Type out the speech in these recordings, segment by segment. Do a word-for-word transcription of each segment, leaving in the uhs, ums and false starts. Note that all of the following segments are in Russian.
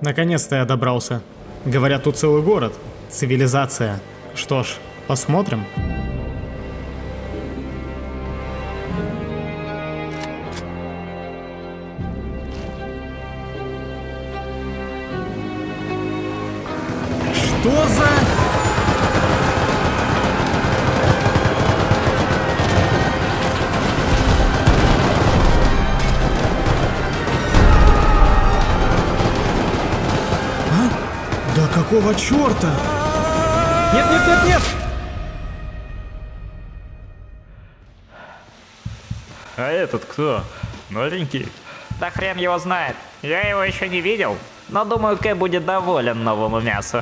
Наконец-то я добрался. Говорят, тут целый город. Цивилизация. Что ж, посмотрим. Что за... Да какого черта? Нет, нет, нет, нет! А этот кто? Новенький? Да хрен его знает. Я его еще не видел. Но думаю, Кэ будет доволен новому мясу.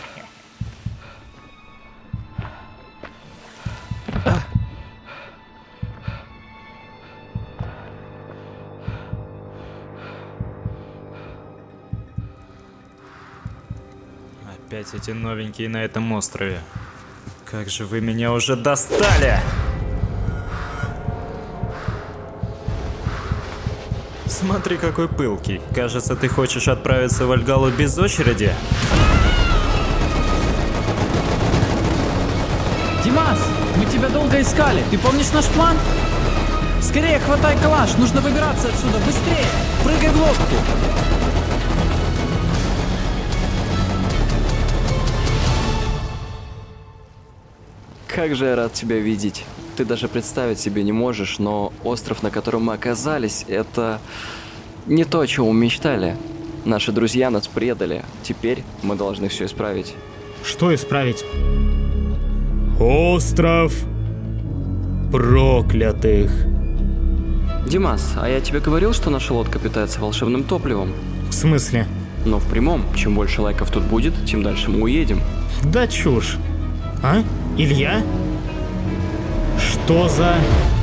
Опять эти новенькие на этом острове. Как же вы меня уже достали! Смотри, какой пылкий. Кажется, ты хочешь отправиться в Альгалу без очереди? Димас, мы тебя долго искали. Ты помнишь наш план? Скорее хватай калаш, нужно выбираться отсюда, быстрее! Прыгай в лодку! Как же я рад тебя видеть. Ты даже представить себе не можешь, но остров, на котором мы оказались, это не то, о чем мы мечтали. Наши друзья нас предали. Теперь мы должны все исправить. Что исправить? Остров проклятых. Димас, а я тебе говорил, что наша лодка питается волшебным топливом? В смысле? Но в прямом. Чем больше лайков тут будет, тем дальше мы уедем. Да чушь. А? Илья? Что за...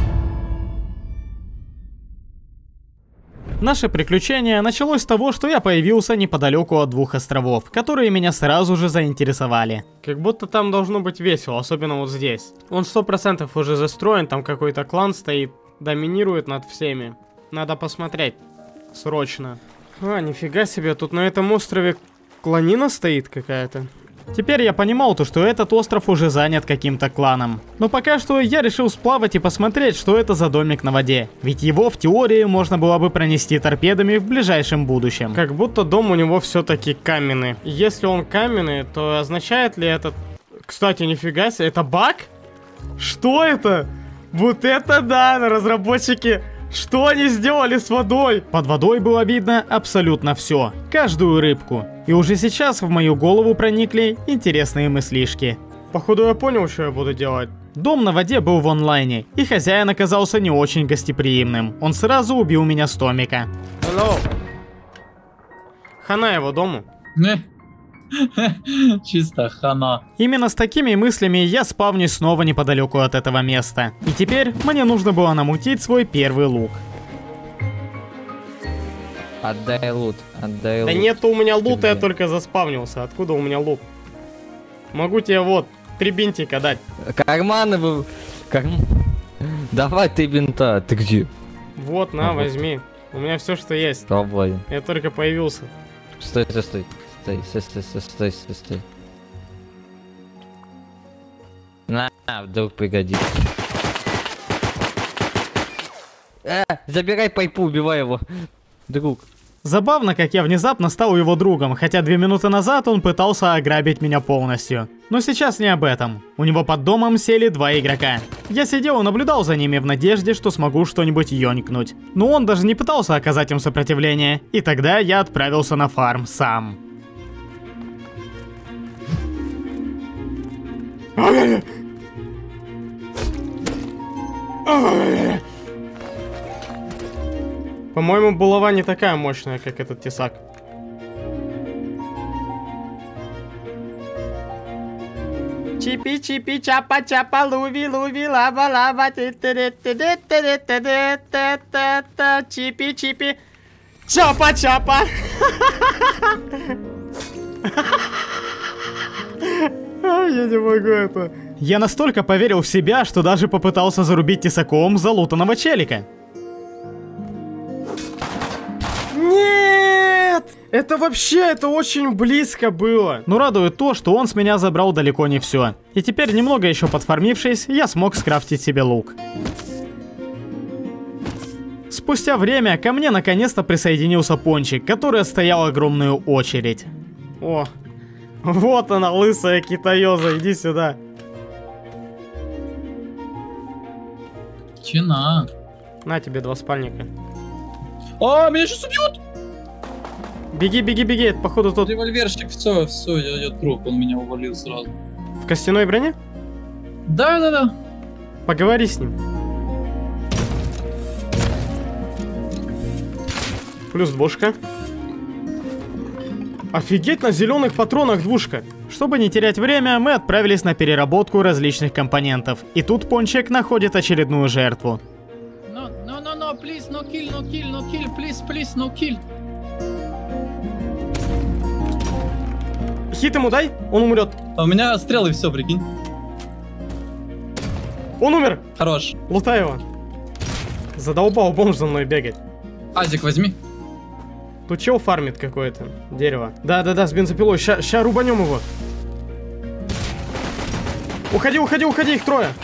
Наше приключение началось с того, что я появился неподалеку от двух островов, которые меня сразу же заинтересовали. Как будто там должно быть весело, особенно вот здесь. Он сто процентов уже застроен, там какой-то клан стоит, доминирует над всеми. Надо посмотреть. Срочно. А, нифига себе, тут на этом острове кланина стоит какая-то. Теперь я понимал то, что этот остров уже занят каким-то кланом. Но пока что я решил сплавать и посмотреть, что это за домик на воде. Ведь его в теории можно было бы пронести торпедами в ближайшем будущем. Как будто дом у него все-таки каменный. И если он каменный, то означает ли это... Кстати, нифига себе, это баг? Что это? Вот это да, разработчики... Что они сделали с водой? Под водой было видно абсолютно все. Каждую рыбку. И уже сейчас в мою голову проникли интересные мыслишки. Походу я понял, что я буду делать. Дом на воде был в онлайне, и хозяин оказался не очень гостеприимным. Он сразу убил меня с Томика. Hello. Хана его дому. Чисто хана. Именно с такими мыслями я спавнюсь снова неподалеку от этого места. И теперь мне нужно было намутить свой первый лук. Отдай лут, отдай лут. Да нету у меня лута, я только заспавнился. Откуда у меня лут? Могу тебе вот три бинтика дать. Карманы вы... Карм... Давай ты бинта, ты где? Вот, на, ага. Возьми. У меня все, что есть. Свободен. Я только появился. Стой, стой, стой. Стой, стой, стой, стой, стой, стой, стой. На, вдруг пригодится. Э, забирай пайпу, убивай его. Друг. Забавно, как я внезапно стал его другом, хотя две минуты назад он пытался ограбить меня полностью. Но сейчас не об этом. У него под домом сели два игрока. Я сидел и наблюдал за ними в надежде, что смогу что-нибудь ёнькнуть. Но он даже не пытался оказать им сопротивление. И тогда я отправился на фарм сам. По-моему, булава не такая мощная, как этот тесак. Чипи-чипи, чапа-чапа, луви-луви, лава-лава, ти-ти-ти-ти-ти-ти-ти-ти-ти-ти, чипи-чипи, чапа-чапа. Я не могу это. Я настолько поверил в себя, что даже попытался зарубить тесаком залутанного челика. Нет! Нет! Это вообще, это очень близко было. Но радует то, что он с меня забрал далеко не все. И теперь, немного еще подформившись, я смог скрафтить себе лук. Спустя время ко мне наконец-то присоединился Пончик, который отстоял огромную очередь. О, вот она, лысая китаёза, иди сюда. Чина. На тебе два спальника. А, меня сейчас убьют! Беги, беги, беги, это походу тот... Револьверщик, все, все, я, я труп, он меня увалил сразу. В костяной броне? Да, да, да. Поговори с ним. Плюс двушка. Офигеть, на зеленых патронах двушка. Чтобы не терять время, мы отправились на переработку различных компонентов. И тут Пончик находит очередную жертву. No, no, no, no, please, no kill, no kill, no kill, please, please, no kill. Хит ему дай, он умрет. А у меня стрелы и все, прикинь. Он умер. Хорош. Лутай его. Задолбал бомж за мной бегать. Азик возьми. Тут чел фармит какое-то дерево. Да-да-да, с бензопилой. Ща, ща рубанем его. Уходи, уходи, уходи, их трое.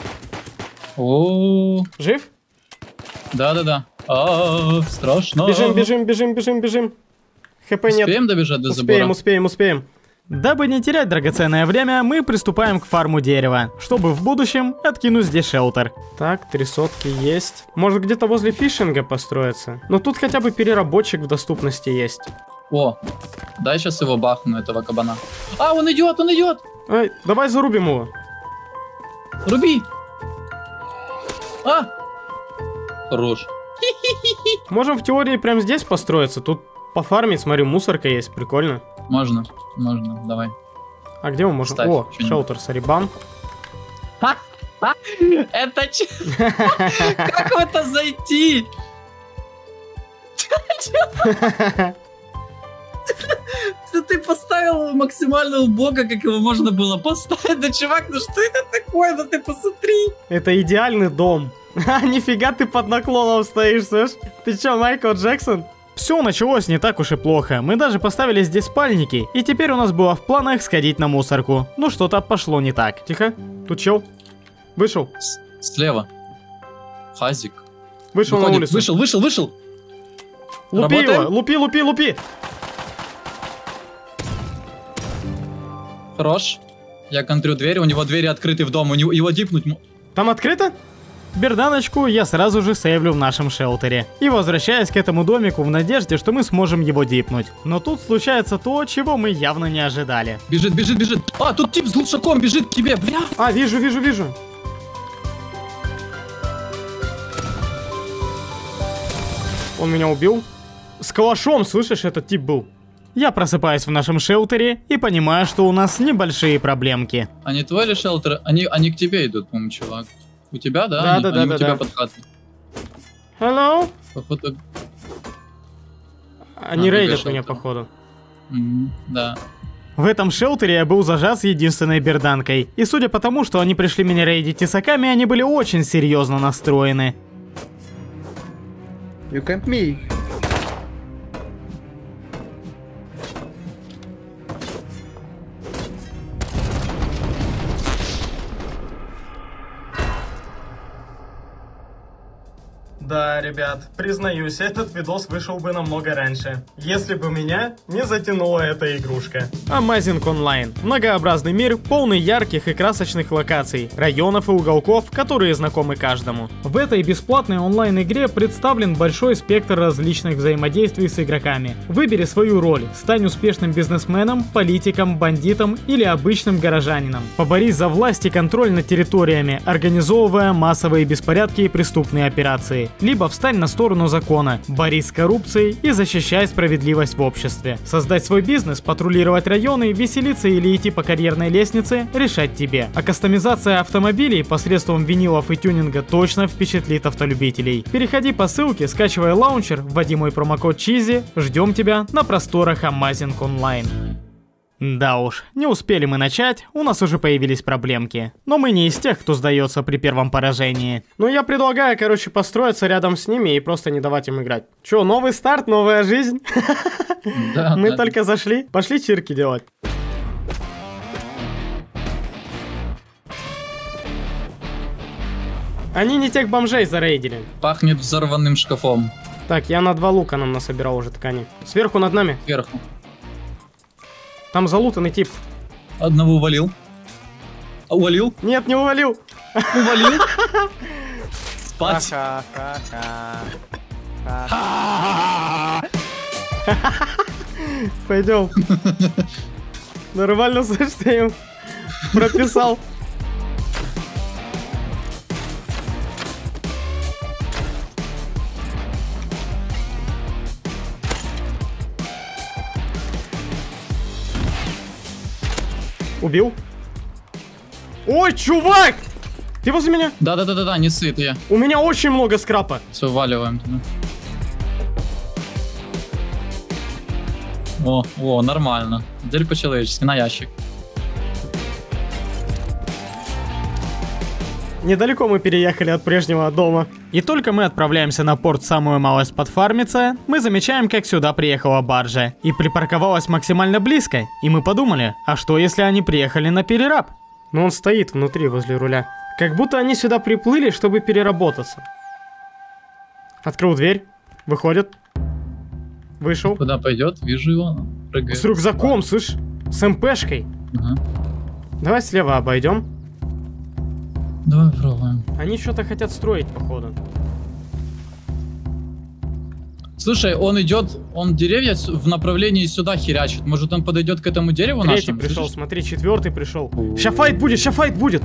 О, Жив? да-да-да. А, страшно. Бежим, бежим, бежим, бежим, бежим. ХП нет. Успеем добежать до забора? Успеем, успеем, успеем. Дабы не терять драгоценное время, мы приступаем к фарму дерева, чтобы в будущем откинуть здесь шелтер. Так, три сотки есть. Может, где-то возле фишинга построиться? Но тут хотя бы переработчик в доступности есть. О, дай сейчас его бахну, этого кабана. А, он идет, он идет. Ай, давай зарубим его. Руби. А, хорош. Можем в теории прямо здесь построиться. Тут пофармить, смотри, мусорка есть, прикольно. Можно, можно, давай. А где мы можем? Ставь О, что-нибудь. шелтер, сарибан. Это че? Как в это зайти? Ты поставил максимально убого, как его можно было поставить. Да, чувак, ну что это такое? Ну ты посмотри. Это идеальный дом. А, нифига ты под наклоном стоишь, слышь? Ты чё, Майкл Джексон? Все началось не так уж и плохо. Мы даже поставили здесь спальники, и теперь у нас было в планах сходить на мусорку. Но что-то пошло не так. Тихо, тут чел. Вышел. С- Слева. Хазик. Вышел на Выходит, улицу. Вышел, вышел, вышел. Лупи Работаем? его, лупи, лупи, лупи. Хорош. Я контрю дверь, у него двери открыты в дом, у него его дипнуть. мо- Там открыто? Берданочку я сразу же сейвлю в нашем шелтере. И возвращаюсь к этому домику в надежде, что мы сможем его дипнуть. Но тут случается то, чего мы явно не ожидали. Бежит, бежит, бежит. А, тут тип с глушаком бежит к тебе, бля. А, вижу, вижу, вижу. Он меня убил. С калашом, слышишь, этот тип был. Я просыпаюсь в нашем шелтере и понимаю, что у нас небольшие проблемки. Они твой или шелтер? Они, они к тебе идут, по-моему, чувак. У тебя, да? Да, они, да, да, они да, у тебя да. под хатой. Hello? Походу... Они А, рейдят вышел меня, там. походу. М, да. В этом шелтере я был зажат с единственной берданкой. И судя по тому, что они пришли меня рейдить тесаками, они были очень серьезно настроены. You camp me. Да, ребят, признаюсь, этот видос вышел бы намного раньше, если бы меня не затянула эта игрушка. Amazing Online. Многообразный мир, полный ярких и красочных локаций, районов и уголков, которые знакомы каждому. В этой бесплатной онлайн-игре представлен большой спектр различных взаимодействий с игроками. Выбери свою роль, стань успешным бизнесменом, политиком, бандитом или обычным горожанином. Поборись за власть и контроль над территориями, организовывая массовые беспорядки и преступные операции. Либо встань на сторону закона, борись с коррупцией и защищай справедливость в обществе. Создать свой бизнес, патрулировать районы, веселиться или идти по карьерной лестнице – решать тебе. А кастомизация автомобилей посредством винилов и тюнинга точно впечатлит автолюбителей. Переходи по ссылке, скачивай лаунчер, вводи мой промокод Чизи, ждем тебя на просторах Amazing Online. Да уж, не успели мы начать, у нас уже появились проблемки. Но мы не из тех, кто сдается при первом поражении. Ну, я предлагаю, короче, построиться рядом с ними и просто не давать им играть. Чё, новый старт, новая жизнь? Да, Мы да. только зашли. Пошли чирки делать. Они не тех бомжей зарейдили. Пахнет взорванным шкафом. Так, я на два лука нам насобирал уже ткани. Сверху над нами. Сверху. Там залутанный тип. Одного увалил. А, Увалил? Нет, не увалил. Увалил? Спать. Пойдем. Нормально, слышь, ты им прописал. Убил? Ой, чувак! Ты возле меня? Да-да-да-да, не сыт я. У меня очень много скрапа. Все, уваливаем туда. О, о, нормально. Дель по-человечески, на ящик. Недалеко мы переехали от прежнего дома. И только мы отправляемся на порт самую малость подфармиться, мы замечаем, как сюда приехала баржа. И припарковалась максимально близко. И мы подумали, а что если они приехали на перераб? Но он стоит внутри, возле руля. Как будто они сюда приплыли, чтобы переработаться. Открыл дверь. Выходит. Вышел. Куда пойдет? Вижу его. Прыгает. С рюкзаком, слышь? С МПшкой. Ага. Давай слева обойдем. Давай пробуем. Они что-то хотят строить, походу. Слушай, он идет, он деревья с- в направлении сюда херячит. Может, он подойдет к этому дереву Третий нашему? пришел, Слышишь? смотри, четвертый пришел. Ща файт будет, ща файт будет.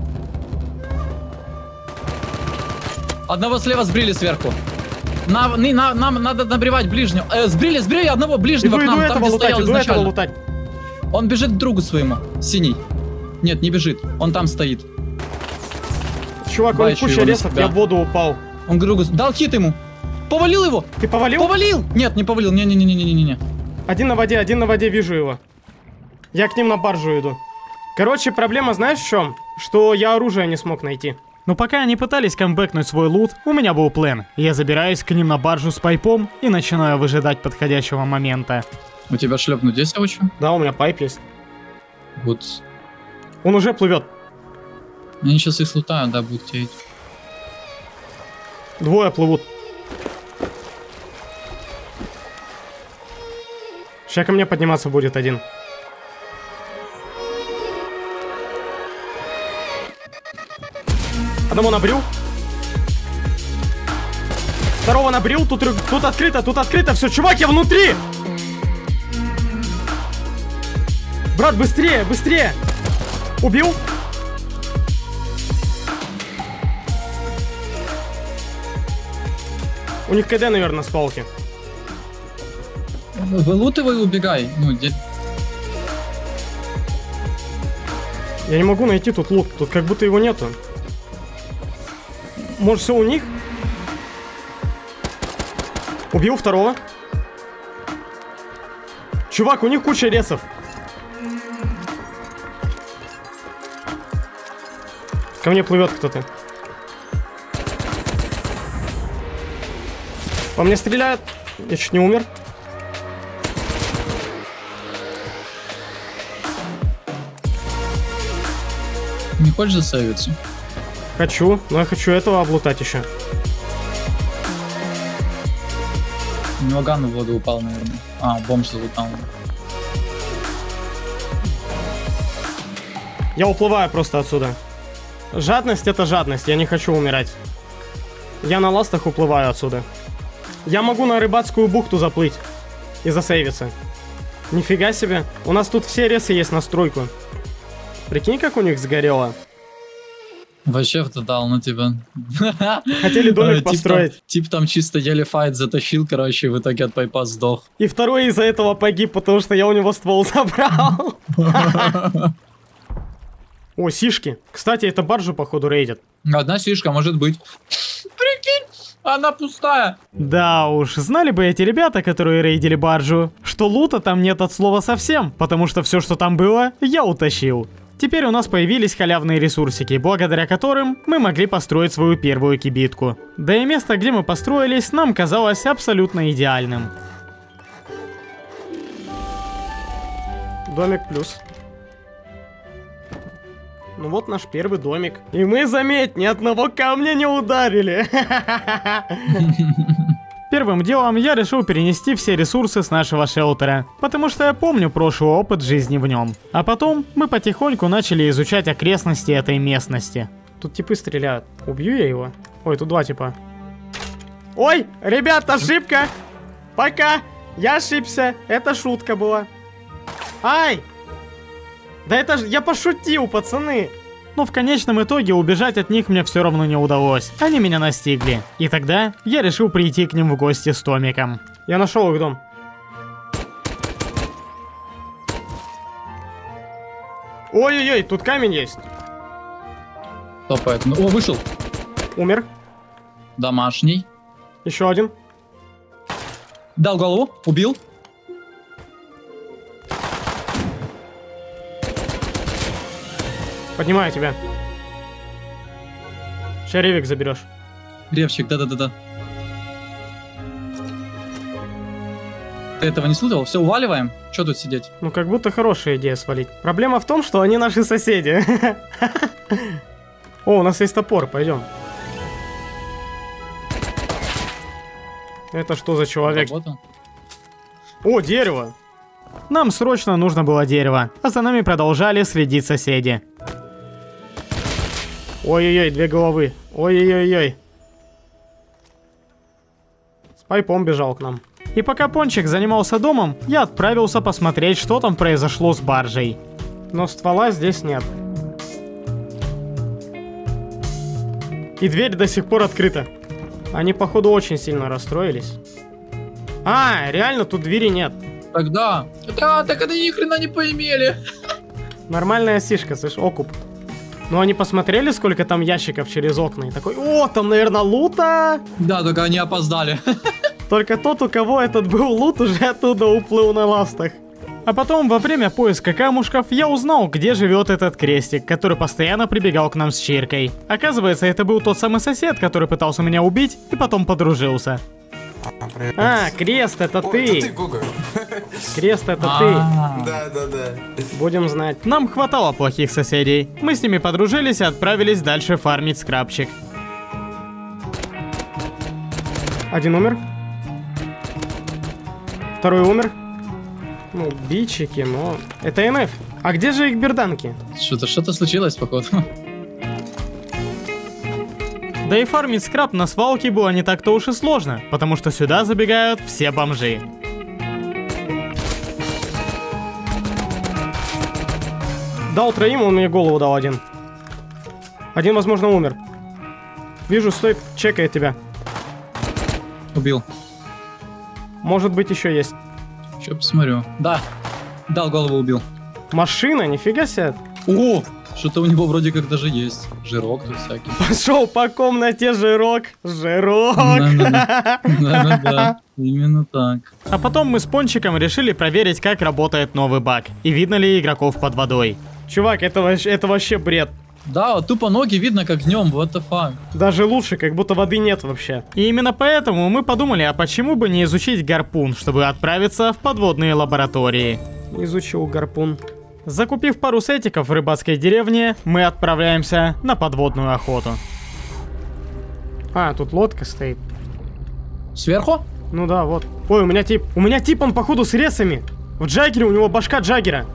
Одного слева сбрили сверху. На, не, на- нам надо набривать ближнего. Э, сбрили, сбрили одного ближнего Иду, к нам, иду там, этого где лутать, стоял иду этого изначально. лутать. Он бежит к другу своему. Синий. Нет, не бежит. Он там стоит. Чувак, он Бачу куча его на ресов, себя. я в воду упал. Он к другу... Дал хит ему. Повалил его. Ты повалил? Повалил. Нет, не повалил. Не-не-не-не-не-не. Один на воде, один на воде, вижу его. Я к ним на баржу иду. Короче, проблема знаешь в чем? Что я оружие не смог найти. Но пока они пытались камбэкнуть свой лут, у меня был план. Я забираюсь к ним на баржу с пайпом и начинаю выжидать подходящего момента. У тебя шлепнуть здесь очень? Да, у меня пайп есть. Вот. Он уже плывет. Они сейчас их слутают, да, будут теть. Двое плывут. Сейчас ко мне подниматься будет один. Одного набрил. Второго набрил. Тут, рю- тут открыто, тут открыто. Все, чувак, я внутри. Брат, быстрее, быстрее. Убил. У них КД, наверное, с палки. Вылутывай и убегай. Ну, где... Я не могу найти тут лут. Тут как будто его нету. Может, все у них? Убил второго. Чувак, у них куча ресов. Ко мне плывет кто-то. По мне стреляют. Я чуть не умер. Не хочешь засейвиться? Хочу, но я хочу этого облутать еще. У него ган в воду упал, наверное. А, бомж залутал. Я уплываю просто отсюда. Жадность это жадность, я не хочу умирать. Я на ластах уплываю отсюда. Я могу на рыбацкую бухту заплыть и засейвиться. Нифига себе. У нас тут все ресы есть на стройку. Прикинь, как у них сгорело. Вообще дал на тебя. Хотели домик Тип там- построить. Тип там чисто еле файт затащил, короче, и в итоге от пайпа сдох. И второй из-за этого погиб, потому что я у него ствол забрал. О, сишки. Кстати, это баржу, походу, рейдят. Одна сишка, может быть. Прикинь, Она пустая. Да уж, знали бы эти ребята, которые рейдили баржу, что лута там нет от слова совсем, потому что все, что там было, я утащил. Теперь у нас появились халявные ресурсики, благодаря которым мы могли построить свою первую кибитку. Да и место, где мы построились, нам казалось абсолютно идеальным. Домик плюс. Ну вот наш первый домик. И мы, заметь, ни одного камня не ударили. Первым делом я решил перенести все ресурсы с нашего шелтера, потому что я помню прошлый опыт жизни в нем. А потом мы потихоньку начали изучать окрестности этой местности. Тут типы стреляют. Убью я его? Ой, тут два типа. Ой, ребят, ошибка! Пока! Я ошибся. Это шутка была. Ай! Да это ж... Я пошутил, пацаны! Но в конечном итоге убежать от них мне все равно не удалось. Они меня настигли. И тогда я решил прийти к ним в гости с Томиком. Я нашел их дом. Ой-ой-ой, тут камень есть. Топает. О, вышел. Умер. Домашний. Еще один. Дал голову. Убил. Поднимаю тебя. Шеревик заберешь. Ревчик, да-да-да-да. Ты этого не слышал? Все, уваливаем? Че тут сидеть? Ну, как будто хорошая идея свалить. Проблема в том, что они наши соседи. О, у нас есть топор, пойдем. Это что за человек? Работа. О, дерево. Нам срочно нужно было дерево, а за нами продолжали следить соседи. Ой-ой-ой, две головы. Ой-ой-ой-ой. Спайпом бежал к нам. И пока Пончик занимался домом, я отправился посмотреть, что там произошло с баржей. Но ствола здесь нет. И дверь до сих пор открыта. Они, походу, очень сильно расстроились. А, реально, тут двери нет. Тогда. Да, так они ни хрена не поимели. Нормальная сишка, слышь, окуп. Ну, они посмотрели, сколько там ящиков через окна, и такой, о, там, наверное, лута. Да, только они опоздали. Только тот, у кого этот был лут, уже оттуда уплыл на ластах. А потом, во время поиска камушков, я узнал, где живет этот крестик, который постоянно прибегал к нам с чиркой. Оказывается, это был тот самый сосед, который пытался меня убить и потом подружился. А, Крест, это О, ты. это ты, Гуга. Крест, это А. ты. Да, да, да. Будем знать. Нам хватало плохих соседей. Мы с ними подружились и отправились дальше фармить скрабчик. Один умер. Второй умер. Ну, бичики, но... Это эн эф. А где же их берданки? Что-то что-то случилось, походу. Да и фармить скраб на свалке было не так-то уж и сложно, потому что сюда забегают все бомжи. Дал троим, он мне голову дал один. Один, возможно, умер. Вижу, стоит, чекает тебя. Убил. Может быть, еще есть. Сейчас посмотрю. Да. Дал голову, убил. Машина, нифига себе. О! Что-то у него вроде как даже есть. Жирок тут всякий. Пошел по комнате жирок. Жирок. Да-да-да. Именно так. А потом мы с Пончиком решили проверить, как работает новый баг, и видно ли игроков под водой. Чувак, это, вообще- это вообще бред. Да, вот тупо ноги видно как днем, what the fuck. Даже лучше, как будто воды нет вообще. И именно поэтому мы подумали, а почему бы не изучить гарпун, чтобы отправиться в подводные лаборатории. Изучил гарпун. Закупив пару сетиков в рыбацкой деревне, мы отправляемся на подводную охоту. А, тут лодка стоит. Сверху? Ну да, вот. Ой, у меня тип. У меня тип, он походу с ресами. В Джаггере, у него башка Джаггера.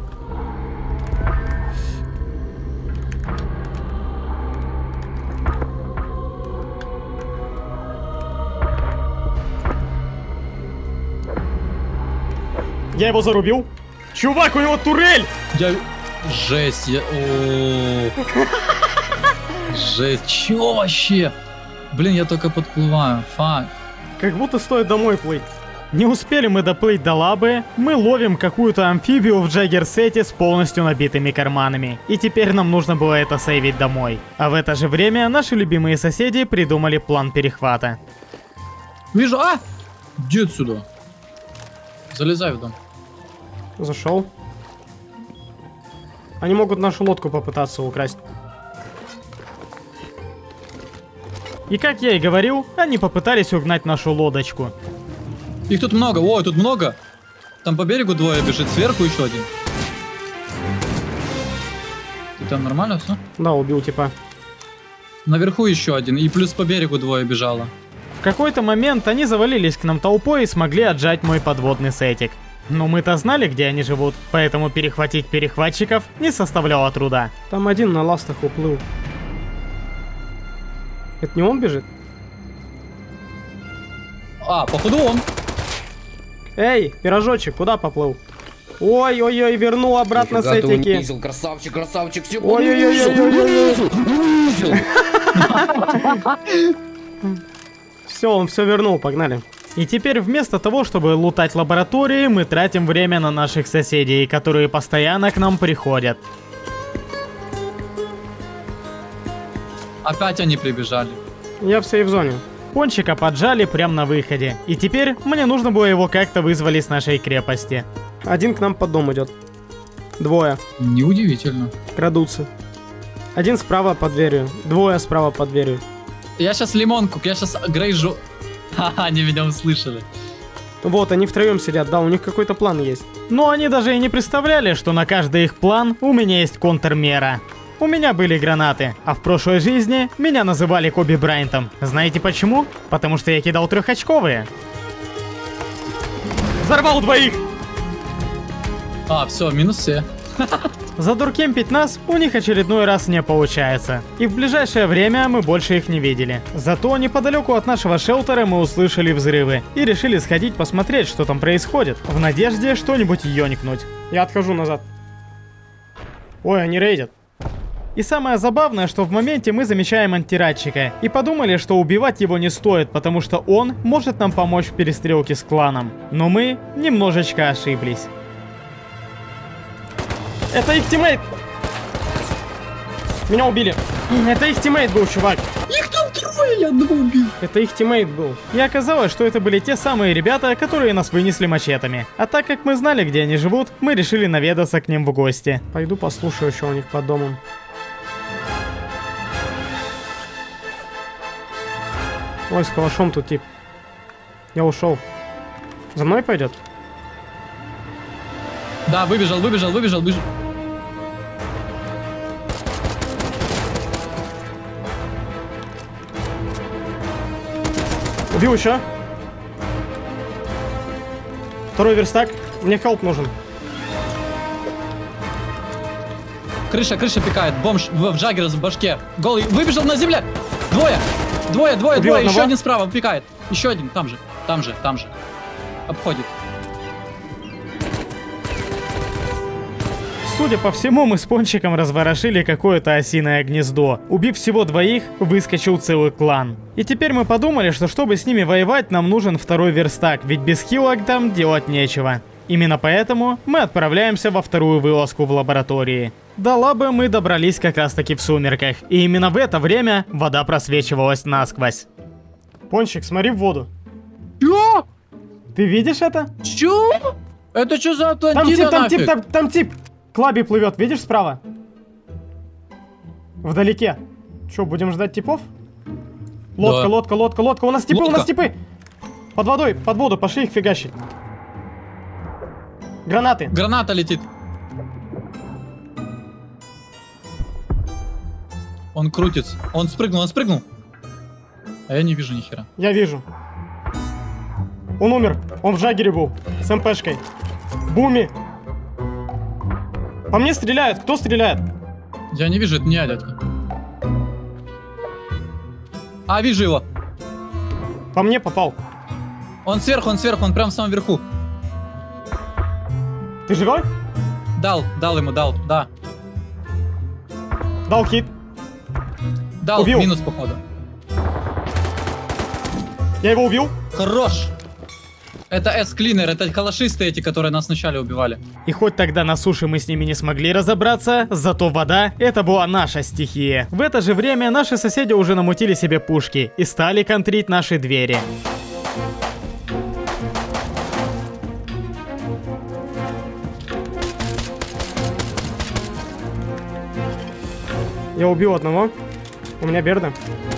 Я его зарубил. Чувак, у него турель! Я... Жесть, я... О. Жесть, чё вообще? Блин, я только подплываю, фак. Как будто стоит домой плыть. Не успели мы доплыть до лабы, мы ловим какую-то амфибию в Джаггер-сете с полностью набитыми карманами. И теперь нам нужно было это сейвить домой. А в это же время наши любимые соседи придумали план перехвата. Вижу, а! Иди отсюда. Залезай в дом. Зашел. Они могут нашу лодку попытаться украсть. И как я и говорил, они попытались угнать нашу лодочку. Их тут много, ой, тут много. Там по берегу двое бежит, сверху еще один. Ты там нормально все? Да, убил типа. Наверху еще один, и плюс по берегу двое бежало. В какой-то момент они завалились к нам толпой и смогли отжать мой подводный сетик. Но мы-то знали, где они живут, поэтому перехватить перехватчиков не составляло труда. Там один на ластах уплыл. Это не он бежит? А, походу он. Эй, пирожочек, куда поплыл? Ой-ой-ой, вернул обратно Нифига ты сетики. унизил, красавчик, красавчик, все Ой-ой-ой-ой-ой-ой. Все, он все вернул, погнали. И теперь вместо того, чтобы лутать лаборатории, мы тратим время на наших соседей, которые постоянно к нам приходят. Опять они прибежали. Я в сейф-зоне. Пончика поджали прямо на выходе. И теперь мне нужно было его как-то вызвали с нашей крепости. Один к нам под дом идет. Двое. Неудивительно. Крадутся. Один справа под дверью. Двое справа под дверью. Я сейчас лимонку, я сейчас грейжу. Ха-ха, они меня услышали. Вот, они втроем сидят, да, у них какой-то план есть. Но они даже и не представляли, что на каждый их план у меня есть контрмера. У меня были гранаты, а в прошлой жизни меня называли Коби Брайантом. Знаете почему? Потому что я кидал трехочковые. Взорвал двоих! А, все, минус все. Задуркемпить нас у них очередной раз не получается. И в ближайшее время мы больше их не видели. Зато неподалеку от нашего шелтера мы услышали взрывы. И решили сходить посмотреть, что там происходит. В надежде что-нибудь ёникнуть. Я отхожу назад. Ой, они рейдят. И самое забавное, что в моменте мы замечаем антирадчика. И подумали, что убивать его не стоит, потому что он может нам помочь в перестрелке с кланом. Но мы немножечко ошиблись. Это их тиммейт! Меня убили. Это их тиммейт был, чувак. Их там трое, я одного убил. Это их тиммейт был. И оказалось, что это были те самые ребята, которые нас вынесли мачетами. А так как мы знали, где они живут, мы решили наведаться к ним в гости. Пойду послушаю, что у них под домом. Ой, с калашом тут тип. Я ушел. За мной пойдет? Да, выбежал, выбежал, выбежал, выбежал. Убил еще. Второй верстак. Мне хелп нужен. Крыша, крыша пикает. Бомж в, в джаггер в башке. Голый. Выбежал на земле. Двое. Двое, двое, Убил двое. одного. Еще один справа пикает. Еще один. Там же. Там же, там же. Обходит. Судя по всему, мы с Пончиком разворошили какое-то осиное гнездо. Убив всего двоих, выскочил целый клан. И теперь мы подумали, что чтобы с ними воевать, нам нужен второй верстак, ведь без хилок там делать нечего. Именно поэтому мы отправляемся во вторую вылазку в лаборатории. До лабы мы добрались как раз таки в сумерках, и именно в это время вода просвечивалась насквозь. Пончик, смотри в воду. Чё? Ты видишь это? Чё? Это что за Там Атлантида тип, там нафиг? тип, там, там тип. Клаби плывет, видишь справа? Вдалеке. Че, будем ждать типов? Лодка, Да. лодка, лодка, лодка. У нас типы, Лодка. у нас типы. Под водой, под воду, пошли их фигачить. Гранаты. Граната летит. Он крутится. Он спрыгнул, он спрыгнул. А я не вижу ни хера. Я вижу. Он умер. Он в Жагере был. С МПшкой. Буми. По мне стреляют. Кто стреляет? Я не вижу, это не я, дядька. А, вижу его. По мне попал. Он сверху, он сверху, он прям в самом верху. Ты живой? Дал, дал ему, дал, да. Дал хит. Дал, Убил. минус, походу. Я его убил. Хорош. Это S-клинер, это калашисты эти, которые нас вначале убивали. И хоть тогда на суше мы с ними не смогли разобраться, зато вода — это была наша стихия. В это же время наши соседи уже намутили себе пушки и стали контрить наши двери. Я убил одного. У меня Берда.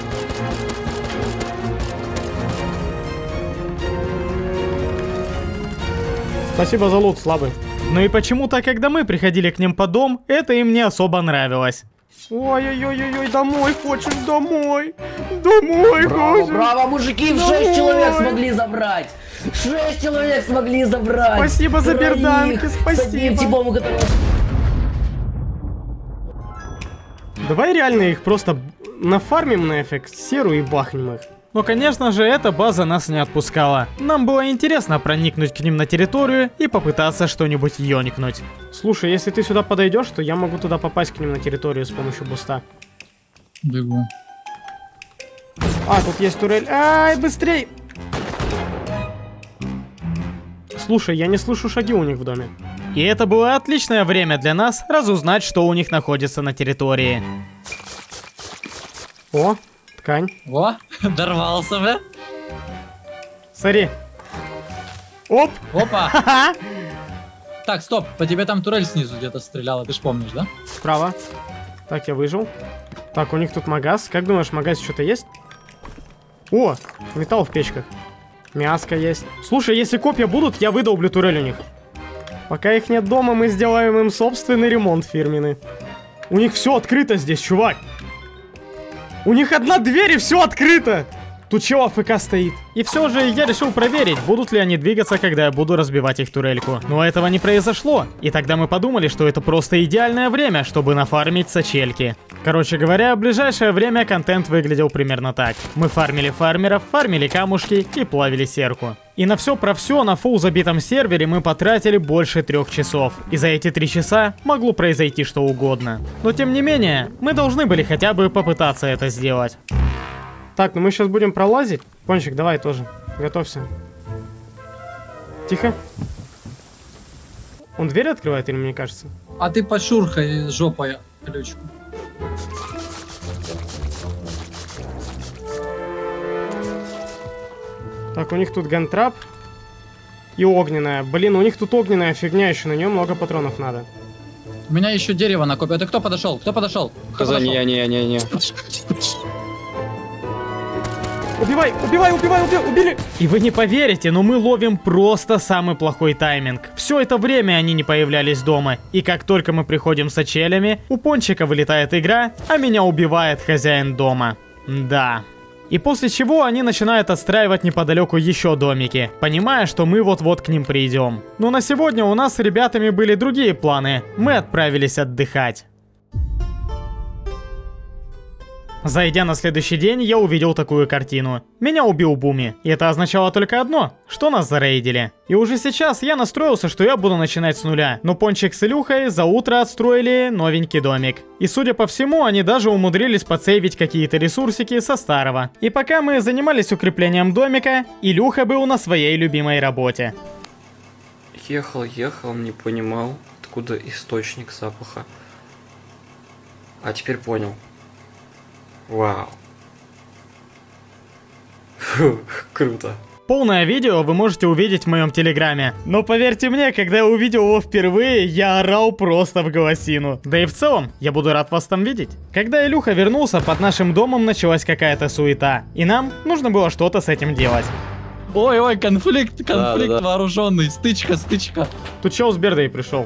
Спасибо за лут, слабый. Ну и почему-то, когда мы приходили к ним по дом, это им не особо нравилось. Ой-ой-ой-ой, домой хочешь, домой. Домой Браво, хочешь. браво, мужики, в шесть человек смогли забрать. Шесть человек смогли забрать. Спасибо за Троих берданки, с одним спасибо. типом, у которого... Давай реально их просто нафармим на эффект серу и бахнем их. Но, конечно же, эта база нас не отпускала. Нам было интересно проникнуть к ним на территорию и попытаться что-нибудь ёникнуть. Слушай, если ты сюда подойдешь, то я могу туда попасть к ним на территорию с помощью буста. Бегу. А, тут есть турель. Ай, быстрей! Слушай, я не слышу шаги у них в доме. И это было отличное время для нас разузнать, что у них находится на территории. О, ткань. О, дорвался, бля. Смотри. Оп! Опа! Так, стоп, по тебе там турель снизу где-то стреляла, ты ж помнишь, да? Справа. Так, я выжил. Так, у них тут магаз. Как думаешь, в магазе что-то есть? О, металл в печках. Мяско есть. Слушай, если копья будут, я выдолблю турель у них. Пока их нет дома, мы сделаем им собственный ремонт фирменный. У них все открыто здесь, чувак. У них одна дверь и все открыто. Тут чего АФК стоит? И все же я решил проверить, будут ли они двигаться, когда я буду разбивать их турельку. Но этого не произошло. И тогда мы подумали, что это просто идеальное время, чтобы нафармить сачельки. Короче говоря, в ближайшее время контент выглядел примерно так. Мы фармили фармеров, фармили камушки и плавили серку. И на все про все на фулл забитом сервере мы потратили больше трех часов. И за эти три часа могло произойти что угодно. Но тем не менее, мы должны были хотя бы попытаться это сделать. Так, ну мы сейчас будем пролазить. Пончик, давай тоже. Готовься. Тихо. Он дверь открывает или мне кажется? А ты пошурхай жопой ключку. Так, у них тут гантрап. И огненная. Блин, у них тут огненная фигня еще, на нее много патронов надо. У меня еще дерево накопил. Это кто подошел? Кто подошел? Кто Хз, не, не, не, не. Убивай, убивай, убивай, убивай, убили! И вы не поверите, но мы ловим просто самый плохой тайминг. Все это время они не появлялись дома. И как только мы приходим с сачелями, у Пончика вылетает игра, а меня убивает хозяин дома. Да. И после чего они начинают отстраивать неподалеку еще домики, понимая, что мы вот-вот к ним придем. Но на сегодня у нас с ребятами были другие планы. Мы отправились отдыхать. Зайдя на следующий день, я увидел такую картину. Меня убил Буми. И это означало только одно, что нас зарейдили. И уже сейчас я настроился, что я буду начинать с нуля. Но Пончик с Илюхой за утро отстроили новенький домик. И судя по всему, они даже умудрились подсейвить какие-то ресурсики со старого. И пока мы занимались укреплением домика, Илюха был на своей любимой работе. Ехал, ехал, не понимал, откуда источник запаха. А теперь понял. Вау. Фу, круто. Полное видео вы можете увидеть в моем телеграме. Но поверьте мне, когда я увидел его впервые, я орал просто в голосину. Да и в целом, я буду рад вас там видеть. Когда Илюха вернулся, под нашим домом началась какая-то суета. И нам нужно было что-то с этим делать. Ой-ой, конфликт, конфликт Да, да, да. вооруженный, стычка, стычка. Тут чел с Бердой пришел.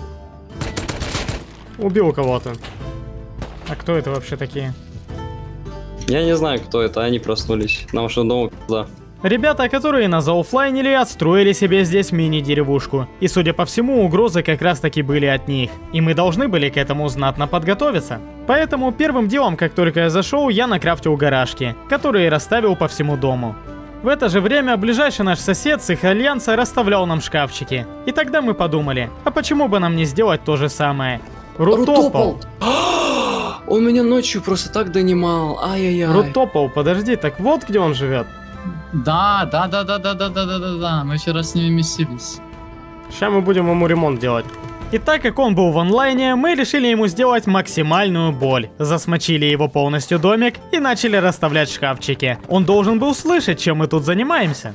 Убил кого-то. А кто это вообще такие? Я не знаю, кто это, они проснулись. На вашем дому пизда. Ребята, которые нас заоффлайнили, отстроили себе здесь мини-деревушку. И судя по всему, угрозы как раз таки были от них. И мы должны были к этому знатно подготовиться. Поэтому первым делом, как только я зашел, я накрафтил гаражки, которые расставил по всему дому. В это же время ближайший наш сосед с их альянса расставлял нам шкафчики. И тогда мы подумали, а почему бы нам не сделать то же самое? Рутопол. Он меня ночью просто так донимал. Ай-яй-яй. Рутопол, подожди, так вот где он живет. Да, да, да, да, да, да, да, да, да, да. Мы вчера с ними месились. Сейчас мы будем ему ремонт делать. И так как он был в онлайне, мы решили ему сделать максимальную боль. Засмочили его полностью домик и начали расставлять шкафчики. Он должен был слышать, чем мы тут занимаемся.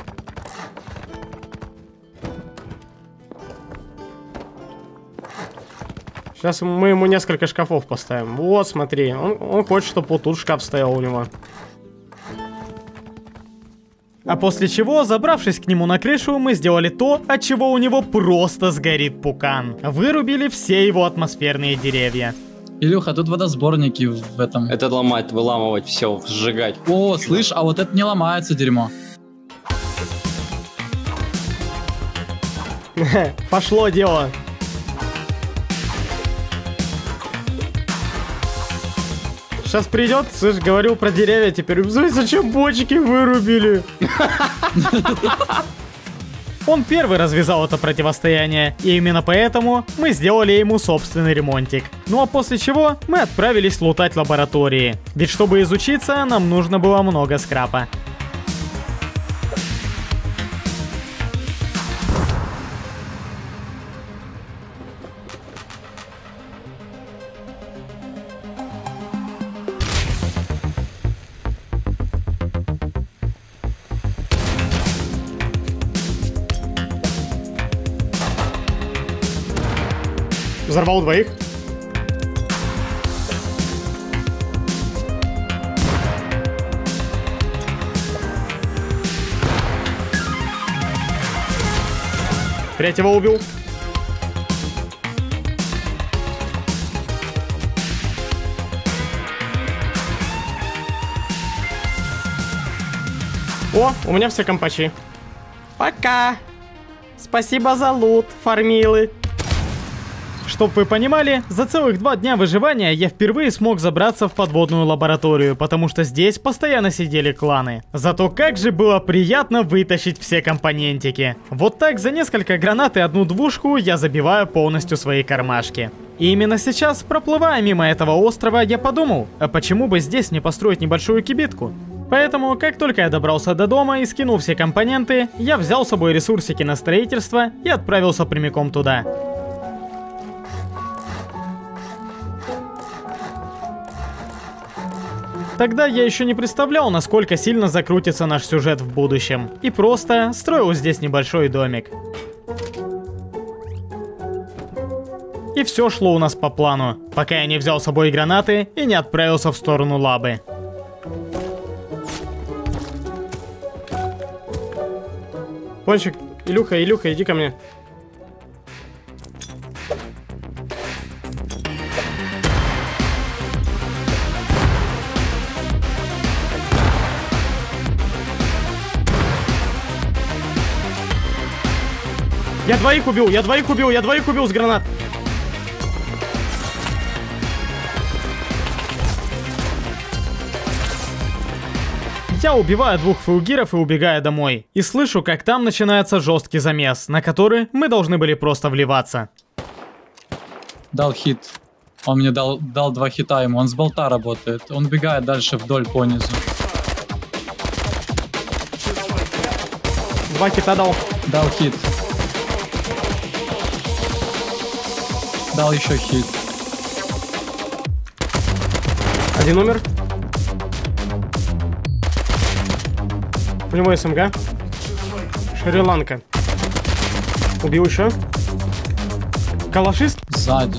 Сейчас мы ему несколько шкафов поставим. Вот, смотри. Он, он хочет, чтобы вот тут шкаф стоял у него. А после чего, забравшись к нему на крышу, мы сделали то, от чего у него просто сгорит пукан. Вырубили все его атмосферные деревья. Илюха, тут водосборники в этом. Это ломать, выламывать, все, сжигать. О, слышь, а вот это не ломается дерьмо. Пошло дело. Сейчас придет, слышь, говорил про деревья, теперь зачем бочки вырубили? Он первый развязал это противостояние, и именно поэтому мы сделали ему собственный ремонтик. Ну а после чего мы отправились лутать лаборатории. Ведь чтобы изучиться, нам нужно было много скрапа. Взорвал двоих. Третьего убил. О, у меня все компачи. Пока. Спасибо за лут, фармилы. Чтоб вы понимали, за целых два дня выживания я впервые смог забраться в подводную лабораторию, потому что здесь постоянно сидели кланы. Зато как же было приятно вытащить все компонентики. Вот так за несколько гранат и одну двушку я забиваю полностью свои кармашки. И именно сейчас, проплывая мимо этого острова, я подумал, а почему бы здесь не построить небольшую кибитку? Поэтому, как только я добрался до дома и скинул все компоненты, я взял с собой ресурсики на строительство и отправился прямиком туда. Тогда я еще не представлял, насколько сильно закрутится наш сюжет в будущем. И просто строил здесь небольшой домик. И все шло у нас по плану, пока я не взял с собой гранаты и не отправился в сторону лабы. Пончик, Илюха, Илюха, иди ко мне. Я двоих убил, я двоих убил, я двоих убил с гранат. Я убиваю двух фулгиров и убегаю домой. И слышу, как там начинается жесткий замес, на который мы должны были просто вливаться. Дал хит. Он мне дал, дал два хита ему. Он с болта работает. Он бегает дальше вдоль по низу. Два хита дал. Дал хит. Дал еще хит. Один умер. У него СМГ. Шри-Ланка. Убил еще. Калашист. Сзади.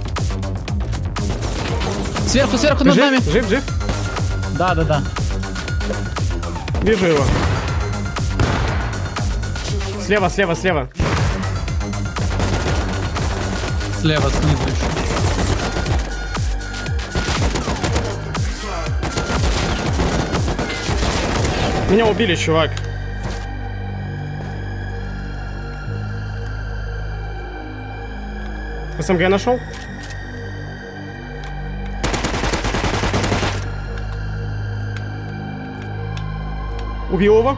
Сверху, сверху над жив, нами. Жив, жив. Да, да, да. Вижу его. Слева, слева, слева. Слева, снизу еще. Меня убили, чувак. СМГ нашел? Убил его.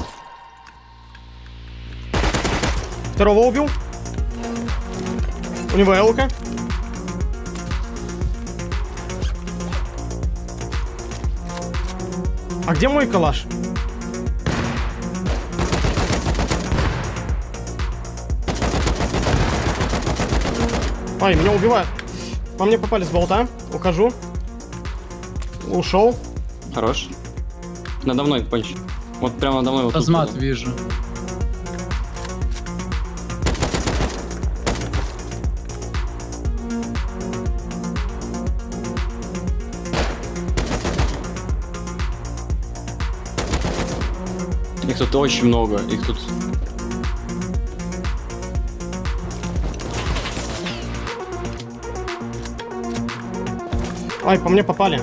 Второго убил. У него элка. А где мой калаш? Ай, меня убивают. По мне попали с болта. Ухожу. Ушел. Хорош. Надо мной, понч. Вот прямо надо мной. Вот Азмат тут, вижу. Их тут очень много. Их тут... Ай, по мне попали.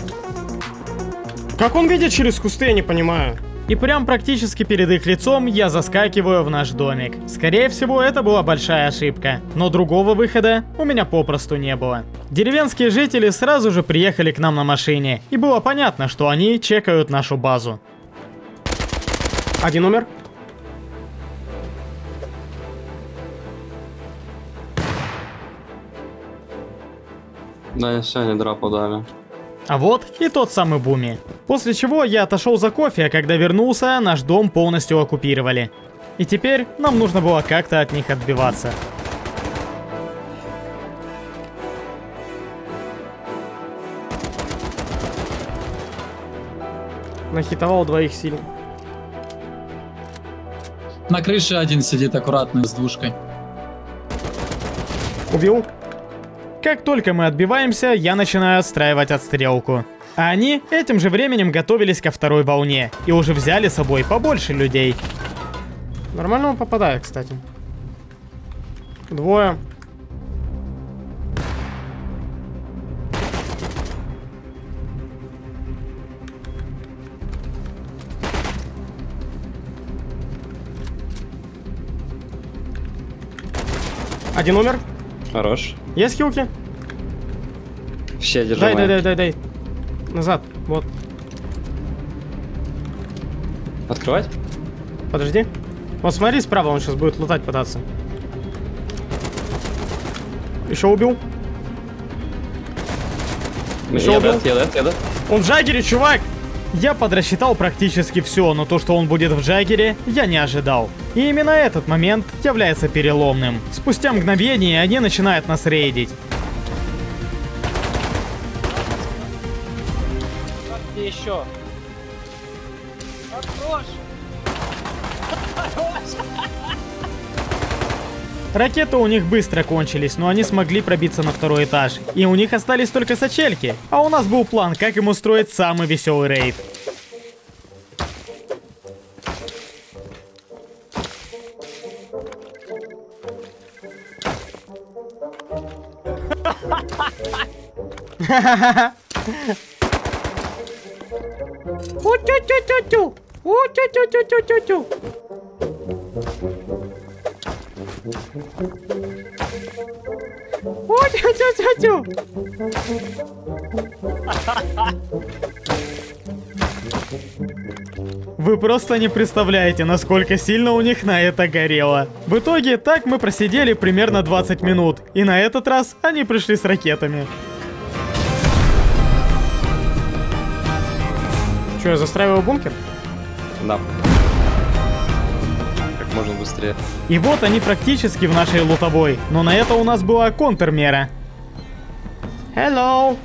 Как он видит через кусты, я не понимаю. И прям практически перед их лицом я заскакиваю в наш домик. Скорее всего, это была большая ошибка, но другого выхода у меня попросту не было. Деревенские жители сразу же приехали к нам на машине, и было понятно, что они чекают нашу базу. Один умер. Да, все, они драпу дали. А вот и тот самый Буми. После чего я отошел за кофе, а когда вернулся, наш дом полностью оккупировали. И теперь нам нужно было как-то от них отбиваться. Нахитовал двоих сильно. На крыше один сидит аккуратно с двушкой. Убил. Как только мы отбиваемся, я начинаю отстраивать отстрелку. А они этим же временем готовились ко второй волне и уже взяли с собой побольше людей. Нормально он попадает, кстати. Двое. Один умер. Хорош. Есть хилки? Все, держи. Дай, дай, дай, дай, дай. Назад, вот. Открывать? Подожди. Вот смотри справа, он сейчас будет лутать пытаться. Еще убил. Еще я убил. дед, я дед, я дед. Он в Джаггере, чувак! Я подрасчитал практически все, но то, что он будет в Джаггере, я не ожидал. И именно этот момент является переломным. Спустя мгновение они начинают нас рейдить. Где еще? Хорош! Ракеты у них быстро кончились, но они смогли пробиться на второй этаж. И у них остались только сачельки. А у нас был план, как им устроить самый веселый рейд. У-тю-тю-тю-тю! У-тю-тю-тю-тю-тю-тю! У-тю-тю-тю-тю! Вы просто не представляете, насколько сильно у них на это горело. В итоге, так мы просидели примерно двадцать минут. И на этот раз они пришли с ракетами. Че, я застраиваю бункер? Да. Как можно быстрее. И вот они практически в нашей лутовой. Но на это у нас была контрмера. Hello!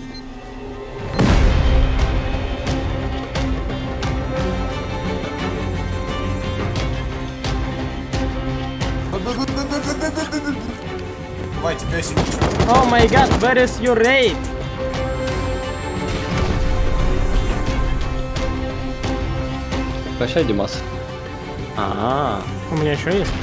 Давайте, песик. Oh my god, where is your raid? Прощай, Димас. А, У меня еще есть.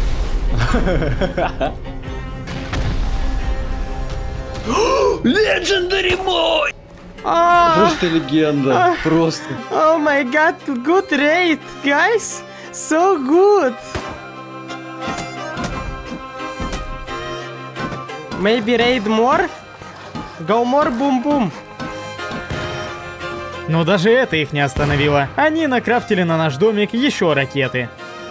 Legendary boy! Ah, Просто легенда, просто. oh my god, good raid, guys! So good! Maybe raid more? Go more, boom boom! Но даже это их не остановило. Они накрафтили на наш домик еще ракеты.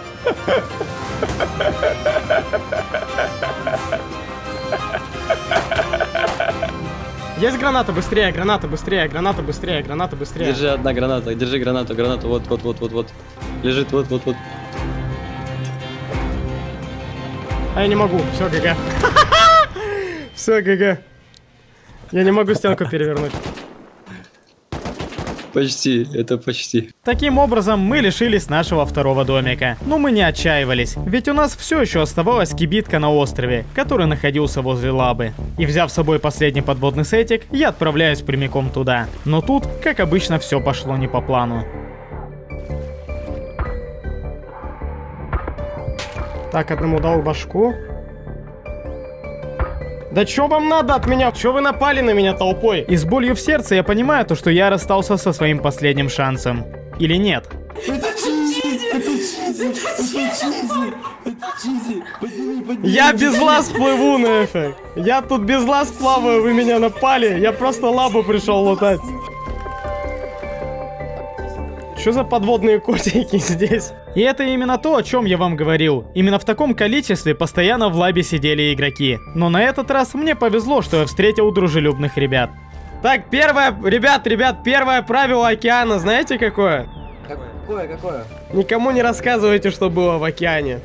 Есть граната, быстрее, граната, быстрее, граната, быстрее, граната, быстрее. Держи одна граната, держи гранату, гранату, вот, вот, вот, вот, вот. Лежит, вот, вот, вот. А я не могу, все, ГГ. Все, ГГ. Я не могу стенку перевернуть. Почти, это почти. Таким образом, мы лишились нашего второго домика. Но мы не отчаивались, ведь у нас все еще оставалась кибитка на острове, который находился возле лабы. И взяв с собой последний подводный сетик, я отправляюсь прямиком туда. Но тут, как обычно, все пошло не по плану. Так, одному дал башку. Да чё вам надо от меня? Чё вы напали на меня толпой? И с болью в сердце я понимаю то, что я расстался со своим последним шансом. Или нет? Это чизи! Это чизи! Это чизи! Это чизи! Подними, подними! Я без лаз плыву нафиг! Я тут без лаз плаваю, вы меня напали! Я просто лабу пришел лутать! Что за подводные котики здесь? И это именно то, о чем я вам говорил. Именно в таком количестве постоянно в лабе сидели игроки. Но на этот раз мне повезло, что я встретил дружелюбных ребят. Так, первое, ребят, ребят, первое правило океана, знаете какое? Какое, какое? Никому не рассказывайте, что было в океане.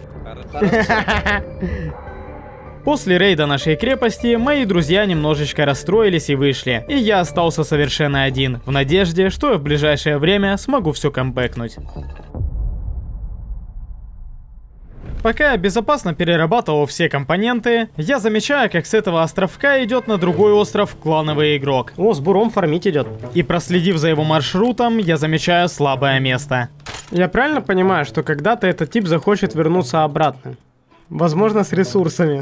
После рейда нашей крепости мои друзья немножечко расстроились и вышли, и я остался совершенно один, в надежде, что я в ближайшее время смогу все комбэкнуть. Пока я безопасно перерабатывал все компоненты, я замечаю, как с этого островка идет на другой остров клановый игрок. О, с буром фармить идет. И проследив за его маршрутом, я замечаю слабое место. Я правильно понимаю, что когда-то этот тип захочет вернуться обратно? Возможно, с ресурсами.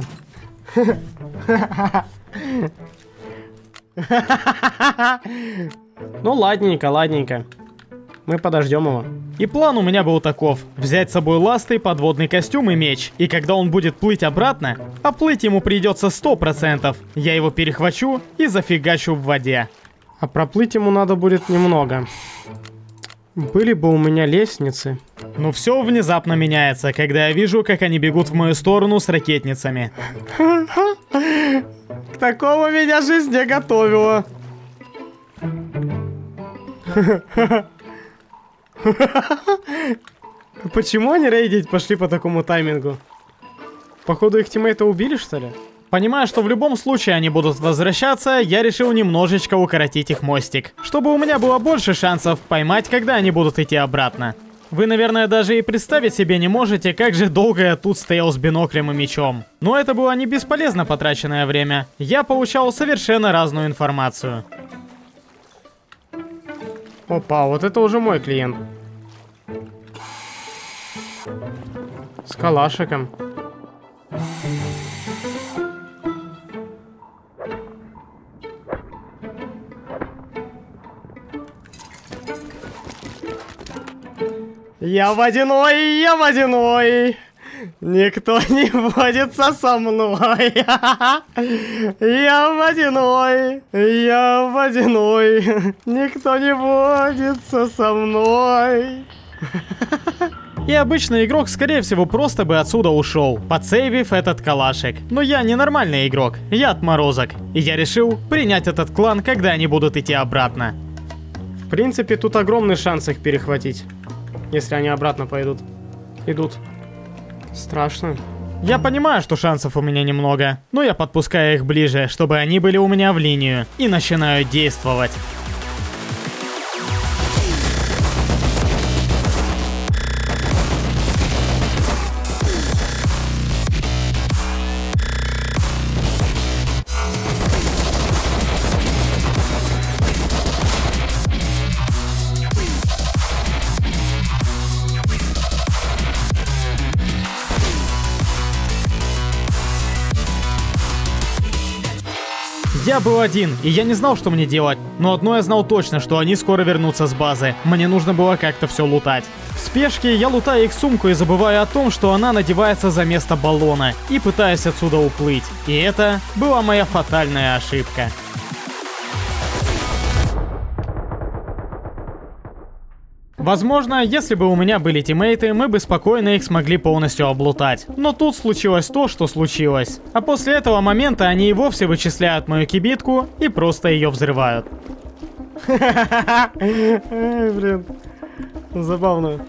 Ну ладненько, ладненько. Мы подождем его. И план у меня был таков: взять с собой ласты, подводный костюм и меч. И когда он будет плыть обратно, а плыть ему придется сто процентов, я его перехвачу и зафигачу в воде. А проплыть ему надо будет немного. Были бы у меня лестницы. Но все внезапно меняется, когда я вижу, как они бегут в мою сторону с ракетницами. К такому меня жизнь не готовила. Почему они рейдить пошли по такому таймингу? Походу их тиммейта убили, что ли? Понимая, что в любом случае они будут возвращаться, я решил немножечко укоротить их мостик, чтобы у меня было больше шансов поймать, когда они будут идти обратно. Вы, наверное, даже и представить себе не можете, как же долго я тут стоял с биноклем и мечом. Но это было не бесполезно потраченное время. Я получал совершенно разную информацию. Опа, вот это уже мой клиент. С калашиком. Я водяной, я водяной. Никто не водится со мной. Я водяной, я водяной. Никто не водится со мной. И обычный игрок, скорее всего, просто бы отсюда ушел, подсейвив этот калашик. Но я не нормальный игрок, я отморозок. И я решил принять этот клан, когда они будут идти обратно. В принципе, тут огромный шанс их перехватить. Если они обратно пойдут. Идут. Страшно. Я понимаю, что шансов у меня немного, но я подпускаю их ближе, чтобы они были у меня в линию, и начинаю действовать. Я был один, и я не знал, что мне делать. Но одно я знал точно, что они скоро вернутся с базы. Мне нужно было как-то все лутать. В спешке я лутаю их сумку и забываю о том, что она надевается за место баллона. И пытаюсь отсюда уплыть. И это была моя фатальная ошибка. Возможно, если бы у меня были тиммейты, мы бы спокойно их смогли полностью облутать. Но тут случилось то, что случилось. А после этого момента они и вовсе вычисляют мою кибитку и просто ее взрывают. Блин, забавно.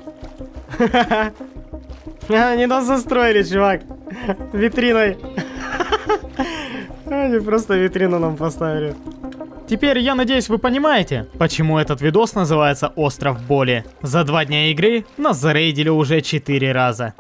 Они нас застроили, чувак. Витриной. Они просто витрину нам поставили. Теперь, я надеюсь, вы понимаете, почему этот видос называется «Остров боли». За два дня игры нас зарейдили уже четыре раза.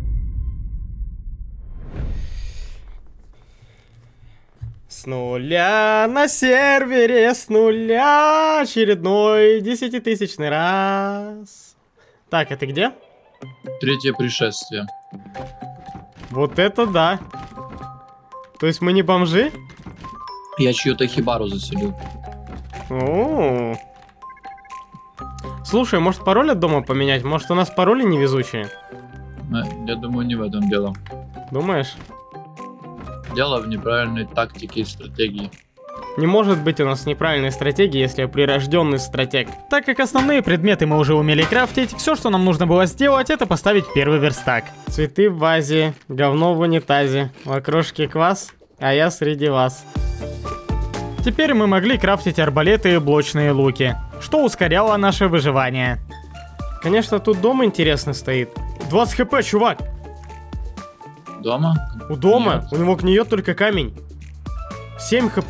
С нуля на сервере, с нуля очередной десятитысячный раз. Так, это где? Третье пришествие. Вот это да. То есть мы не бомжи? Я чью-то хибару заселил. О-о-о. Слушай, может пароль от дома поменять? Может у нас пароли невезучие? Я думаю, не в этом дело. Думаешь? Дело в неправильной тактике и стратегии. Не может быть у нас неправильной стратегии, если я прирожденный стратег. Так как основные предметы мы уже умели крафтить, все, что нам нужно было сделать, это поставить первый верстак. Цветы в вазе, говно в унитазе, в окрошке квас, а я среди вас. Теперь мы могли крафтить арбалеты и блочные луки, что ускоряло наше выживание. Конечно, тут дом интересный стоит. двадцать хп, чувак! Дома? У дома? Нет. У него гниет только камень. семь хп.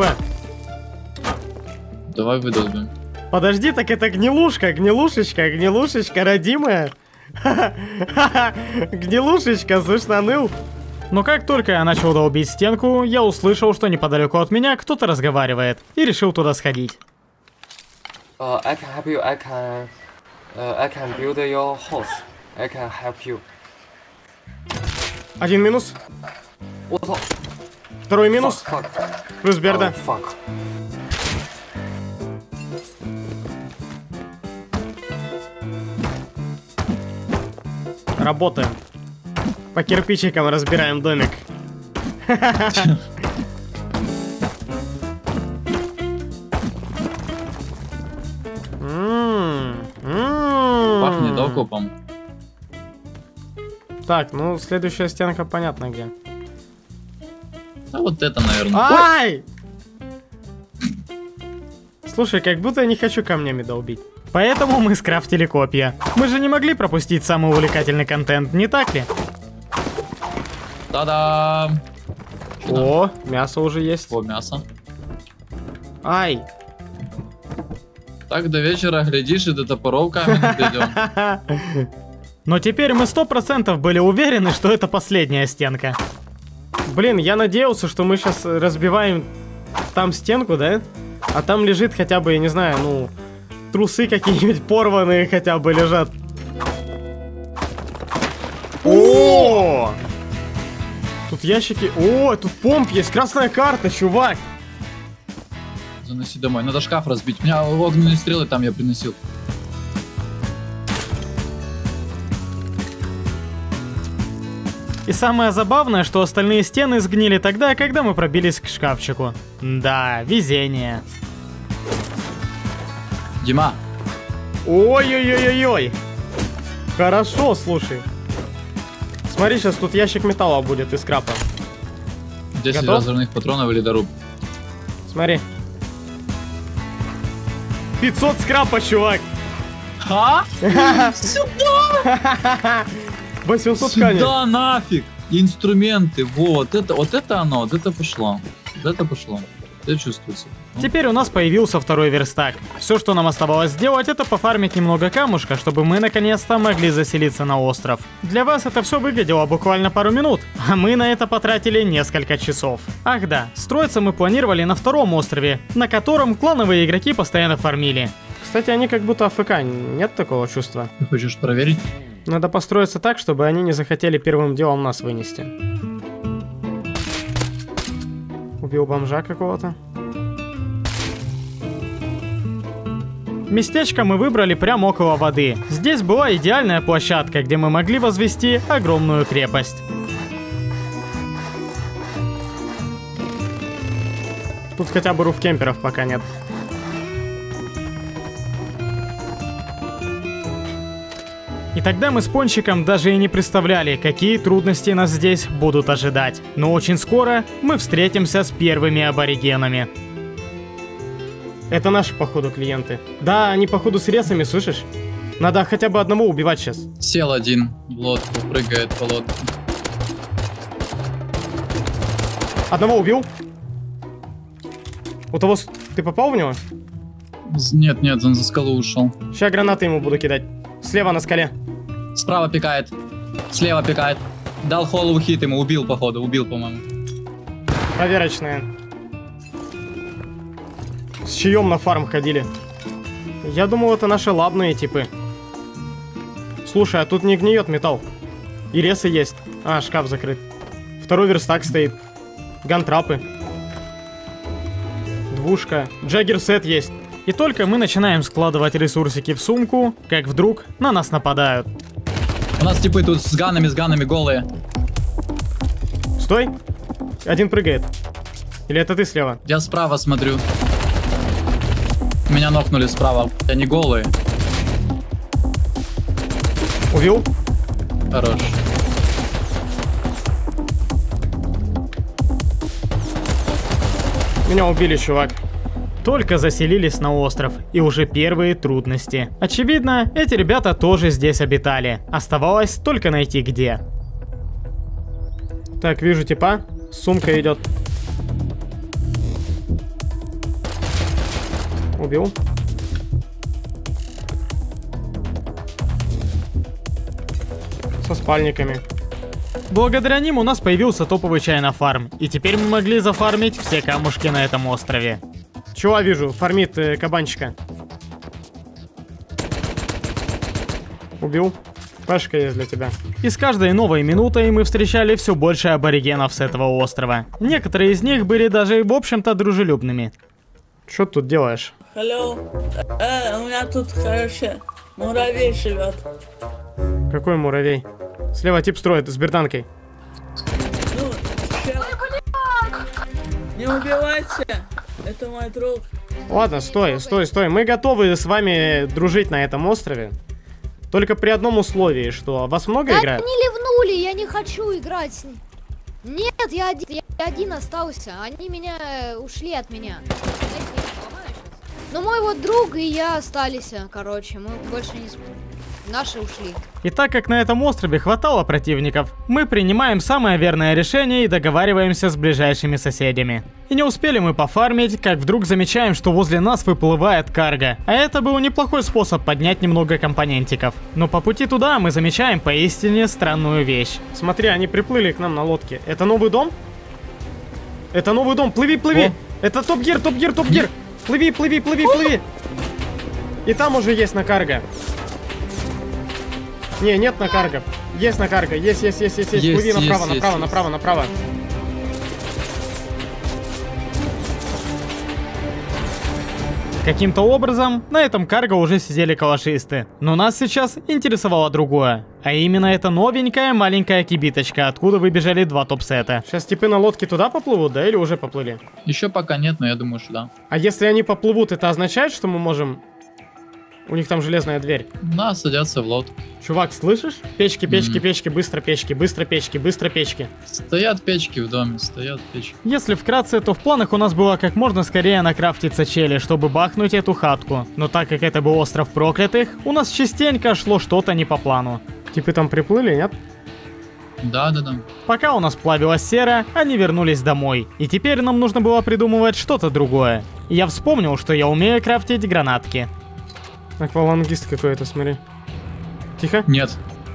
Давай выдолбим. Подожди, так это гнилушка, гнилушечка, гнилушечка родимая. Гнилушечка, слышно, ныл. Но как только я начал долбить стенку, я услышал, что неподалеку от меня кто-то разговаривает, и решил туда сходить. Uh, I can help you. I can, uh, I can build your house. I can help you. Один минус. What the? Второй минус. Fuck, fuck. Плюс Берда. Oh, fuck. Работаем. По кирпичикам разбираем домик. Пахнет окопом. Так, ну следующая стенка понятно где. А вот это, наверное. Ай! Слушай, как будто я не хочу камнями долбить. Поэтому мы скрафтили копья. Мы же не могли пропустить самый увлекательный контент, не так ли? Та-дам! О, мясо уже есть. О, мясо. Ай! Так до вечера, глядишь, и до топоров камень дойдем. Но теперь мы сто процентов были уверены, что это последняя стенка. Блин, я надеялся, что мы сейчас разбиваем там стенку, да? А там лежит хотя бы, я не знаю, ну... Трусы какие-нибудь порванные хотя бы лежат. О! Тут ящики... О, тут помп есть, красная карта, чувак! Заноси домой. Надо шкаф разбить. У меня огненные стрелы там я приносил. И самое забавное, что остальные стены сгнили тогда, когда мы пробились к шкафчику. Да, везение. Дима. Ой-ой-ой-ой-ой. Хорошо, слушай. Смотри, сейчас тут ящик металла будет из скрапа. десять Готов? разрывных патронов или доруб. Смотри. пятьсот скрапа, чувак. А? Сюда! восемьсот тканей. Сюда нафиг! Инструменты, вот это, вот это оно, вот это пошло. Вот это пошло. Это чувствуется. Теперь у нас появился второй верстак. Все, что нам оставалось сделать, это пофармить немного камушка, чтобы мы наконец-то могли заселиться на остров. Для вас это все выглядело буквально пару минут, а мы на это потратили несколько часов. Ах да, строиться мы планировали на втором острове, на котором клановые игроки постоянно фармили. Кстати, они как будто АФК, нет такого чувства? Ты хочешь проверить? Надо построиться так, чтобы они не захотели первым делом нас вынести. Убил бомжа какого-то. Местечко мы выбрали прямо около воды. Здесь была идеальная площадка, где мы могли возвести огромную крепость. Тут хотя бы руфкемперов пока нет. И тогда мы с Пончиком даже и не представляли, какие трудности нас здесь будут ожидать. Но очень скоро мы встретимся с первыми аборигенами. Это наши, походу, клиенты. Да, они, походу, с ресами, слышишь? Надо хотя бы одного убивать сейчас. Сел один в лодку, прыгает по лодке. Одного убил. У того... Ты попал в него? Нет, нет, он за скалу ушел. Сейчас гранаты ему буду кидать. Слева на скале. Справа пикает. Слева пикает. Дал холлоу хит ему, убил, походу, убил, по-моему. Проверочная. С чаем на фарм ходили. Я думал, это наши лабные типы. Слушай, а тут не гниет металл. И ресы есть. А, шкаф закрыт. Второй верстак стоит. Гантрапы. Двушка. Джаггер-сет есть. И только мы начинаем складывать ресурсики в сумку, как вдруг на нас нападают. У нас типы тут с ганами, с ганами голые. Стой. Один прыгает. Или это ты слева? Я справа смотрю. Меня нокнули справа. Они голые. Убил? Хорош. Меня убили, чувак. Только заселились на остров, и уже первые трудности. Очевидно, эти ребята тоже здесь обитали. Оставалось только найти где. Так, вижу типа. Сумка идет. Убил. Со спальниками. Благодаря ним у нас появился топовый чай на фарм. И теперь мы могли зафармить все камушки на этом острове. Чего вижу? Фармит э, кабанчика. Убил. Пашка есть для тебя. И с каждой новой минутой мы встречали все больше аборигенов с этого острова. Некоторые из них были даже, в общем-то, дружелюбными. Что ты тут делаешь? Алло. Э, у меня тут, короче, муравей живет. Какой муравей? Слева тип строит с берданкой. Ну, чел... Не убивайте. Это мой друг. Ладно, стой, стой, стой. Мы готовы с вами дружить на этом острове. Только при одном условии, что вас много да играет? Они ливнули, я не хочу играть с ним. Нет, я один, я один остался. Они меня ушли от меня. Но мой вот друг и я остались, короче, мы больше не... Наши ушли. И так как на этом острове хватало противников, мы принимаем самое верное решение и договариваемся с ближайшими соседями. И не успели мы пофармить, как вдруг замечаем, что возле нас выплывает карго. А это был неплохой способ поднять немного компонентиков. Но по пути туда мы замечаем поистине странную вещь. Смотри, они приплыли к нам на лодке. Это новый дом? Это новый дом, плыви, плыви! О. Это топ-гир, топ-гир, топ-гир! Плыви, плыви, плыви, плыви! И там уже есть на карго. Не, нет на карго. Есть на карго. Есть, есть, есть, есть, есть. есть Плыви направо, есть, направо, есть, направо, направо. Каким-то образом на этом карго уже сидели калашисты. Но нас сейчас интересовало другое. А именно эта новенькая маленькая кибиточка, откуда выбежали два топ-сета. Сейчас типы на лодке туда поплывут, да? Или уже поплыли? Еще пока нет, но я думаю, что да. А если они поплывут, это означает, что мы можем... У них там железная дверь. Да, садятся в лодку. Чувак, слышишь? Печки, печки, Mm. печки, быстро печки, быстро печки, быстро печки. Стоят печки в доме, стоят печки. Если вкратце, то в планах у нас было как можно скорее накрафтиться чели, чтобы бахнуть эту хатку. Но так как это был остров проклятых, у нас частенько шло что-то не по плану. Типы там приплыли, нет? Да, да, да. Пока у нас плавилась сера, они вернулись домой. И теперь нам нужно было придумывать что-то другое. И я вспомнил, что я умею крафтить гранатки. Аквалангист какой-то, смотри. Тихо. Нет.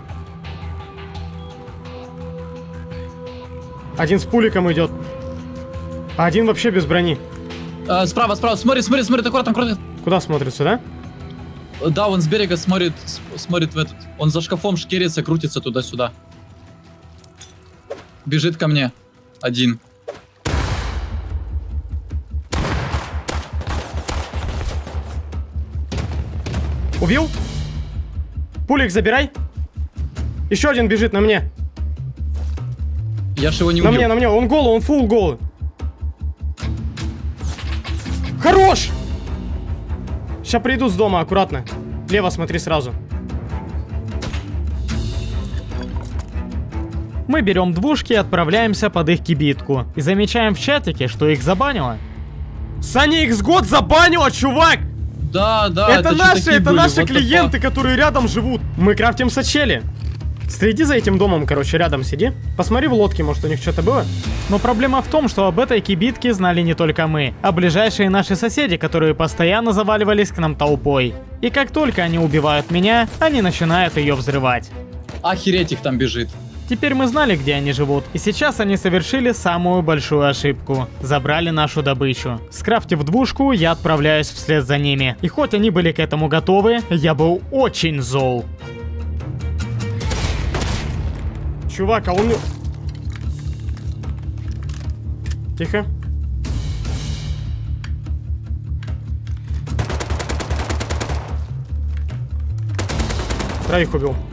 Один с пуликом идет. А один вообще без брони. А, справа, справа, смотри, смотри, смотри, аккуратно, аккуратно. Куда смотрит, сюда? Да, он с берега смотрит, смотрит в этот. Он за шкафом шкерится, крутится туда-сюда. Бежит ко мне. Один. Убил? Пулик забирай. Еще один бежит на мне. Я ж его не на убил. На мне, на мне. Он голый, он фул голый. Хорош! Сейчас придут с дома, аккуратно. Лево смотри сразу. Мы берем двушки и отправляемся под их кибитку. И замечаем в чатике, что их забанило. Саня Икс год забанила, чувак! Да, да, это, это наши, это были, наши вот клиенты, которые рядом живут. Мы крафтим сачели. Следи за этим домом, короче, рядом сиди. Посмотри в лодке, может у них что-то было. Но проблема в том, что об этой кибитке знали не только мы, а ближайшие наши соседи, которые постоянно заваливались к нам толпой. И как только они убивают меня, они начинают ее взрывать. Охереть, их там бежит. Теперь мы знали, где они живут, и сейчас они совершили самую большую ошибку. Забрали нашу добычу. Скрафтив двушку, я отправляюсь вслед за ними. И хоть они были к этому готовы, я был очень зол. Чувак, а он... Тихо. Троих убил.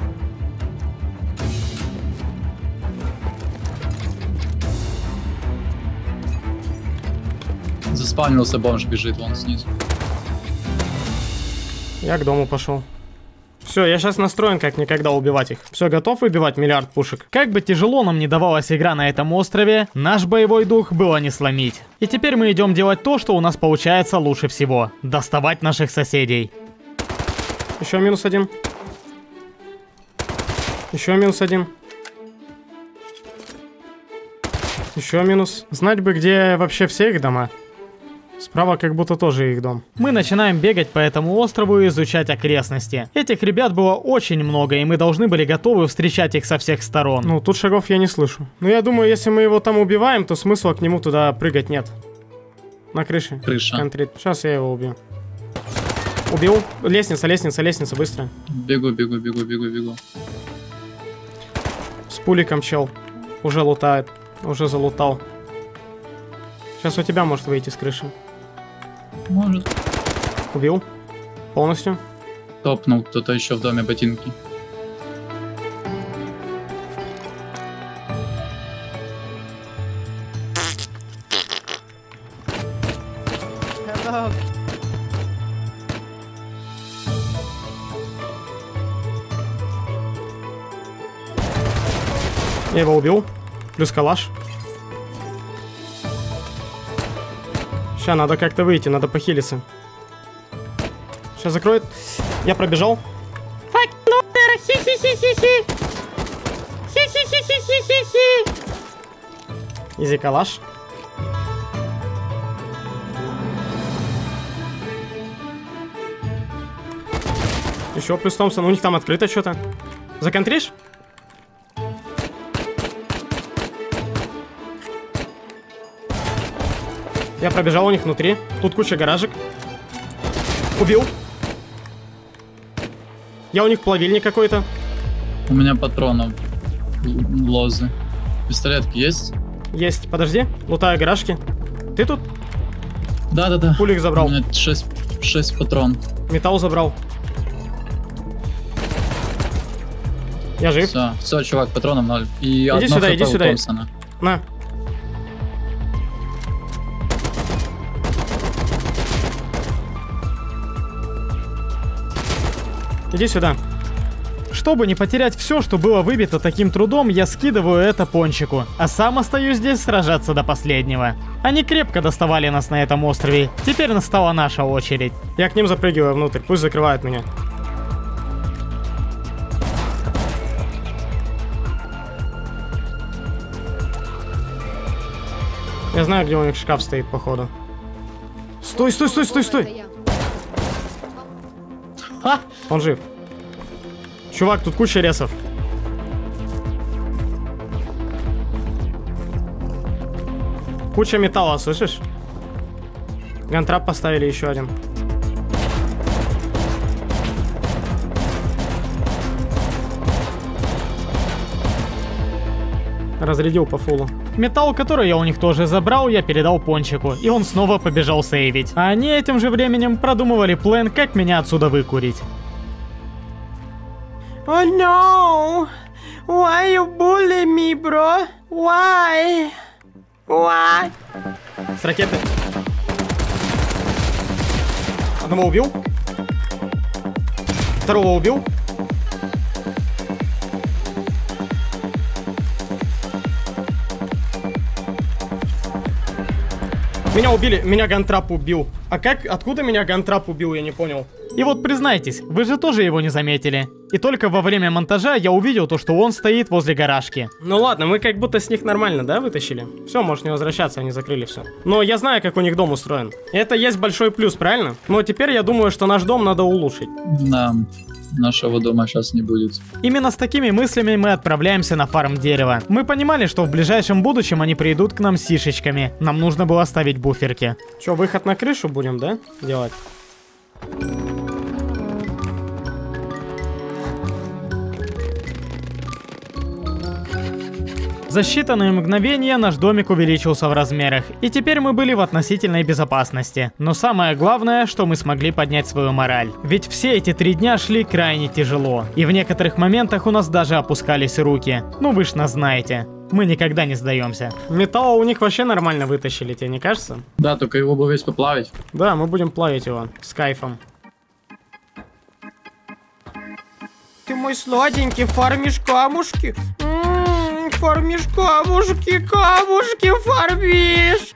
Заспавнился бомж, бежит вон снизу. Я к дому пошел. Все, я сейчас настроен как никогда убивать их. Все, готов выбивать миллиард пушек? Как бы тяжело нам не давалась игра на этом острове, наш боевой дух было не сломить. И теперь мы идем делать то, что у нас получается лучше всего. Доставать наших соседей. Еще минус один. Еще минус один. Еще минус. Знать бы, где вообще все их дома. Справа как будто тоже их дом. Мы начинаем бегать по этому острову и изучать окрестности. Этих ребят было очень много, и мы должны были готовы встречать их со всех сторон. Ну, тут шагов я не слышу. Но я думаю, если мы его там убиваем, то смысла к нему туда прыгать нет. На крыше. Крыша. Контрит. Сейчас я его убью. Убил. Лестница, лестница, лестница, быстро. Бегу, бегу, бегу, бегу, бегу. С пуликом чел. Уже лутает. Уже залутал. Сейчас у тебя может выйти с крыши. Может. Убил. Полностью. Топнул кто-то еще в доме ботинки. Hello. Я его убил. Плюс калаш. Сейчас надо как-то выйти, надо похилиться. Сейчас закроет. Я пробежал. Изи калаш. Еще плюс Томпсон. У них там открыто что-то. Законтришь? Я пробежал у них внутри. Тут куча гаражек. Убил. Я у них плавильник какой-то. У меня патронов. Лозы. Пистолетки есть? Есть. Подожди. Лутаю гаражки. Ты тут? Да-да-да. Пулик забрал. У меня шесть, шесть патрон. Металл забрал. Я жив. Все, все, чувак, патронов ноль. И иди одно сюда, иди хп у сюда. Томпсона. На. Иди сюда. Чтобы не потерять все, что было выбито таким трудом, я скидываю это Пончику, а сам остаюсь здесь сражаться до последнего. Они крепко доставали нас на этом острове, теперь настала наша очередь. Я к ним запрыгиваю внутрь, пусть закрывают меня. Я знаю, где у них шкаф стоит, походу. Стой, стой, стой, стой, стой! А! Он жив. Чувак, тут куча ресов. Куча металла, слышишь? Гантрап поставили еще один. Разрядил по фулу. Металл, который я у них тоже забрал, я передал Пончику, и он снова побежал сейвить. А они этим же временем продумывали план, как меня отсюда выкурить. Oh no! Why you bully me, bro? Why? Why? С ракеты. Одного убил. Второго убил. Меня убили, меня гантрап убил. А как, откуда меня гантрап убил, я не понял. И вот признайтесь, вы же тоже его не заметили. И только во время монтажа я увидел то, что он стоит возле гаражки. Ну ладно, мы как будто с них нормально, да, вытащили? Все, можешь не возвращаться, они закрыли все. Но я знаю, как у них дом устроен. Это есть большой плюс, правильно? Но теперь я думаю, что наш дом надо улучшить. Да, нашего дома сейчас не будет. Именно с такими мыслями мы отправляемся на фарм дерева. Мы понимали, что в ближайшем будущем они придут к нам с сишечками. Нам нужно было ставить буферки. Че, выход на крышу будем, да, делать? За считанные мгновения наш домик увеличился в размерах, и теперь мы были в относительной безопасности. Но самое главное, что мы смогли поднять свою мораль. Ведь все эти три дня шли крайне тяжело, и в некоторых моментах у нас даже опускались руки. Ну вы ж нас знаете, мы никогда не сдаемся. Металла у них вообще нормально вытащили, тебе не кажется? Да, только его бы весь поплавить. Да, мы будем плавить его с кайфом. Ты мой сладенький, фармишь камушки. М-м, фармишь камушки, камушки фармишь.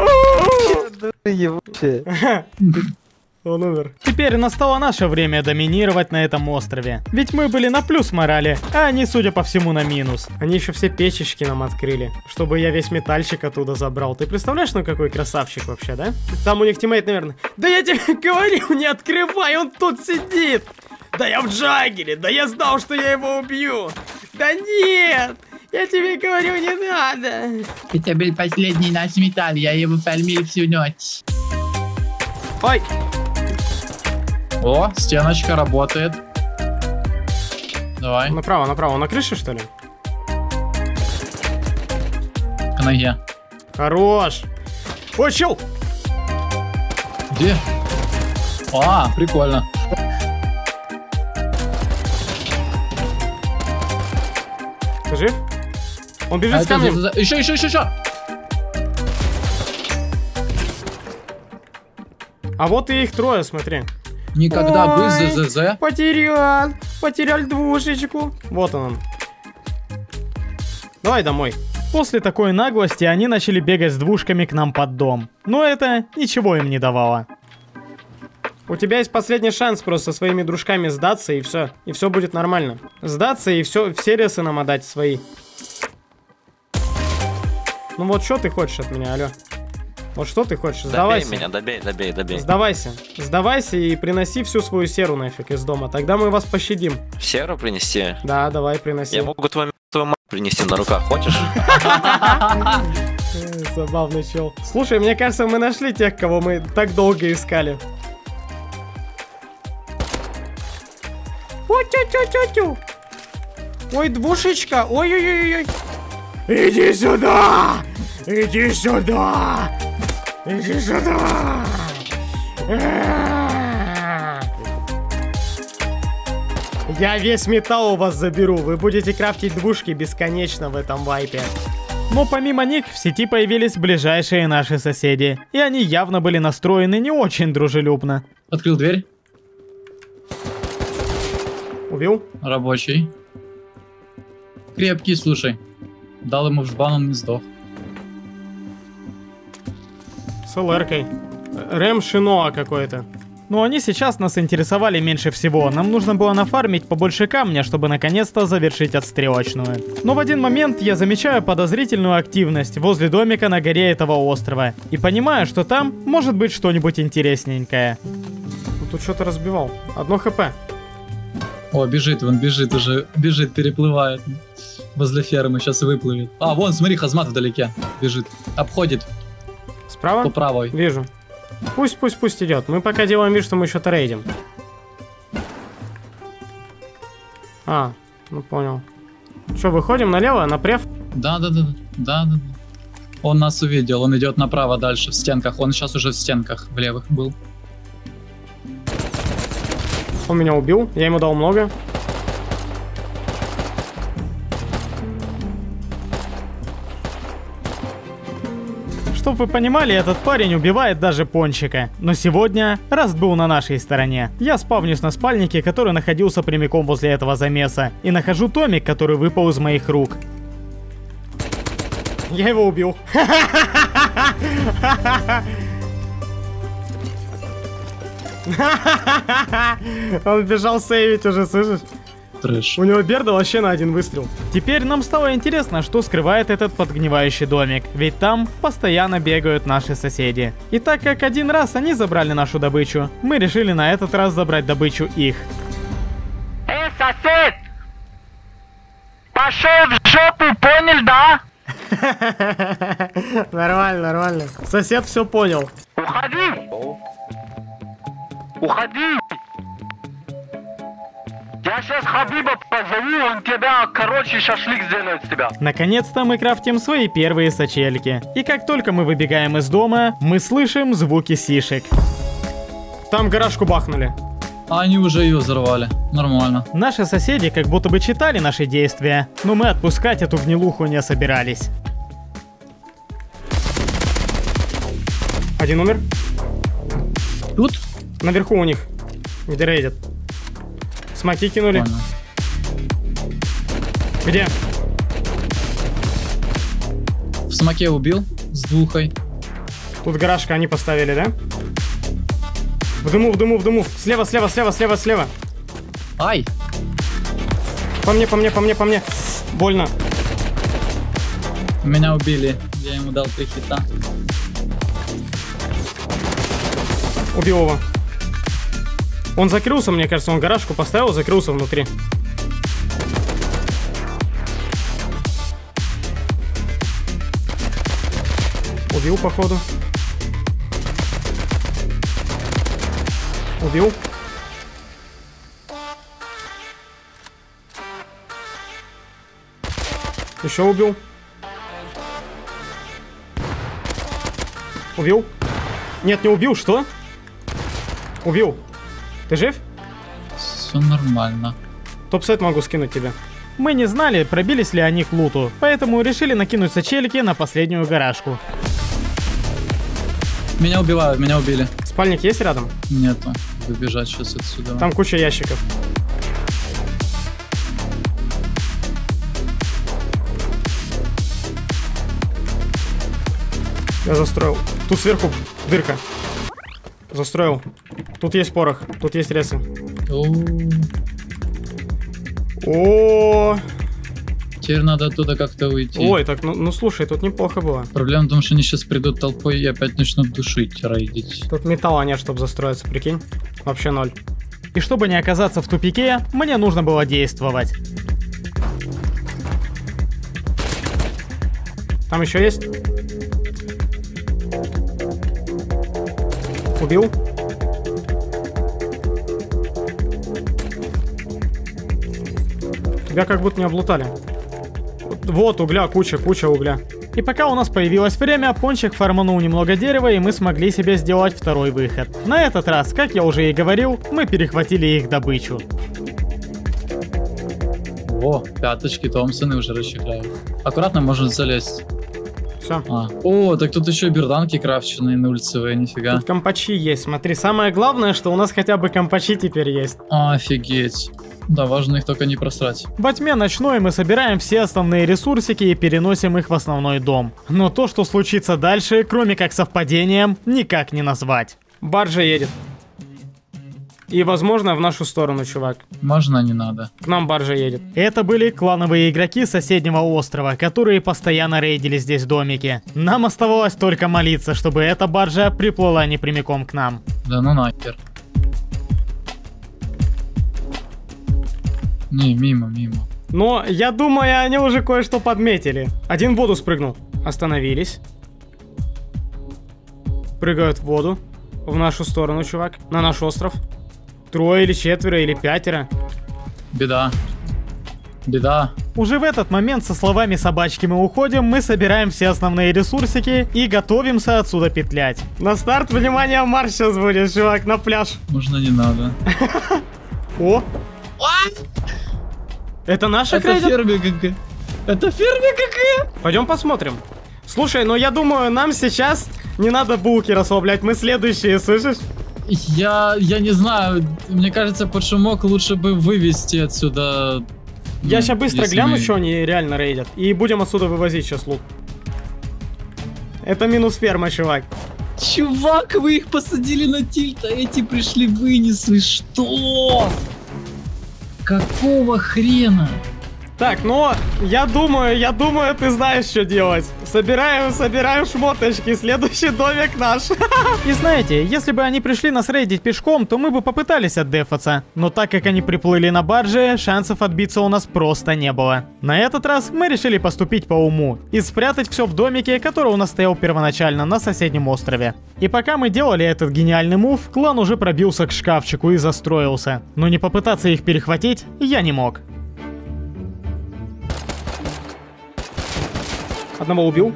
Он умер. Теперь настало наше время доминировать на этом острове. Ведь мы были на плюс морали, а они, судя по всему, на минус. Они еще все печечки нам открыли, чтобы я весь метальчик оттуда забрал. Ты представляешь, ну какой красавчик вообще, да? Там у них тиммейт, наверное. Да я тебе говорил, не открывай, он тут сидит. Да я в джаггере, да я знал, что я его убью. Да нет, я тебе говорю, не надо. Это был последний наш металл, я его фармил всю ночь. Ой. О, стеночка работает. Давай. Направо, направо, на крыше, что ли? К ноге. Хорош. Ой, чел. Где? А, прикольно. Ты жив? Он бежит а с камнем. За... Еще, еще, еще, еще. А вот и их трое, смотри. Никогда бы ЗЗЗ. Потерял, потерял двушечку. Вот он. Давай домой. После такой наглости они начали бегать с двушками к нам под дом. Но это ничего им не давало. У тебя есть последний шанс просто со своими дружками сдаться, и все. И все будет нормально. Сдаться и все, все ресы нам отдать свои. Ну вот что ты хочешь от меня, алло? Вот что ты хочешь? Сдавайся. Добей меня, добей, добей, добей. Сдавайся. Сдавайся и приноси всю свою серу нафиг из дома. Тогда мы вас пощадим. Серу принести? Да, давай, приноси. Я могу твою, твою мать принести на руках, хочешь? Забавный чел. Слушай, мне кажется, мы нашли тех, кого мы так долго искали. Ой, тю-тю-тю-тю. Ой, двушечка. Ой-ой-ой-ой. Иди сюда! Иди сюда! Иди сюда! Я весь металл у вас заберу. Вы будете крафтить двушки бесконечно в этом вайпе. Но помимо них в сети появились ближайшие наши соседи. И они явно были настроены не очень дружелюбно. Открыл дверь. Убил? Рабочий. Крепкий, слушай. Дал ему в жбан, он не сдох. С ЛР-кой. Рэм Шиноа какой-то. Но они сейчас нас интересовали меньше всего. Нам нужно было нафармить побольше камня, чтобы наконец-то завершить отстрелочную. Но в один момент я замечаю подозрительную активность возле домика на горе этого острова. И понимаю, что там может быть что-нибудь интересненькое. Ну, тут что-то разбивал. Одно хп. О, бежит, он бежит уже. Бежит, переплывает. Возле фермы, сейчас выплывет. А, вон, смотри, Хазмат вдалеке. Бежит. Обходит. Справа? По правой. Вижу. Пусть, пусть, пусть идет. Мы пока делаем вид, что мы еще трейдим. А, ну понял. Что, выходим налево, напряв? Да, да, да, да, да. Он нас увидел, он идет направо дальше, в стенках. Он сейчас уже в стенках, в левых был. Он меня убил, я ему дал много. Чтоб вы понимали, этот парень убивает даже пончика. Но сегодня Раст был на нашей стороне. Я спавнюсь на спальнике, который находился прямиком возле этого замеса. И нахожу томик, который выпал из моих рук. Я его убил. Он бежал сейвить уже, слышишь? Трэш. У него Берда вообще на один выстрел. Теперь нам стало интересно, что скрывает этот подгнивающий домик, ведь там постоянно бегают наши соседи. И так как один раз они забрали нашу добычу, мы решили на этот раз забрать добычу их. Эй, сосед! Пошел в жопу, понял, да? Нормально, нормально. Сосед все понял. Уходи! Уходи! Я сейчас Хабиба позову, он тебя, короче, шашлык сделает с тебя. Наконец-то мы крафтим свои первые сачельки. И как только мы выбегаем из дома, мы слышим звуки сишек. Там гаражку бахнули. А они уже ее взорвали. Нормально. Наши соседи как будто бы читали наши действия, но мы отпускать эту гнилуху не собирались. Один умер. Тут? Наверху у них. Где рейдят. Смоки кинули. Понял. Где? В смоке убил. С двухой. Тут гаражка они поставили, да? В дыму, в дыму, в дыму. Слева, слева, слева, слева, слева. Ай! По мне, по мне, по мне, по мне. Больно. Меня убили. Я ему дал три хита. Убил его. Он закрылся, мне кажется, он гаражку поставил, закрылся внутри. Убил, походу. Убил. Еще убил. Убил. Нет, не убил, что? Убил. Ты жив? Все нормально. Топ-сет могу скинуть тебе. Мы не знали, пробились ли они к луту, поэтому решили накинуть сачельки на последнюю гаражку. Меня убивают, меня убили. Спальник есть рядом? Нету. Выбежать сейчас отсюда. Там куча ящиков. Я застроил. Тут сверху дырка. Застроил. Тут есть порох, тут есть ресы. О. Теперь надо оттуда как-то уйти. Ой, так, ну, ну слушай, тут неплохо было. Проблема в том, что они сейчас придут толпой и опять начнут душить, рейдить. Тут металла нет, чтобы застроиться, прикинь. Вообще ноль. И чтобы не оказаться в тупике, мне нужно было действовать. Там еще есть? Убил? Тебя как будто не облутали. Вот угля, куча, куча угля. И пока у нас появилось время, Пончик фарманул немного дерева, и мы смогли себе сделать второй выход. На этот раз, как я уже и говорил, мы перехватили их добычу. О, пяточки Томпсоны уже расщепляют. Аккуратно можно залезть. Все. А. О, так тут еще берданки крафченные нульцевые, нифига. Тут компачи есть, смотри. Самое главное, что у нас хотя бы компачи теперь есть. Офигеть. Да, важно их только не просрать. Во тьме ночной мы собираем все основные ресурсики и переносим их в основной дом. Но то, что случится дальше, кроме как совпадением, никак не назвать. Баржа едет. И, возможно, в нашу сторону, чувак. Можно, не надо. К нам баржа едет. Это были клановые игроки соседнего острова, которые постоянно рейдили здесь домики. Нам оставалось только молиться, чтобы эта баржа приплыла не прямиком к нам. Да ну нахер. Не, мимо, мимо. Но, я думаю, они уже кое-что подметили. Один в воду спрыгнул. Остановились. Прыгают в воду. В нашу сторону, чувак. На наш остров. Трое или четверо, или пятеро. Беда. Беда. Уже в этот момент со словами «собачки мы уходим» мы собираем все основные ресурсики и готовимся отсюда петлять. На старт, внимание, марш сейчас будет, чувак, на пляж. Можно не надо. О! Это наша Это ферме ГГ. Это ферме ГГ. Пойдем посмотрим. Слушай, ну я думаю, нам сейчас не надо булки расслаблять. Мы следующие, слышишь? Я, я не знаю. Мне кажется, под шумок лучше бы вывести отсюда. Я ну, сейчас быстро гляну, мы... что они реально рейдят. И будем отсюда вывозить сейчас лут. Это минус ферма, чувак. Чувак, вы их посадили на тильт, а эти пришли вынесли. Что? Какого хрена? Так, ну, я думаю, я думаю, ты знаешь, что делать. Собираем, собираем шмоточки, следующий домик наш. И знаете, если бы они пришли нас рейдить пешком, то мы бы попытались отдефаться. Но так как они приплыли на барже, шансов отбиться у нас просто не было. На этот раз мы решили поступить по уму и спрятать все в домике, который у нас стоял первоначально на соседнем острове. И пока мы делали этот гениальный мув, клан уже пробился к шкафчику и застроился. Но не попытаться их перехватить я не мог. Одного убил.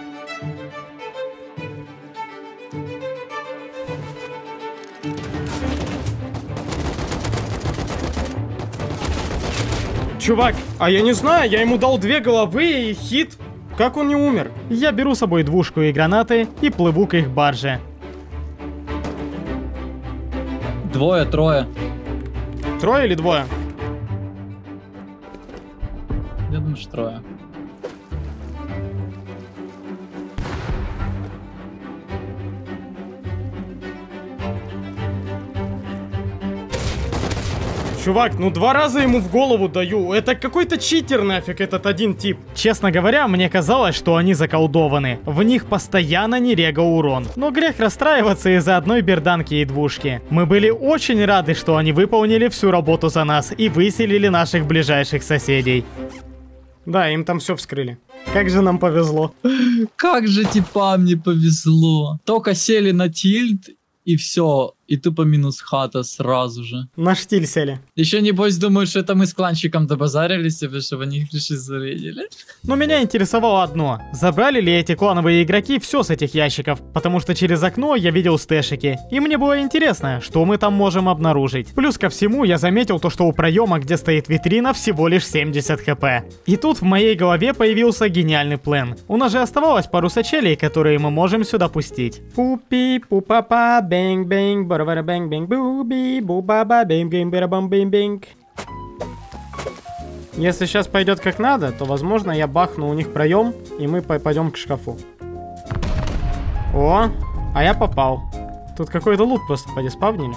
Чувак, а я не знаю, я ему дал две головы и хит. Как он не умер? Я беру с собой двушку и гранаты и плыву к их барже. Двое, трое. Трое или двое? Я думаю, что трое. Чувак, ну два раза ему в голову даю. Это какой-то читер нафиг, этот один тип. Честно говоря, мне казалось, что они заколдованы. В них постоянно не регал урон. Но грех расстраиваться из-за одной берданки и двушки. Мы были очень рады, что они выполнили всю работу за нас и выселили наших ближайших соседей. Да, им там все вскрыли. Как же нам повезло. Как же типам не повезло. Только сели на тильт и все. И тупо минус хата сразу же. На штиль сели. Еще небось думают, что это мы с кланчиком добазарили себе, чтобы они их пришли зарейдили. Но меня интересовало одно. Забрали ли эти клановые игроки все с этих ящиков? Потому что через окно я видел стэшики. И мне было интересно, что мы там можем обнаружить. Плюс ко всему я заметил то, что у проема, где стоит витрина, всего лишь семьдесят хп. И тут в моей голове появился гениальный план. У нас же оставалось пару сачелей, которые мы можем сюда пустить. Пупи, пупапа, бэнг-бэнг, бэнг бэнг буби бубаба бэнг бэнг барабам бэнг бэнг. Если сейчас пойдет как надо, то возможно я бахну у них проем и мы пойдем к шкафу. О, а я попал. Тут какой-то лут просто подиспавнили.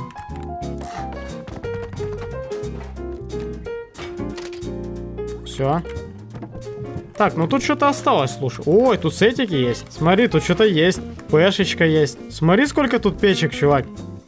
Все. Так, ну тут что-то осталось, слушай. Ой, тут сетики есть. Смотри, тут что-то есть. Пэшечка есть. Смотри, сколько тут печек, чувак.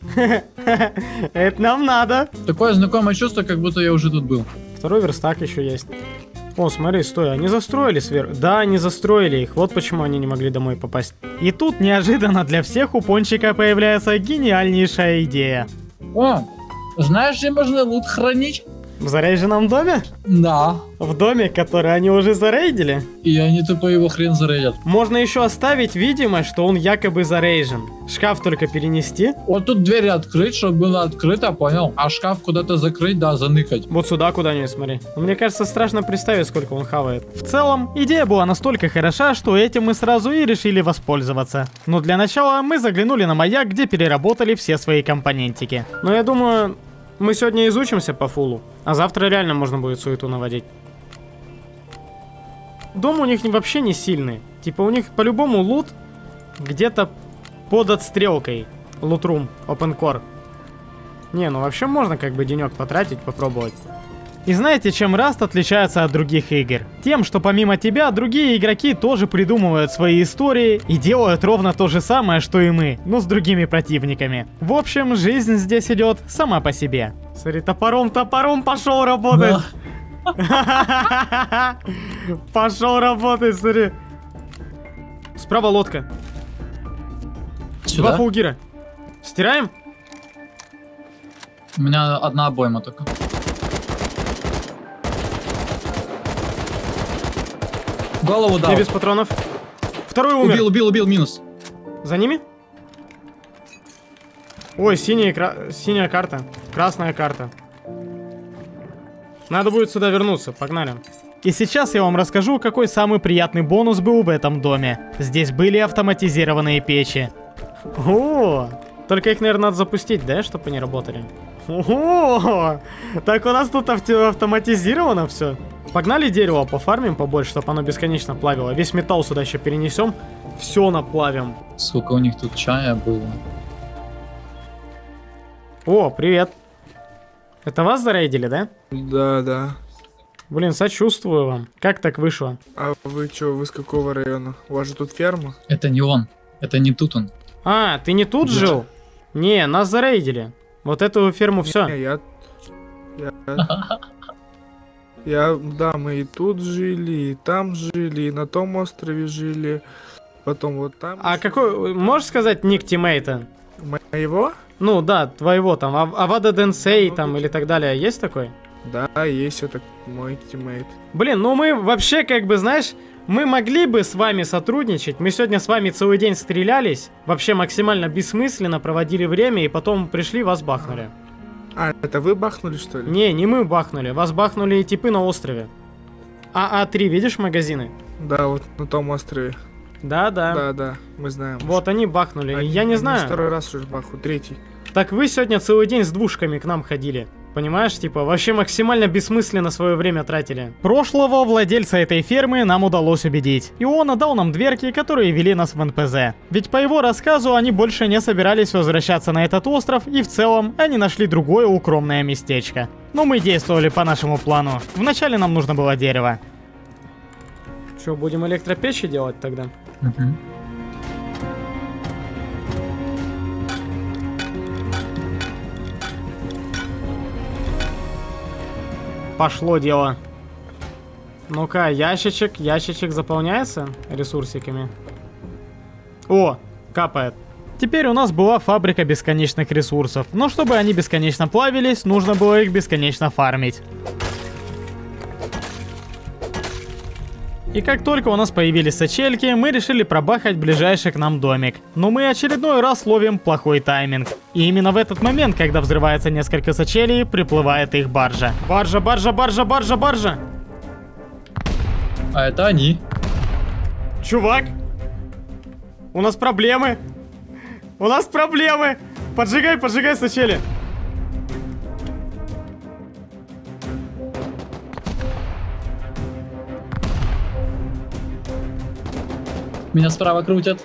Это нам надо. Такое знакомое чувство, как будто я уже тут был. Второй верстак еще есть. О, смотри, стой, они застроили сверху. Да, они застроили их, вот почему они не могли домой попасть. И тут неожиданно для всех у Пончика появляется гениальнейшая идея. О, знаешь, где можно лут хранить? В зарейдженном доме? Да. В доме, который они уже зарейдили? И они тупо его хрен зарейдят. Можно еще оставить видимость, что он якобы зарейджен. Шкаф только перенести. Вот тут двери открыть, чтобы было открыто, понял? А шкаф куда-то закрыть, да, заныкать. Вот сюда куда-нибудь, смотри. Но мне кажется, страшно представить, сколько он хавает. В целом, идея была настолько хороша, что этим мы сразу и решили воспользоваться. Но для начала мы заглянули на маяк, где переработали все свои компонентики. Но я думаю... Мы сегодня изучимся по фулу, а завтра реально можно будет суету наводить. Дом у них вообще не сильный. Типа у них по-любому лут где-то под отстрелкой. Лутрум, опенкор. Не, ну вообще можно как бы денек потратить, попробовать. И знаете, чем Rust отличается от других игр? Тем, что помимо тебя, другие игроки тоже придумывают свои истории и делают ровно то же самое, что и мы, но с другими противниками. В общем, жизнь здесь идет сама по себе. Смотри, топором, топором пошел работать. Пошел работать, смотри. Справа лодка. Два фулгира. Стираем? У меня одна обойма только. Голову дал. Я без патронов. Второй умер. Убил, убил, убил, минус. За ними? Ой, синяя, кра... синяя карта. Красная карта. Надо будет сюда вернуться, погнали. И сейчас я вам расскажу, какой самый приятный бонус был в этом доме. Здесь были автоматизированные печи. О, только их, наверное, надо запустить, да, чтобы они работали? Ого! Так у нас тут авто автоматизировано все. Погнали дерево, пофармим побольше, чтобы оно бесконечно плавило. Весь металл сюда еще перенесем. Все наплавим. Сука, у них тут чая было. О, привет. Это вас зарейдили, да? Да, да. Блин, сочувствую вам. Как так вышло? А вы чё, вы с какого района? У вас же тут ферма? Это не он. Это не тут он. А, ты не тут Нет. жил? Не, нас зарейдили. Вот эту ферму все. Не, я... Я... Я... Да, мы и тут жили, и там жили, и на том острове жили. Потом вот там... А какой... Можешь сказать ник тиммейта? Моего? Ну да, твоего там. Ав- Авада Денсей там или так далее. Есть такой? Да, есть, это мой тиммейт. Блин, ну мы вообще как бы, знаешь... Мы могли бы с вами сотрудничать. Мы сегодня с вами целый день стрелялись. Вообще максимально бессмысленно проводили время. И потом пришли, вас бахнули. А, это вы бахнули, что ли? Не, не мы бахнули. Вас бахнули типы на острове. А А три, видишь магазины? Да, вот на том острове. Да, да. Да, да, мы знаем. Вот они бахнули. Они, Я не они знаю. Второй раз уже баху, третий. Так вы сегодня целый день с двушками к нам ходили. Понимаешь, типа, вообще максимально бессмысленно свое время тратили. Прошлого владельца этой фермы нам удалось убедить. И он отдал нам дверки, которые вели нас в эн пэ зэ. Ведь по его рассказу они больше не собирались возвращаться на этот остров, и в целом они нашли другое укромное местечко. Но мы действовали по нашему плану. Вначале нам нужно было дерево. Что, будем электропечи делать тогда? Угу. Пошло дело. Ну-ка, ящичек, ящичек заполняется ресурсиками. О, капает. Теперь у нас была фабрика бесконечных ресурсов. Но чтобы они бесконечно плавились, нужно было их бесконечно фармить. И как только у нас появились сачельки, мы решили пробахать ближайший к нам домик. Но мы очередной раз ловим плохой тайминг. И именно в этот момент, когда взрывается несколько сачелей, приплывает их баржа. Баржа, баржа, баржа, баржа, баржа! А это они. Чувак! У нас проблемы! У нас проблемы! Поджигай, поджигай сачели! Меня справа крутят.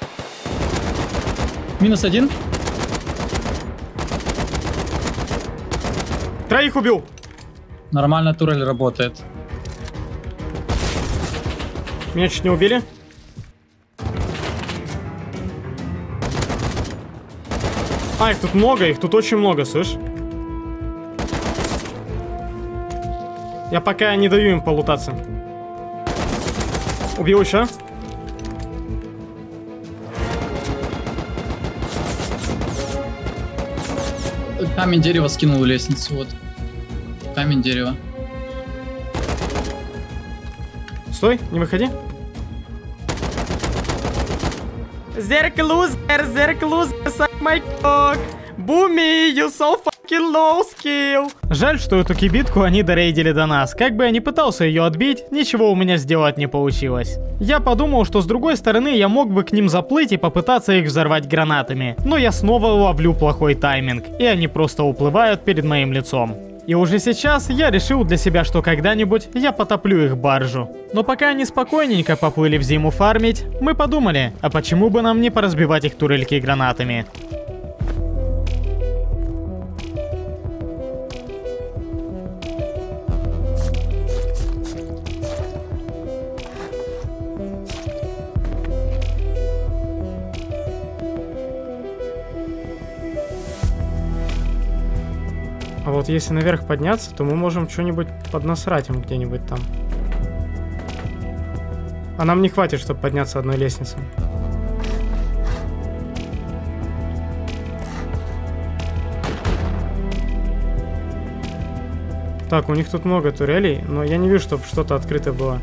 Минус один. Троих убил. Нормально турель работает. Меня чуть не убили. А, их тут много, их тут очень много, слышь? Я пока не даю им полутаться. Убил еще. Камень дерева скинул лестницу, вот. Камень дерева. Стой, не выходи. Зеркало, зеркало, suck my cock. Буми, you so fucking low skill. Жаль, что эту кибитку они дорейдили до нас. Как бы я ни пытался ее отбить, ничего у меня сделать не получилось. Я подумал, что с другой стороны я мог бы к ним заплыть и попытаться их взорвать гранатами. Но я снова ловлю плохой тайминг, и они просто уплывают перед моим лицом. И уже сейчас я решил для себя, что когда-нибудь я потоплю их баржу. Но пока они спокойненько поплыли в зиму фармить, мы подумали, а почему бы нам не поразбивать их турельки гранатами. А вот если наверх подняться, то мы можем что-нибудь поднасрать им где-нибудь там. А нам не хватит, чтобы подняться одной лестницей. Так, у них тут много турелей, но я не вижу, чтобы что-то открыто было.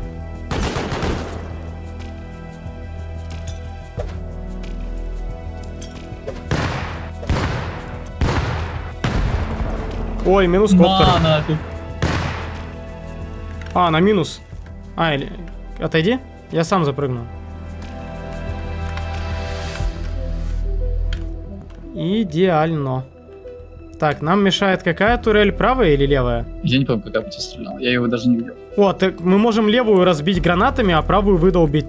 Ой, минус коптер. На, а, на минус. А, или... Отойди, я сам запрыгну. Идеально. Так, нам мешает какая турель, правая или левая? Я не помню, какая бы тебя стреляла. Я его даже не видел. О, так мы можем левую разбить гранатами, а правую выдолбить.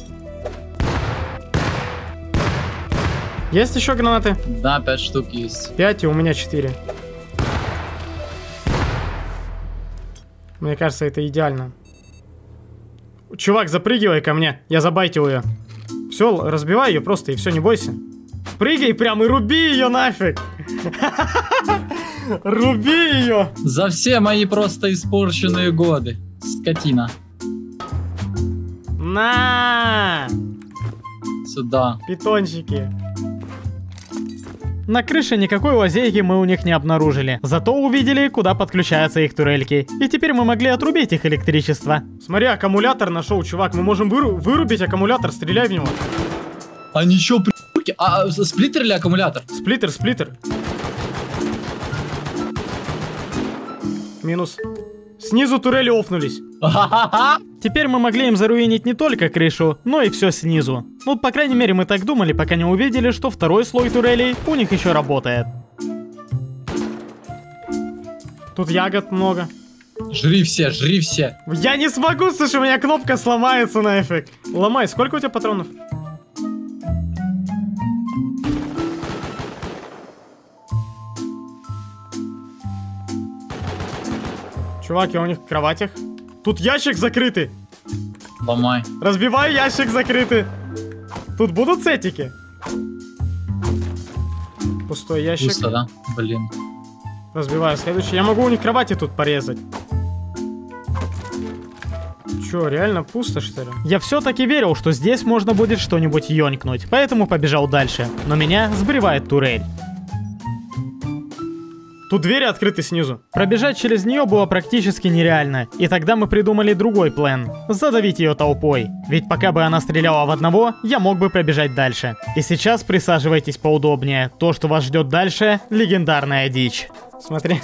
Есть еще гранаты? Да, пять штук есть. Пять, и у меня четыре. Мне кажется, это идеально. Чувак, запрыгивай ко мне, я забайтил ее. Все, разбивай ее просто, и все, не бойся. Прыгай прям и руби ее нафиг. Руби ее. За все мои просто испорченные годы. Скотина. На! Сюда. Питончики. На крыше никакой лазейки мы у них не обнаружили. Зато увидели, куда подключаются их турельки. И теперь мы могли отрубить их электричество. Смотри, аккумулятор нашел, чувак. Мы можем выру вырубить аккумулятор, стреляй в него. А ничего, при***ки. А сплиттер или аккумулятор? Сплиттер, сплиттер. Минус. Снизу турели офнулись. Теперь мы могли им заруинить не только крышу, но и все снизу. Ну, по крайней мере, мы так думали, пока не увидели, что второй слой турелей у них еще работает. Тут ягод много. Жри все, жри все. Я не смогу, слушай, у меня кнопка сломается нафиг. Ломай, сколько у тебя патронов? Чувак, я у них в кроватях. Тут ящик закрытый. Ломай. Разбивай, ящик закрытый. Тут будут сетики? Пустой ящик. Пусто, да? Блин. Разбиваю следующий. Я могу у них кровати тут порезать. Чё, реально пусто, что ли? Я все-таки верил, что здесь можно будет что-нибудь ёнькнуть, поэтому побежал дальше. Но меня сбривает турель. Тут двери открыты снизу. Пробежать через нее было практически нереально. И тогда мы придумали другой план. Задавить ее толпой. Ведь пока бы она стреляла в одного, я мог бы пробежать дальше. И сейчас присаживайтесь поудобнее. То, что вас ждет дальше, легендарная дичь. Смотри.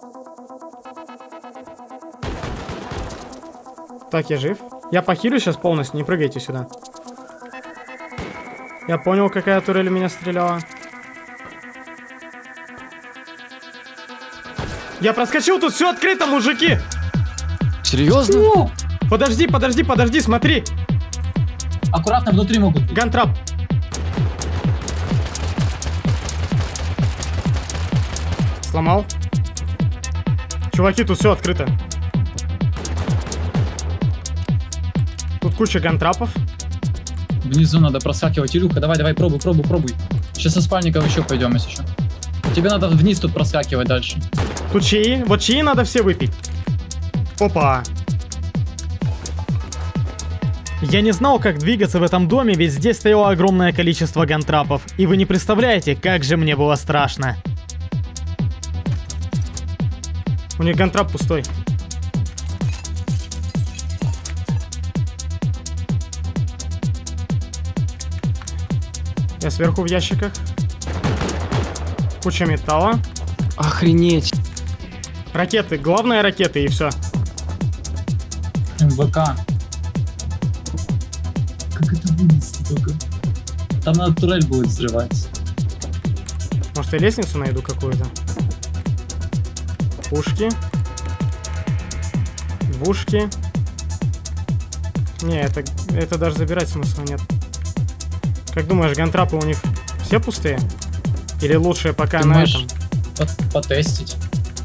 Так, я жив. Я похилю сейчас полностью, не прыгайте сюда. Я понял, какая турель у меня стреляла. Я проскочил, тут все открыто, мужики! Серьезно? О! Подожди, подожди, подожди, смотри! Аккуратно, внутри могут быть. Гантрап. Сломал. Чуваки, тут все открыто. Тут куча гантрапов. Внизу надо проскакивать. Илюха, давай, давай, пробуй, пробуй, пробуй. Сейчас со спальником еще пойдем, если что. Тебе надо вниз тут проскакивать дальше. Тут чаи. Вот чаи надо все выпить. Опа. Я не знал, как двигаться в этом доме, ведь здесь стояло огромное количество гантрапов. И вы не представляете, как же мне было страшно. У них гантрап пустой. Я сверху в ящиках. Куча металла. Охренеть. Ракеты. Главное ракеты и все. эм вэ ка. Как это вынести только? Там надо турель будет взрывать. Может, я лестницу найду какую-то? Пушки. Двушки. Не, это, это даже забирать смысла нет. Как думаешь, гантрапы у них все пустые? Или лучше пока Ты на этом? Потестить.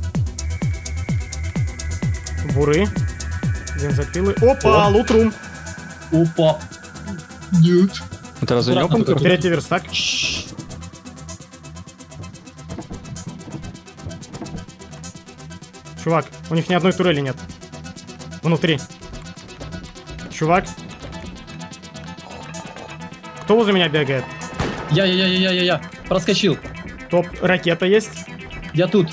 Буры. Бензопилы. Опа, О. лутрум. Опа. Нет. Это разве не опен круто? Третий верстак. Чувак, у них ни одной турели нет. Внутри. Чувак. Кто возле меня бегает? Я, я, я, я, я, я. Проскочил. Топ, ракета есть. Я тут.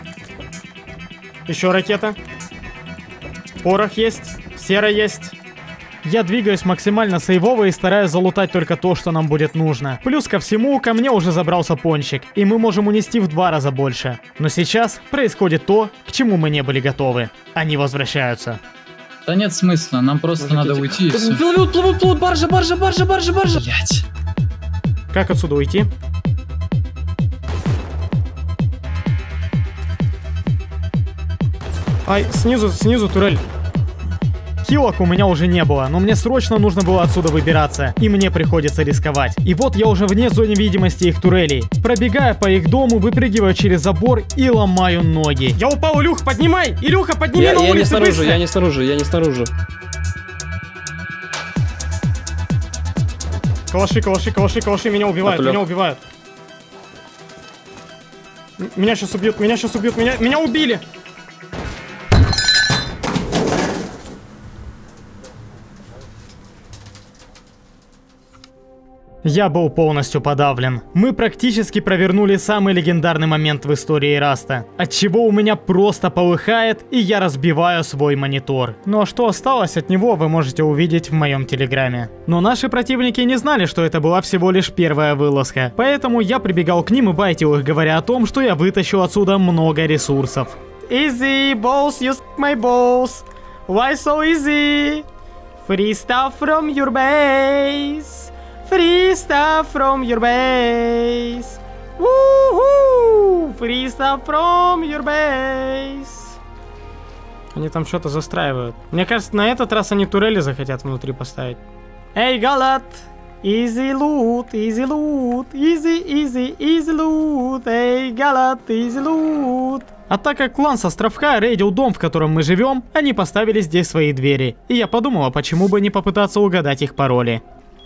Еще ракета. Порох есть. Сера есть. Я двигаюсь максимально сейвово и стараюсь залутать только то, что нам будет нужно. Плюс ко всему, ко мне уже забрался пончик, и мы можем унести в два раза больше. Но сейчас происходит то, к чему мы не были готовы. Они возвращаются. Да нет смысла, нам просто надо уйти и все. Плывут, плывут, плывут, баржа, баржа, баржа, баржа, баржа. Блять. Как отсюда уйти? Ай, снизу, снизу турель. Хилок у меня уже не было, но мне срочно нужно было отсюда выбираться, и мне приходится рисковать. И вот я уже вне зоны видимости их турелей. Пробегая по их дому, выпрыгиваю через забор и ломаю ноги. Я упал, Илюх, поднимай! Илюха, подними Я, на я улице не снаружи, быстро! я не снаружи, я не снаружи. Калаши, калаши, калаши, калаши, меня убивают, Отулёк. меня убивают. М- Меня сейчас убьют, меня сейчас убьют, меня, меня убили! Я был полностью подавлен. Мы практически провернули самый легендарный момент в истории Раста, отчего у меня просто полыхает, и я разбиваю свой монитор. Ну а что осталось от него, вы можете увидеть в моем телеграме. Но наши противники не знали, что это была всего лишь первая вылазка, поэтому я прибегал к ним и байтил их, говоря о том, что я вытащу отсюда много ресурсов. Easy, boss, you s*** my balls. Why so easy? Free stuff from your base. Free stuff from your base. Woohoo! Free stuff from your base. Они там что-то застраивают. Мне кажется, на этот раз они турели захотят внутри поставить. Эй, Галат! Easy loot, easy loot, easy, easy, easy loot. Эй, Галат, easy loot. А так как клан с островка рейдил дом, в котором мы живем, они поставили здесь свои двери. И я подумала, почему бы не попытаться угадать их пароли.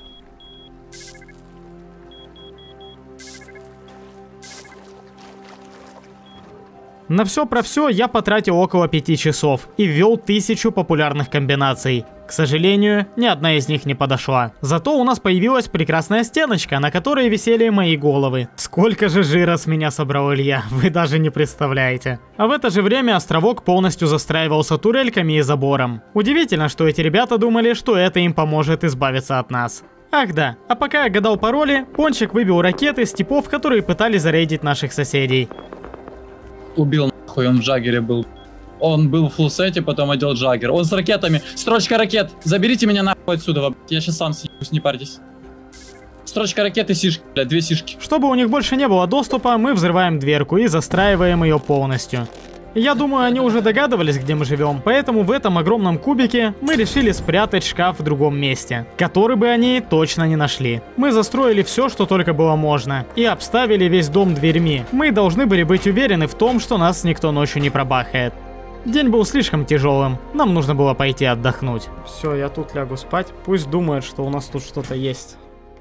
На все про все я потратил около пяти часов и ввел тысячу популярных комбинаций. К сожалению, ни одна из них не подошла. Зато у нас появилась прекрасная стеночка, на которой висели мои головы. Сколько же жира с меня собрал Илья, вы даже не представляете. А в это же время островок полностью застраивался турельками и забором. Удивительно, что эти ребята думали, что это им поможет избавиться от нас. Ах да, а пока я гадал пароли, Пончик выбил ракеты с типов, которые пытались зарейдить наших соседей. Убил нахуй, он в Джаггере был. Он был в фуллсете, потом одел Джаггер. Он с ракетами. Строчка ракет. Заберите меня нахуй отсюда, я сейчас сам съебусь, не парьтесь. Строчка ракеты, сишки, блядь, две сишки. Чтобы у них больше не было доступа, мы взрываем дверку и застраиваем ее полностью. Я думаю, они уже догадывались, где мы живем, поэтому в этом огромном кубике мы решили спрятать шкаф в другом месте, который бы они точно не нашли. Мы застроили все, что только было можно, и обставили весь дом дверьми. Мы должны были быть уверены в том, что нас никто ночью не пробахает. День был слишком тяжелым, нам нужно было пойти отдохнуть. Все, я тут лягу спать, пусть думают, что у нас тут что-то есть.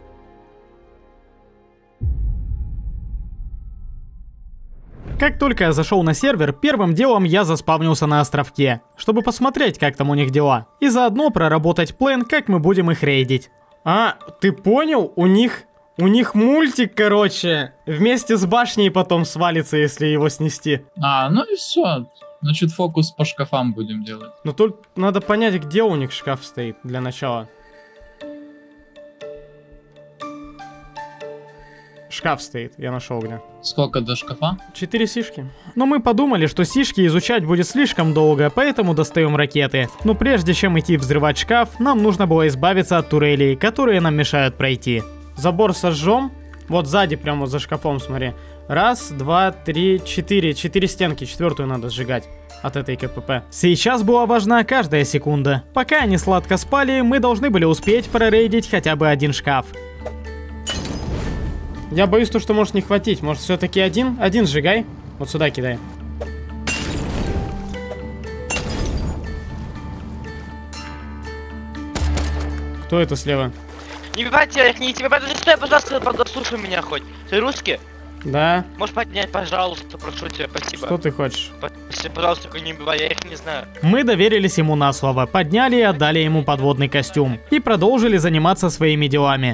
Как только я зашел на сервер, первым делом я заспавнился на островке, чтобы посмотреть, как там у них дела, и заодно проработать план, как мы будем их рейдить. А, ты понял? У них, у них мультик, короче, вместе с башней потом свалится, если его снести. А, ну и все. Значит, фокус по шкафам будем делать. Но тут надо понять, где у них шкаф стоит для начала. Шкаф стоит, я нашел где. Сколько до шкафа? Четыре сишки. Но мы подумали, что сишки изучать будет слишком долго, поэтому достаем ракеты. Но прежде чем идти взрывать шкаф, нам нужно было избавиться от турелей, которые нам мешают пройти. Забор сожжем. Вот сзади, прямо вот за шкафом, смотри. Раз, два, три, четыре. Четыре стенки, четвертую надо сжигать от этой КПП. Сейчас была важна каждая секунда. Пока они сладко спали, мы должны были успеть прорейдить хотя бы один шкаф. Я боюсь, то, что может не хватить. Может, все-таки один? Один сжигай. Вот сюда кидай. Кто это слева? Не убивайте их, не тебе, подожди, стой, пожалуйста, послушай меня хоть. Ты русский? Да. Можешь поднять, пожалуйста, прошу тебя, спасибо. Что ты хочешь? Спасибо, пожалуйста, только не убивай, я их не знаю. Мы доверились ему на слово, подняли и отдали ему подводный костюм. И продолжили заниматься своими делами.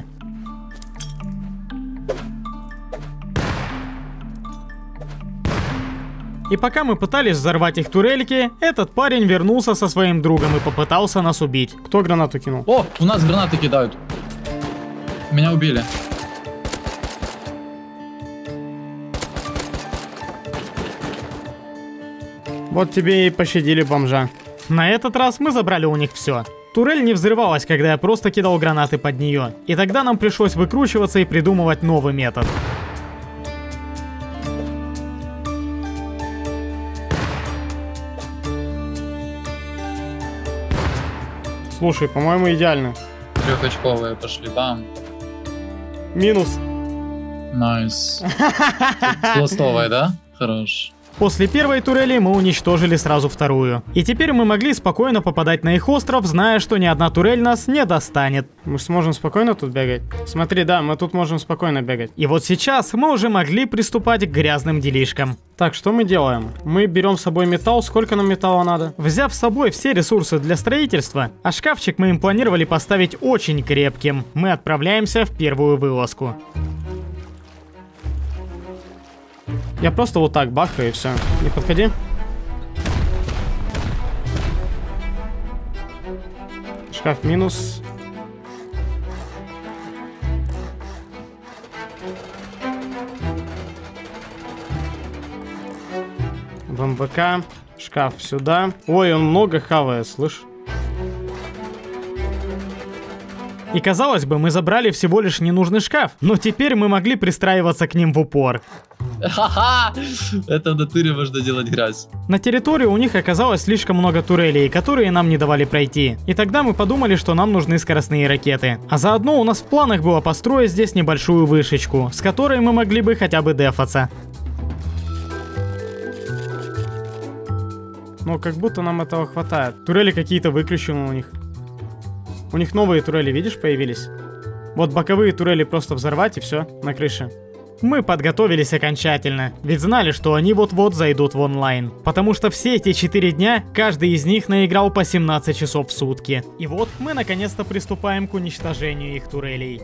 И пока мы пытались взорвать их турельки, этот парень вернулся со своим другом и попытался нас убить. Кто гранату кинул? О, у нас гранаты кидают. Меня убили. Вот тебе и пощадили бомжа. На этот раз мы забрали у них все. Турель не взрывалась, когда я просто кидал гранаты под нее. И тогда нам пришлось выкручиваться и придумывать новый метод. Слушай, по-моему, идеально. Трехочковые пошли, бам. Минус. Найс. Пластовая, да? Хорош. После первой турели мы уничтожили сразу вторую. И теперь мы могли спокойно попадать на их остров, зная, что ни одна турель нас не достанет. Мы сможем спокойно тут бегать? Смотри, да, мы тут можем спокойно бегать. И вот сейчас мы уже могли приступать к грязным делишкам. Так, что мы делаем? Мы берем с собой металл. Сколько нам металла надо? Взяв с собой все ресурсы для строительства, а шкафчик мы им планировали поставить очень крепким, мы отправляемся в первую вылазку. Я просто вот так бахаю и все. Не подходи. Шкаф минус. В эм вэ ка. Шкаф сюда. Ой, он много хавает, слышь. И казалось бы, мы забрали всего лишь ненужный шкаф, но теперь мы могли пристраиваться к ним в упор. Ха-ха! Это в натуре можно делать грязь. На территории у них оказалось слишком много турелей, которые нам не давали пройти. И тогда мы подумали, что нам нужны скоростные ракеты. А заодно у нас в планах было построить здесь небольшую вышечку, с которой мы могли бы хотя бы дефаться. Ну, как будто нам этого хватает. Турели какие-то выключены у них. У них новые турели, видишь, появились? Вот боковые турели просто взорвать и все, на крыше. Мы подготовились окончательно, ведь знали, что они вот-вот зайдут в онлайн. Потому что все эти четыре дня, каждый из них наиграл по семнадцать часов в сутки. И вот мы наконец-то приступаем к уничтожению их турелей.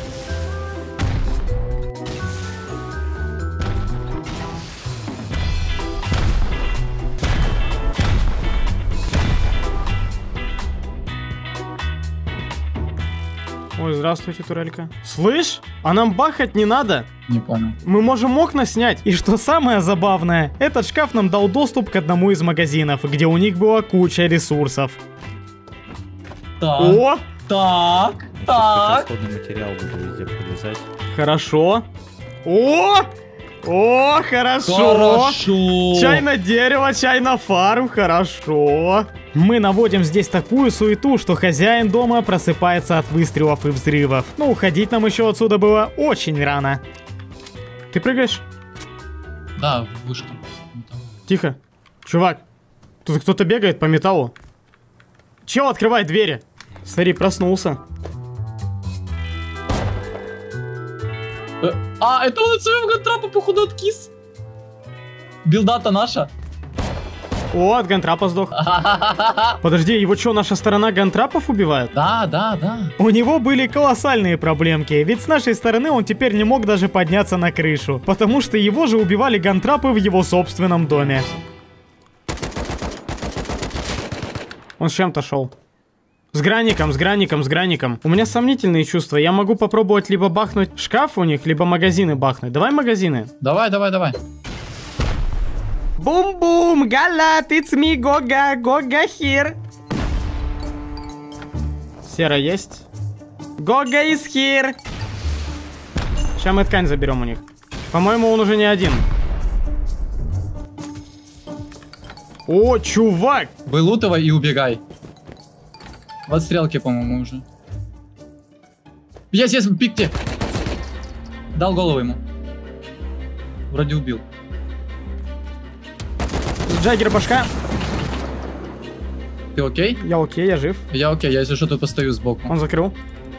Ой, здравствуйте, турелька. Слышь, а нам бахать не надо? Не понял. Мы можем окна снять. И что самое забавное, этот шкаф нам дал доступ к одному из магазинов, где у них была куча ресурсов. Так. О! Так. Так. Материал буду везде пролезать. Хорошо. О! О, хорошо. Хорошо. Чай на дерево, чай на фарм, хорошо. Мы наводим здесь такую суету, что хозяин дома просыпается от выстрелов и взрывов. Но уходить нам еще отсюда было очень рано. Ты прыгаешь? Да, вышка. Тихо. Чувак, тут кто-то бегает по металлу. Чел, открывай двери. Смотри, проснулся. А, это он от своего гантрапа, походу, откис. Билдата наша. О, от гантрапа сдох. Подожди, его что, наша сторона гантрапов убивает? Да, да, да. У него были колоссальные проблемки, ведь с нашей стороны он теперь не мог даже подняться на крышу, потому что его же убивали гантрапы в его собственном доме. Он с чем-то шел. С гранником, с гранником, с гранником. У меня сомнительные чувства. Я могу попробовать либо бахнуть шкаф у них, либо магазины бахнуть. Давай магазины. Давай, давай, давай. Бум-бум, галат, it's me, Гога, Гога here. Сера есть? Гога is here. Сейчас мы ткань заберем у них. По-моему, он уже не один. О, чувак! Вылутывай и убегай. В отстрелке, по-моему, уже. Есть, есть, пикте. Дал голову ему. Вроде убил. Джаггер башка. Ты окей? Я окей, я жив. Я окей, я если что, то постою сбоку. Он закрыл.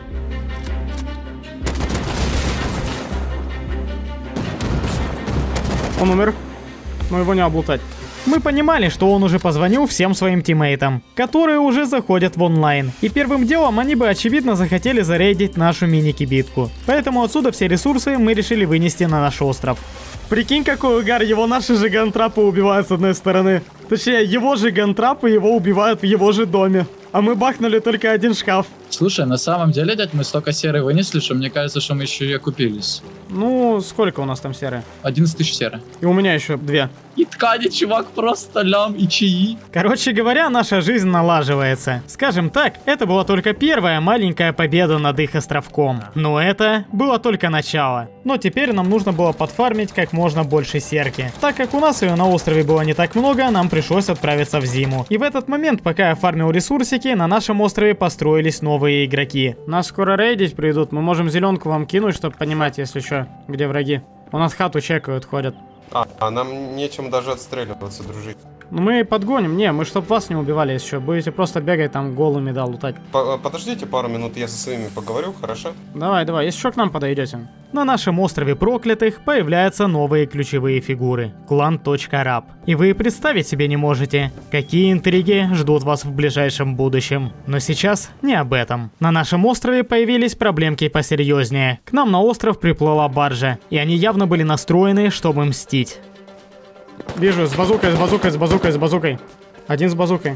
Он умер. Но его не облутать. Мы понимали, что он уже позвонил всем своим тиммейтам, которые уже заходят в онлайн. И первым делом они бы очевидно захотели зарейдить нашу мини-кибитку. Поэтому отсюда все ресурсы мы решили вынести на наш остров. Прикинь, какой угар, его наши же гантрапы убивают с одной стороны. Точнее, его же гантрапы его убивают в его же доме. А мы бахнули только один шкаф. Слушай, на самом деле, дядь, мы столько серы вынесли, что мне кажется, что мы еще и окупились. Ну, сколько у нас там серы? одиннадцать тысяч серы. И у меня еще две. И ткани, чувак, просто лям и чаи. Короче говоря, наша жизнь налаживается. Скажем так, это была только первая маленькая победа над их островком. Но это было только начало. Но теперь нам нужно было подфармить как можно больше серки. Так как у нас ее на острове было не так много, нам пришлось отправиться в зиму. И в этот момент, пока я фармил ресурсики, на нашем острове построились новые игроки. Нас скоро рейдить придут, мы можем зеленку вам кинуть, чтобы понимать, если что, где враги. У нас хату чекают, ходят. А, а нам нечем даже отстреливаться, дружить. Ну мы подгоним, не, мы чтоб вас не убивали еще, будете просто бегать там голыми, да, лутать. По подождите пару минут, я со своими поговорю, хорошо? Давай, давай, если что, к нам подойдете. На нашем острове проклятых появляются новые ключевые фигуры – клан.раб. И вы представить себе не можете, какие интриги ждут вас в ближайшем будущем. Но сейчас не об этом. На нашем острове появились проблемки посерьезнее. К нам на остров приплыла баржа, и они явно были настроены, чтобы мстить. Вижу, с базукой, с базукой, с базукой, с базукой. Один с базукой.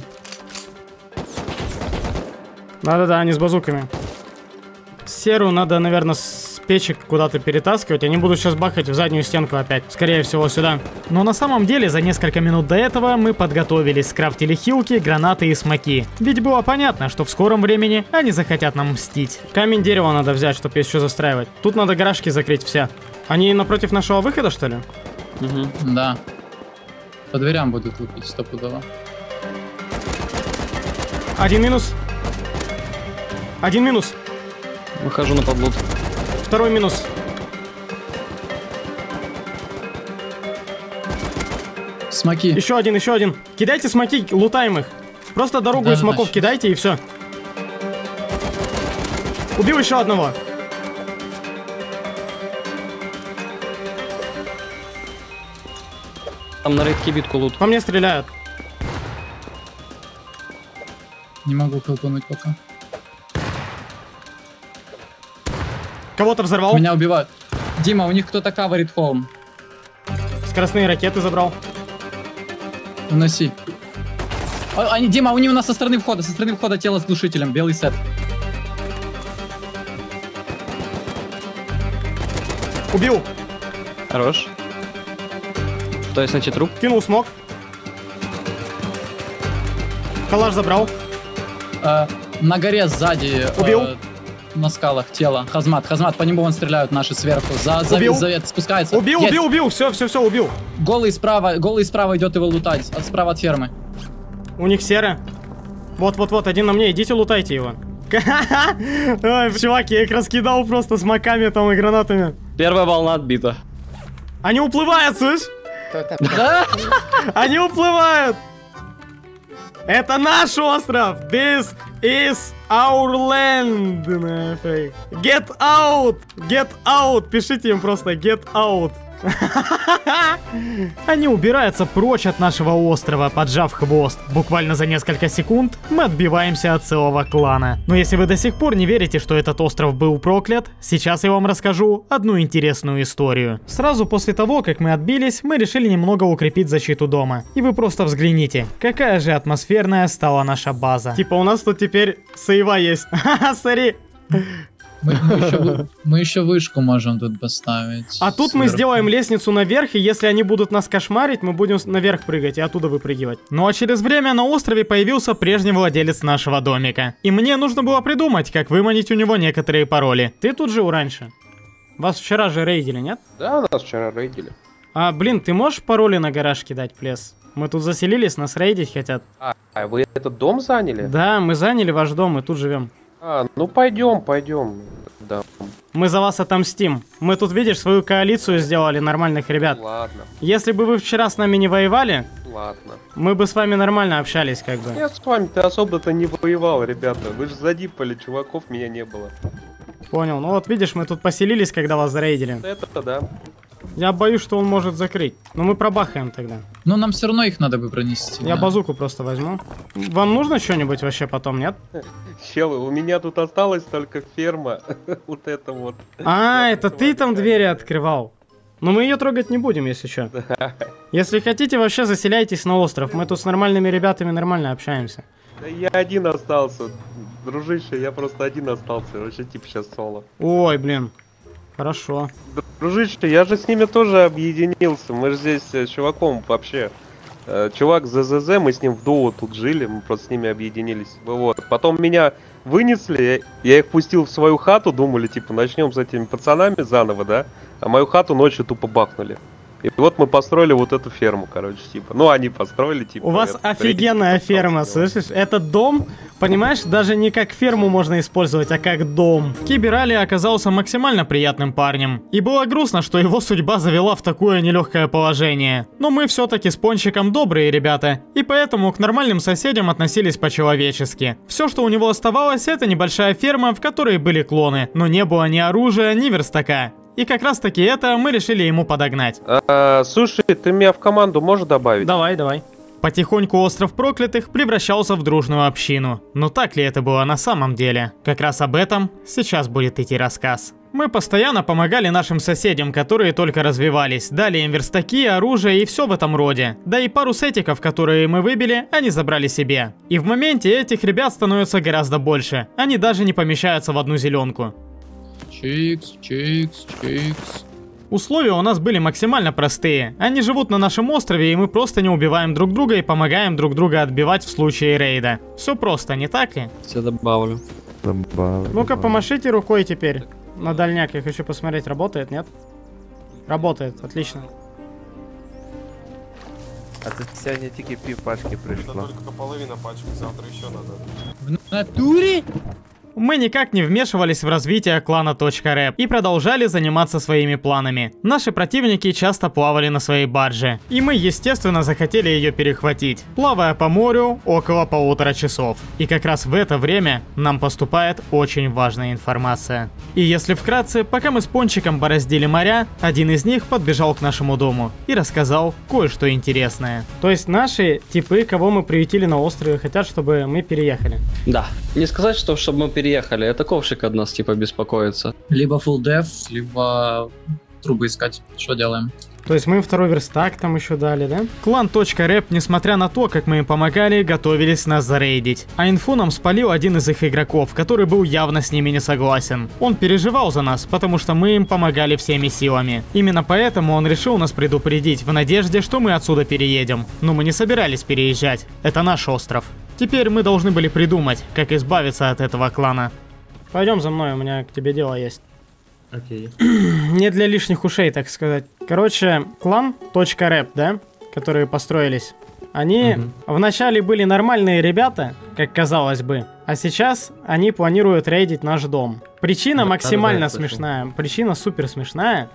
Да-да-да, они с базуками. Серу надо, наверное, с печек куда-то перетаскивать. Они будут сейчас бахать в заднюю стенку опять. Скорее всего, сюда. Но на самом деле, за несколько минут до этого мы подготовились, скрафтили хилки, гранаты и смоки. Ведь было понятно, что в скором времени они захотят нам мстить. Камень, дерево надо взять, чтобы еще застраивать. Тут надо гаражки закрыть все. Они напротив нашего выхода, что ли? Угу. Да. По дверям будут лупить стопудово. Один минус. Один минус. Выхожу на подлут. Второй минус. Смоки. Еще один, еще один. Кидайте смоки, лутаем их. Просто дорогу да, из смоков значит. Кидайте и все. Убил еще одного. Там на рейдке битку лут. По мне стреляют. Не могу толкнуть пока. Кого-то взорвал. Меня убивают. Дима, у них кто-то каверит холм. Скоростные ракеты забрал. Уноси. О, они, Дима, у них у нас со стороны входа, со стороны входа тело с глушителем, белый сет. Убил. Хорош. Пытаюсь найти труп. Кинул смог. Калаш забрал. Э, на горе сзади. Убил. Э, на скалах тело. Хазмат, Хазмат, по нему он стреляют наши сверху. За, за, убил. За, за, спускается. Убил, Есть. убил, убил. Все, все, все, убил. Голый справа, голый справа идет его лутать. От справа от фермы. У них серы. Вот, вот, вот, один на мне. Идите лутайте его. Ой, чувак, я их раскидал просто смоками там и гранатами. Первая волна отбита. Они уплывают, слышь? Они уплывают! Это наш остров! This is our land! Get out! Get out! Пишите им просто get out! Они убираются прочь от нашего острова, поджав хвост. Буквально за несколько секунд мы отбиваемся от целого клана. Но если вы до сих пор не верите, что этот остров был проклят, сейчас я вам расскажу одну интересную историю. Сразу после того, как мы отбились, мы решили немного укрепить защиту дома. И вы просто взгляните, какая же атмосферная стала наша база. Типа у нас тут теперь сейва есть. Ха-ха, сори. Мы, мы, еще, мы еще вышку можем тут поставить. А тут сверху. Мы сделаем лестницу наверх, и если они будут нас кошмарить, мы будем наверх прыгать и оттуда выпрыгивать. Ну а через время на острове появился прежний владелец нашего домика. И мне нужно было придумать, как выманить у него некоторые пароли. Ты тут жил раньше? Вас вчера же рейдили, нет? Да, нас вчера рейдили. А, блин, ты можешь пароли на гараж кидать, плес? Мы тут заселились, нас рейдить хотят. А, а вы этот дом заняли? Да, мы заняли ваш дом, мы тут живем. А, ну пойдем, пойдем. Да. Мы за вас отомстим. Мы тут, видишь, свою коалицию сделали нормальных ребят. Ладно. Если бы вы вчера с нами не воевали, ладно. Мы бы с вами нормально общались, как бы. Я с вами-то особо-то не воевал, ребята. Вы же задипали, чуваков меня не было. Понял. Ну вот видишь, мы тут поселились, когда вас зарейдили. Это да. Я боюсь, что он может закрыть. Но мы пробахаем тогда. Но нам все равно их надо бы пронести. Я да. базуку просто возьму. Вам нужно что-нибудь вообще потом, нет? Чел, у меня тут осталась только ферма. Вот это вот. А, это ты там двери открывал? Но мы ее трогать не будем, если что. Если хотите, вообще заселяйтесь на остров. Мы тут с нормальными ребятами нормально общаемся. Да я один остался. Дружище, я просто один остался. Вообще типа сейчас соло. Ой, блин. Хорошо. Дружище, я же с ними тоже объединился. Мы же здесь с чуваком вообще. Чувак ЗЗЗ, мы с ним в дуо тут жили. Мы просто с ними объединились. Вот. Потом меня вынесли. Я их пустил в свою хату. Думали, типа, начнем с этими пацанами заново, да? А мою хату ночью тупо бахнули. И вот мы построили вот эту ферму, короче, типа. Ну, они построили, типа. У вас офигенная ферма, слышишь? Этот дом, понимаешь, даже не как ферму можно использовать, а как дом. Кибер Али оказался максимально приятным парнем. И было грустно, что его судьба завела в такое нелегкое положение. Но мы все-таки с Пончиком добрые ребята, и поэтому к нормальным соседям относились по-человечески. Все, что у него оставалось, это небольшая ферма, в которой были клоны, но не было ни оружия, ни верстака. И как раз таки это мы решили ему подогнать. А, слушай, ты меня в команду можешь добавить? Давай, давай. Потихоньку остров проклятых превращался в дружную общину. Но так ли это было на самом деле? Как раз об этом сейчас будет идти рассказ. Мы постоянно помогали нашим соседям, которые только развивались, дали им верстаки, оружие и все в этом роде. Да и пару сетиков, которые мы выбили, они забрали себе. И в моменте этих ребят становится гораздо больше. Они даже не помещаются в одну зеленку. Чикс, чикс, чикс. Условия у нас были максимально простые. Они живут на нашем острове, и мы просто не убиваем друг друга и помогаем друг друга отбивать в случае рейда. Все просто, не так ли? Все добавлю. Добавлю. Ну-ка, помашите рукой теперь. На дальняк я хочу посмотреть, работает, нет? Работает, отлично. А тут сегодня тільки пів пачки пришло. Только половина пачки, завтра еще надо. В натуре? Мы никак не вмешивались в развитие клана .рэп и продолжали заниматься своими планами. Наши противники часто плавали на своей барже, и мы, естественно, захотели ее перехватить, плавая по морю около полутора часов. И как раз в это время нам поступает очень важная информация. И если вкратце, пока мы с Пончиком бороздили моря, один из них подбежал к нашему дому и рассказал кое-что интересное. То есть наши типы, кого мы приютили на острове, хотят, чтобы мы переехали? Да. Не сказать, что чтобы мы переехали. Приехали, это ковшик от нас типа беспокоится. Либо full def, либо трубы искать. Что делаем? То есть мы второй верстак там еще дали, да? Клан .рэп, несмотря на то, как мы им помогали, готовились нас зарейдить. А инфу нам спалил один из их игроков, который был явно с ними не согласен. Он переживал за нас, потому что мы им помогали всеми силами. Именно поэтому он решил нас предупредить, в надежде, что мы отсюда переедем. Но мы не собирались переезжать. Это наш остров. Теперь мы должны были придумать, как избавиться от этого клана. Пойдем за мной, у меня к тебе дело есть. Окей. Не для лишних ушей, так сказать. Короче, клан .рэп, да, которые построились, они угу. вначале были нормальные ребята, как казалось бы, а сейчас они планируют рейдить наш дом. Причина ну, максимально смешная, причина супер смешная,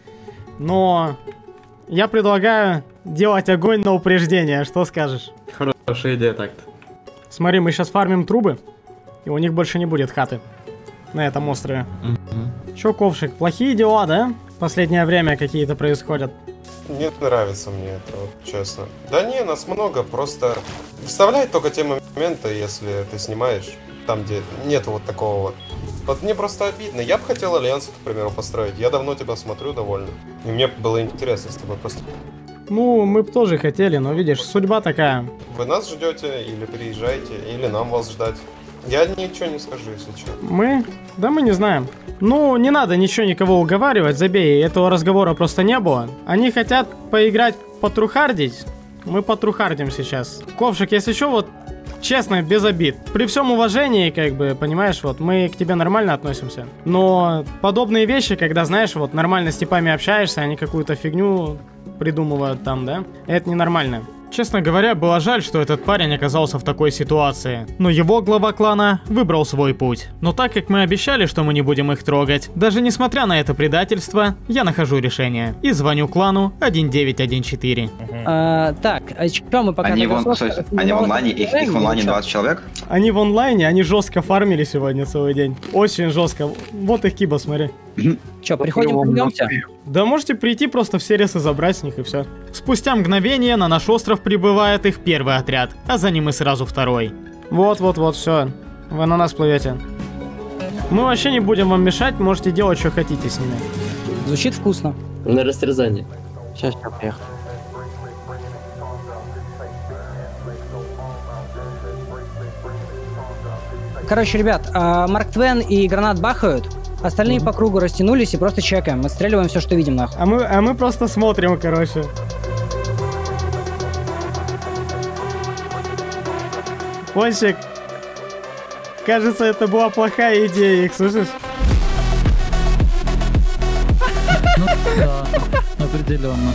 но я предлагаю делать огонь на упреждение, что скажешь? Хорошая идея так-то. Смотри, мы сейчас фармим трубы, и у них больше не будет хаты на этом острове. Mm-hmm. Чё, Ковшик, плохие дела, да? Последнее время какие-то происходят. Нет, нравится мне это, вот, честно. Да не, нас много, просто вставляй только те моменты, если ты снимаешь, там, где нет вот такого вот. Вот мне просто обидно. Я бы хотел альянс, к примеру, построить. Я давно тебя смотрю довольно. И мне было интересно с тобой просто. Ну, мы бы тоже хотели, но видишь, судьба такая. Вы нас ждете, или приезжаете, или нам вас ждать. Я ничего не скажу, если что. Мы? Да мы не знаем. Ну, не надо ничего никого уговаривать, забей, этого разговора просто не было. Они хотят поиграть, потрухардить. Мы потрухардим сейчас. Ковшик, если что, вот, честно, без обид. При всем уважении, как бы, понимаешь, вот, мы к тебе нормально относимся. Но подобные вещи, когда, знаешь, вот, нормально с типами общаешься, они какую-то фигню придумывают там, да? Это ненормально. Честно говоря, было жаль, что этот парень оказался в такой ситуации. Но его глава клана выбрал свой путь. Но так как мы обещали, что мы не будем их трогать, даже несмотря на это предательство, я нахожу решение. И звоню клану один девять один четыре. А, так, а что мы пока... Они, вон, кстати, они в онлайне, их, их в онлайне двадцать человек? Они в онлайне, они жестко фармили сегодня целый день. Очень жестко. Вот их киба, смотри. Че, приходим, придемся? Да можете прийти, просто все ресы забрать с них и все. Спустя мгновение на наш остров прибывает их первый отряд, а за ним и сразу второй. Вот-вот-вот, все. Вы на нас плывете. Мы вообще не будем вам мешать, можете делать, что хотите с ними. Звучит вкусно. На растерзание. Сейчас, сейчас, приехал. Короче, ребят, а, Марк Твен и Гранат бахают, остальные по кругу растянулись и просто чекаем, отстреливаем все, что видим, нахуй. А мы, а мы просто смотрим, короче. Пончик, кажется, это была плохая идея, их слышишь? Ну да, определенно.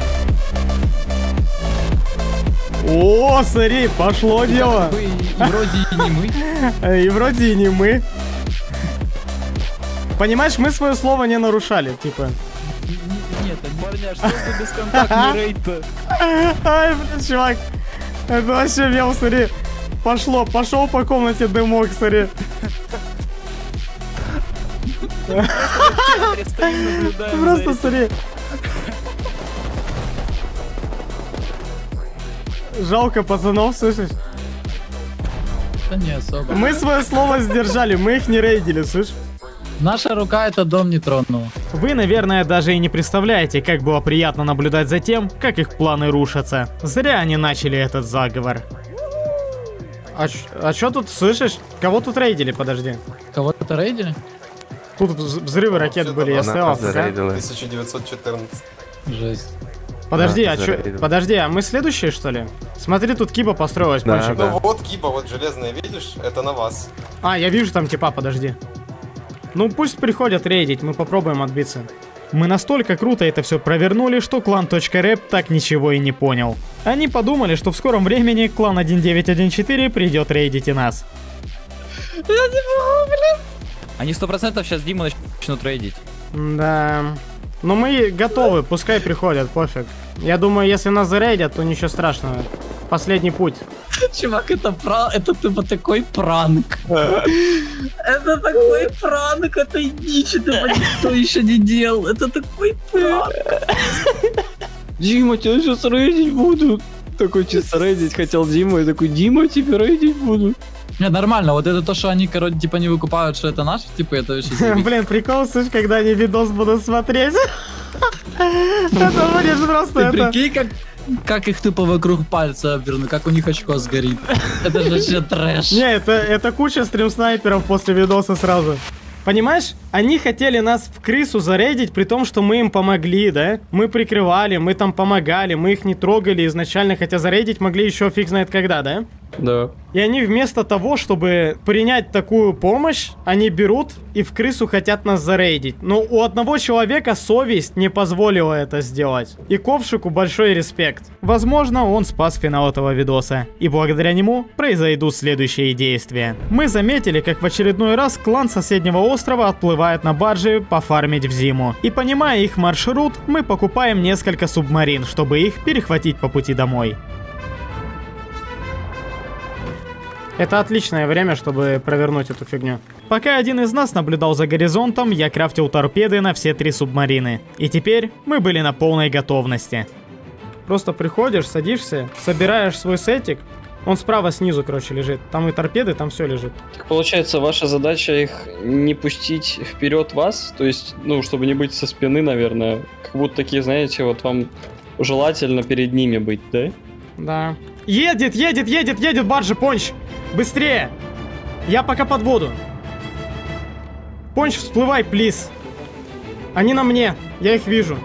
О, смотри, пошло дело. И, и вроде и не мы. И вроде и не мы. Понимаешь, мы свое слово не нарушали, типа. Нет, парня, что за бесконтактный рейд-то? Ай, блин, чувак. Это вообще мел, смотри. Пошло, пошел по комнате дымок, смотри. Просто смотри. Жалко пацанов, слышишь? Да не особо. Мы свое слово сдержали, мы их не рейдили, слышь? Наша рука этот дом не тронула. Вы, наверное, даже и не представляете, как было приятно наблюдать за тем, как их планы рушатся. Зря они начали этот заговор. А, а чё тут, слышишь? Кого тут рейдили, подожди? Кого-то рейдили? Тут взрывы ракет были, я стоял. тысяча девятьсот четырнадцать. Жесть. Подожди, а чё? Подожди, а мы следующие, что ли? Смотри, тут Киба построилась, да, Пончик. да. Ну вот Киба, вот железная, видишь? Это на вас. А, я вижу там типа, подожди. Ну пусть приходят рейдить, мы попробуем отбиться. Мы настолько круто это все провернули, что клан.рэп так ничего и не понял. Они подумали, что в скором времени клан один девять один четыре придет рейдить и нас. Я не могу, блин. Они сто процентов сейчас Диму начнут рейдить. Да. Но мы готовы, пускай приходят, пофиг. Я думаю, если нас зарейдят, то ничего страшного. Последний путь. Чувак, это пра... это типа такой пранк. Это такой пранк, это дичь, это никто еще не делал. Это такой пранк. Дима, тебя сейчас рейдить буду. Такой чисто рейдить хотел Дима, и такой, Дима, тебя рейдить буду. Не, нормально, вот это то, что они, короче, типа не выкупают, что это наш, типа это вообще... Блин, прикол, слышь, когда они видос будут смотреть. Это будет просто... Ты прикинь, как... Как их тупо вокруг пальца обверну, как у них очко сгорит. Это же вообще трэш. Не, это, это куча стрим-снайперов после видоса сразу. Понимаешь, они хотели нас в крысу зарейдить, при том, что мы им помогли, да? Мы прикрывали, мы там помогали, мы их не трогали изначально, хотя зарейдить могли еще фиг знает когда, да? Да. И они вместо того, чтобы принять такую помощь, они берут и в крысу хотят нас зарейдить. Но у одного человека совесть не позволила это сделать. И Ковшику большой респект. Возможно, он спас финал этого видоса. И благодаря нему произойдут следующие действия. Мы заметили, как в очередной раз клан соседнего острова отплывает на барже пофармить в зиму. И понимая их маршрут, мы покупаем несколько субмарин, чтобы их перехватить по пути домой. Это отличное время, чтобы провернуть эту фигню. Пока один из нас наблюдал за горизонтом, я крафтил торпеды на все три субмарины. И теперь мы были на полной готовности. Просто приходишь, садишься, собираешь свой сетик. Он справа снизу, короче, лежит. Там и торпеды, там все лежит. Так получается, ваша задача их не пустить вперед вас? То есть, ну, чтобы не быть со спины, наверное. Как будто такие, знаете, вот вам желательно перед ними быть, да? Да. Едет, едет, едет, едет баржа, Понч! Быстрее! Я пока под воду. Понч, всплывай, плиз. Они на мне, я их вижу.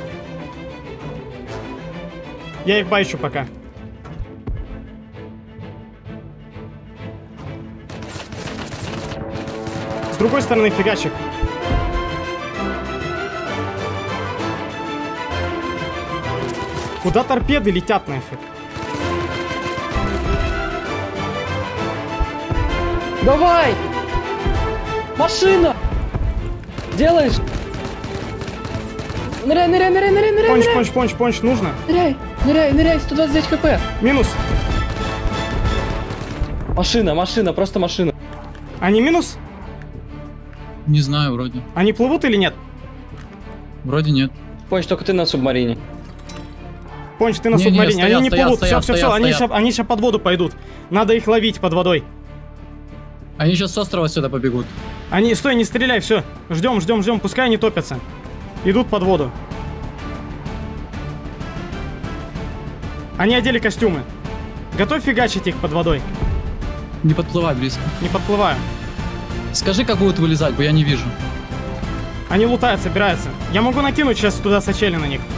Я их байчу пока. С другой стороны фигачик. Куда торпеды летят нафиг? Давай! Машина! Делаешь? Ныряй, ныряй, ныряй, ныряй, ныряй! Понч, понч, понч, понч, нужно? Ныряй, ныряй, ныряй, сто двадцать девять хп! Минус! Машина, машина, просто машина. Они минус? Не знаю, вроде. Они плывут или нет? Вроде нет. Понч, только ты на субмарине. Понч, ты на не, субмарине, не, стоят, они не стоят, плывут, стоят, все, все, стоят, все, они стоят. сейчас, они сейчас под воду пойдут. Надо их ловить под водой. Они сейчас с острова сюда побегут. Они, стой, не стреляй, все. Ждем, ждем, ждем, пускай они топятся. Идут под воду. Они одели костюмы. Готовь фигачить их под водой. Не подплывай близко. Не подплываю. Скажи, как будут вылезать, бо я не вижу. Они лутают, собираются. Я могу накинуть сейчас туда сачели на них.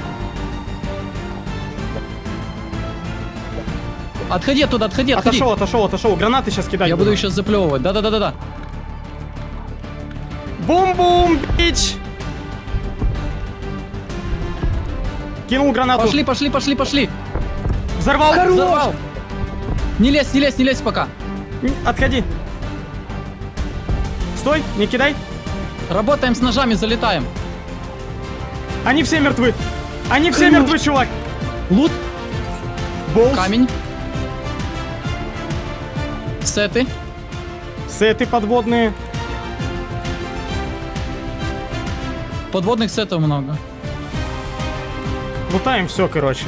Отходи оттуда, отходи, отходи. Отошел, отошел, отошел. Гранаты сейчас кидать. Я буду их сейчас заплевывать. Да-да-да-да-да. Бум-бум, бич! Кинул гранату. Пошли, пошли, пошли, пошли. Взорвал. Взорвал. Не лезь, не лезь, не лезь пока. Отходи. Стой, не кидай. Работаем с ножами, залетаем. Они все мертвы. Они все мертвы, чувак. Лут. Болс. Камень. Сеты. Сеты подводные. Подводных сетов много. Лутаем все, короче.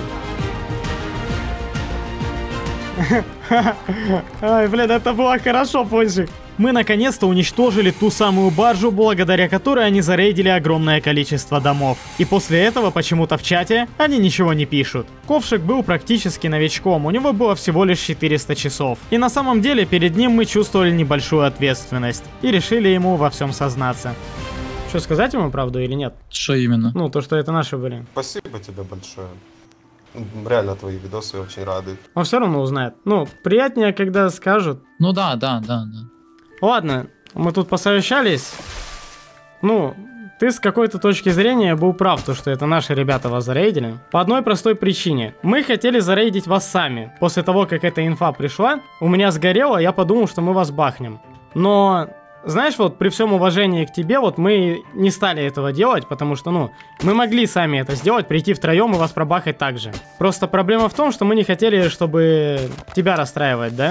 Ай, блин, это было хорошо, Пончик. Мы наконец-то уничтожили ту самую баржу, благодаря которой они зарейдили огромное количество домов. И после этого почему-то в чате они ничего не пишут. Ковшик был практически новичком, у него было всего лишь четыреста часов. И на самом деле перед ним мы чувствовали небольшую ответственность. И решили ему во всем сознаться. Что, сказать ему правду или нет? Что именно? Ну, то, что это наши были. Спасибо тебе большое. Реально твои видосы очень радуют. Он все равно узнает. Ну, приятнее, когда скажут. Ну да, да, да, да. Ладно, мы тут посовещались. Ну, ты с какой-то точки зрения был прав, то, что это наши ребята вас зарейдили. По одной простой причине. Мы хотели зарейдить вас сами. После того, как эта инфа пришла, у меня сгорело, я подумал, что мы вас бахнем. Но... Знаешь, вот при всем уважении к тебе, вот мы не стали этого делать, потому что, ну, мы могли сами это сделать, прийти втроем и вас пробахать так же. Просто проблема в том, что мы не хотели, чтобы тебя расстраивать, да?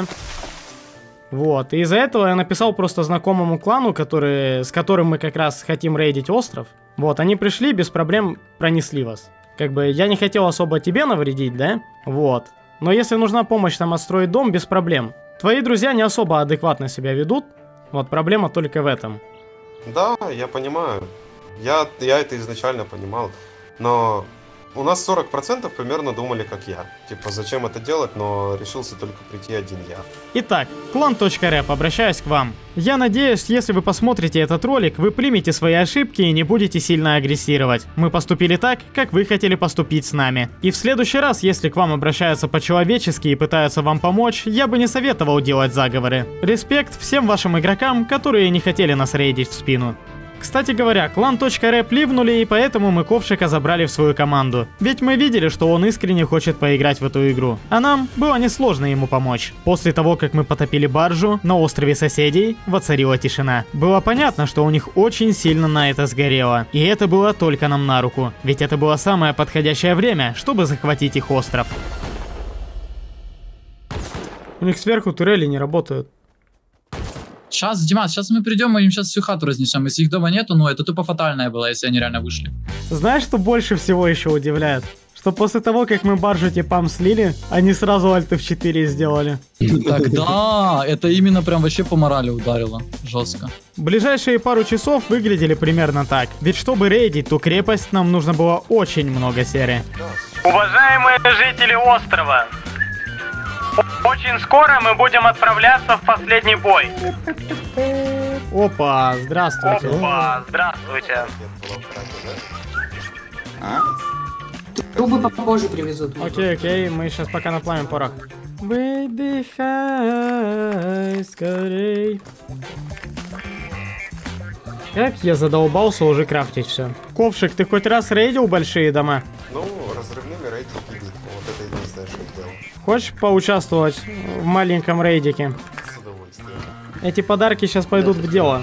Вот, и из-за этого я написал просто знакомому клану, который, с которым мы как раз хотим рейдить остров. Вот, они пришли, без проблем пронесли вас. Как бы я не хотел особо тебе навредить, да? Вот. Но если нужна помощь там отстроить дом, без проблем. Твои друзья не особо адекватно себя ведут. Вот проблема только в этом. Да, я понимаю. Я, я это изначально понимал. Но у нас сорок процентов примерно думали, как я. Типа, зачем это делать, но решился только прийти один я. Итак, клан.рэп, обращаюсь к вам. Я надеюсь, если вы посмотрите этот ролик, вы примете свои ошибки и не будете сильно агрессировать. Мы поступили так, как вы хотели поступить с нами. И в следующий раз, если к вам обращаются по-человечески и пытаются вам помочь, я бы не советовал делать заговоры. Респект всем вашим игрокам, которые не хотели нас рейдить в спину. Кстати говоря, клан.рэп ливнули, и поэтому мы Ковшика забрали в свою команду. Ведь мы видели, что он искренне хочет поиграть в эту игру. А нам было несложно ему помочь. После того, как мы потопили баржу, на острове соседей воцарила тишина. Было понятно, что у них очень сильно на это сгорело. И это было только нам на руку. Ведь это было самое подходящее время, чтобы захватить их остров. У них сверху турели не работают. Сейчас, Димас, сейчас мы придем, мы им сейчас всю хату разнесем. Если их дома нету, ну это тупо фатальная была, если они реально вышли. Знаешь, что больше всего еще удивляет? Что после того, как мы баржу типам слили, они сразу альт эф четыре сделали. Тогда это именно прям вообще по морали ударило. Жестко. Ближайшие пару часов выглядели примерно так. Ведь чтобы рейдить ту крепость, нам нужно было очень много серы. Уважаемые жители острова, очень скоро мы будем отправляться в последний бой. Опа, здравствуйте. Опа, здравствуйте. А? Трубы попозже привезут. Окей, окей, мы сейчас пока наплавим порох. Выдыхай скорей. Как я задолбался уже крафтить все. Ковшик, ты хоть раз рейдил большие дома? Ну, разрывными рейдил кибит. Вот это единственное, что я делал. Хочешь поучаствовать в маленьком рейдике? С удовольствием. Эти подарки сейчас пойдут в дело.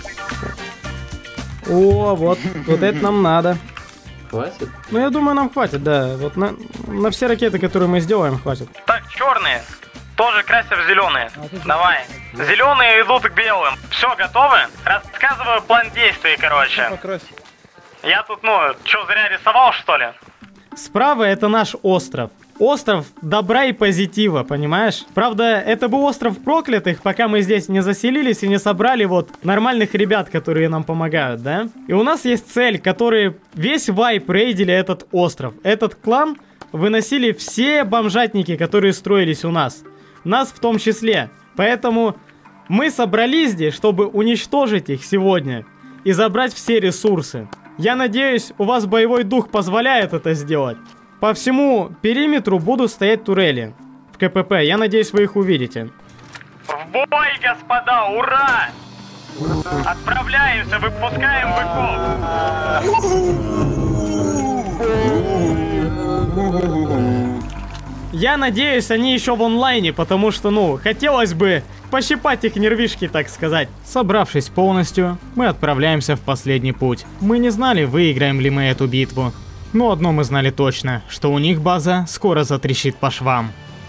О, вот, вот это нам надо. Хватит? Ну, я думаю, нам хватит, да. Вот на, на все ракеты, которые мы сделаем, хватит. Так, черные. Тоже красят в зеленые. Давай. Зеленые идут к белым. Все, готовы? Рассказываю план действий, короче. Я тут, ну, что, зря рисовал, что ли? Справа это наш остров. Остров добра и позитива, понимаешь? Правда, это был остров проклятых, пока мы здесь не заселились и не собрали вот нормальных ребят, которые нам помогают, да? И у нас есть цель, которые весь вайп рейдили этот остров. Этот клан выносили все бомжатники, которые строились у нас. Нас в том числе. Поэтому мы собрались здесь, чтобы уничтожить их сегодня и забрать все ресурсы. Я надеюсь, у вас боевой дух позволяет это сделать. По всему периметру будут стоять турели в КПП. Я надеюсь, вы их увидите. В бой, господа, ура! Отправляемся, выпускаем быков. Я надеюсь, они еще в онлайне, потому что, ну, хотелось бы пощипать их нервишки, так сказать. Собравшись полностью, мы отправляемся в последний путь. Мы не знали, выиграем ли мы эту битву. Но одно мы знали точно, что у них база скоро затрещит по швам.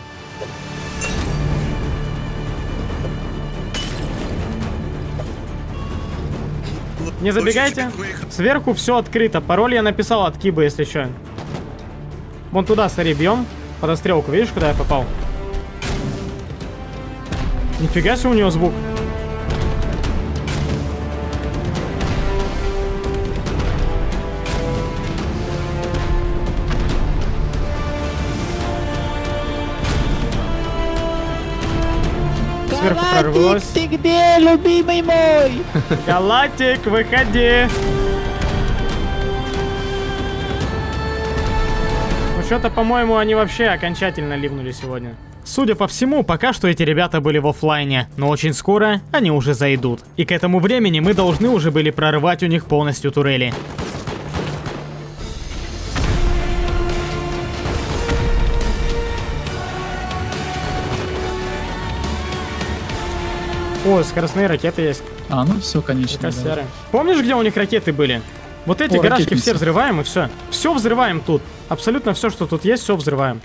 Не забегайте. Сверху все открыто. Пароль я написал от Кибы, если что. Вон туда, смотри, бьем. Подострелку, видишь, куда я попал? Нифига себе у него звук. Сверху прорвалось. Ты где, любимый мой? Галатик, выходи. Ну что-то, по-моему, они вообще окончательно ливнули сегодня. Судя по всему, пока что эти ребята были в оффлайне, но очень скоро они уже зайдут. И к этому времени мы должны уже были прорвать у них полностью турели. О, скоростные ракеты есть. А, ну все, конечно. Да. Помнишь, где у них ракеты были? Вот эти О, гаражки ракетницы. Все взрываем и все. Все взрываем тут. Абсолютно все, что тут есть, все взрываем.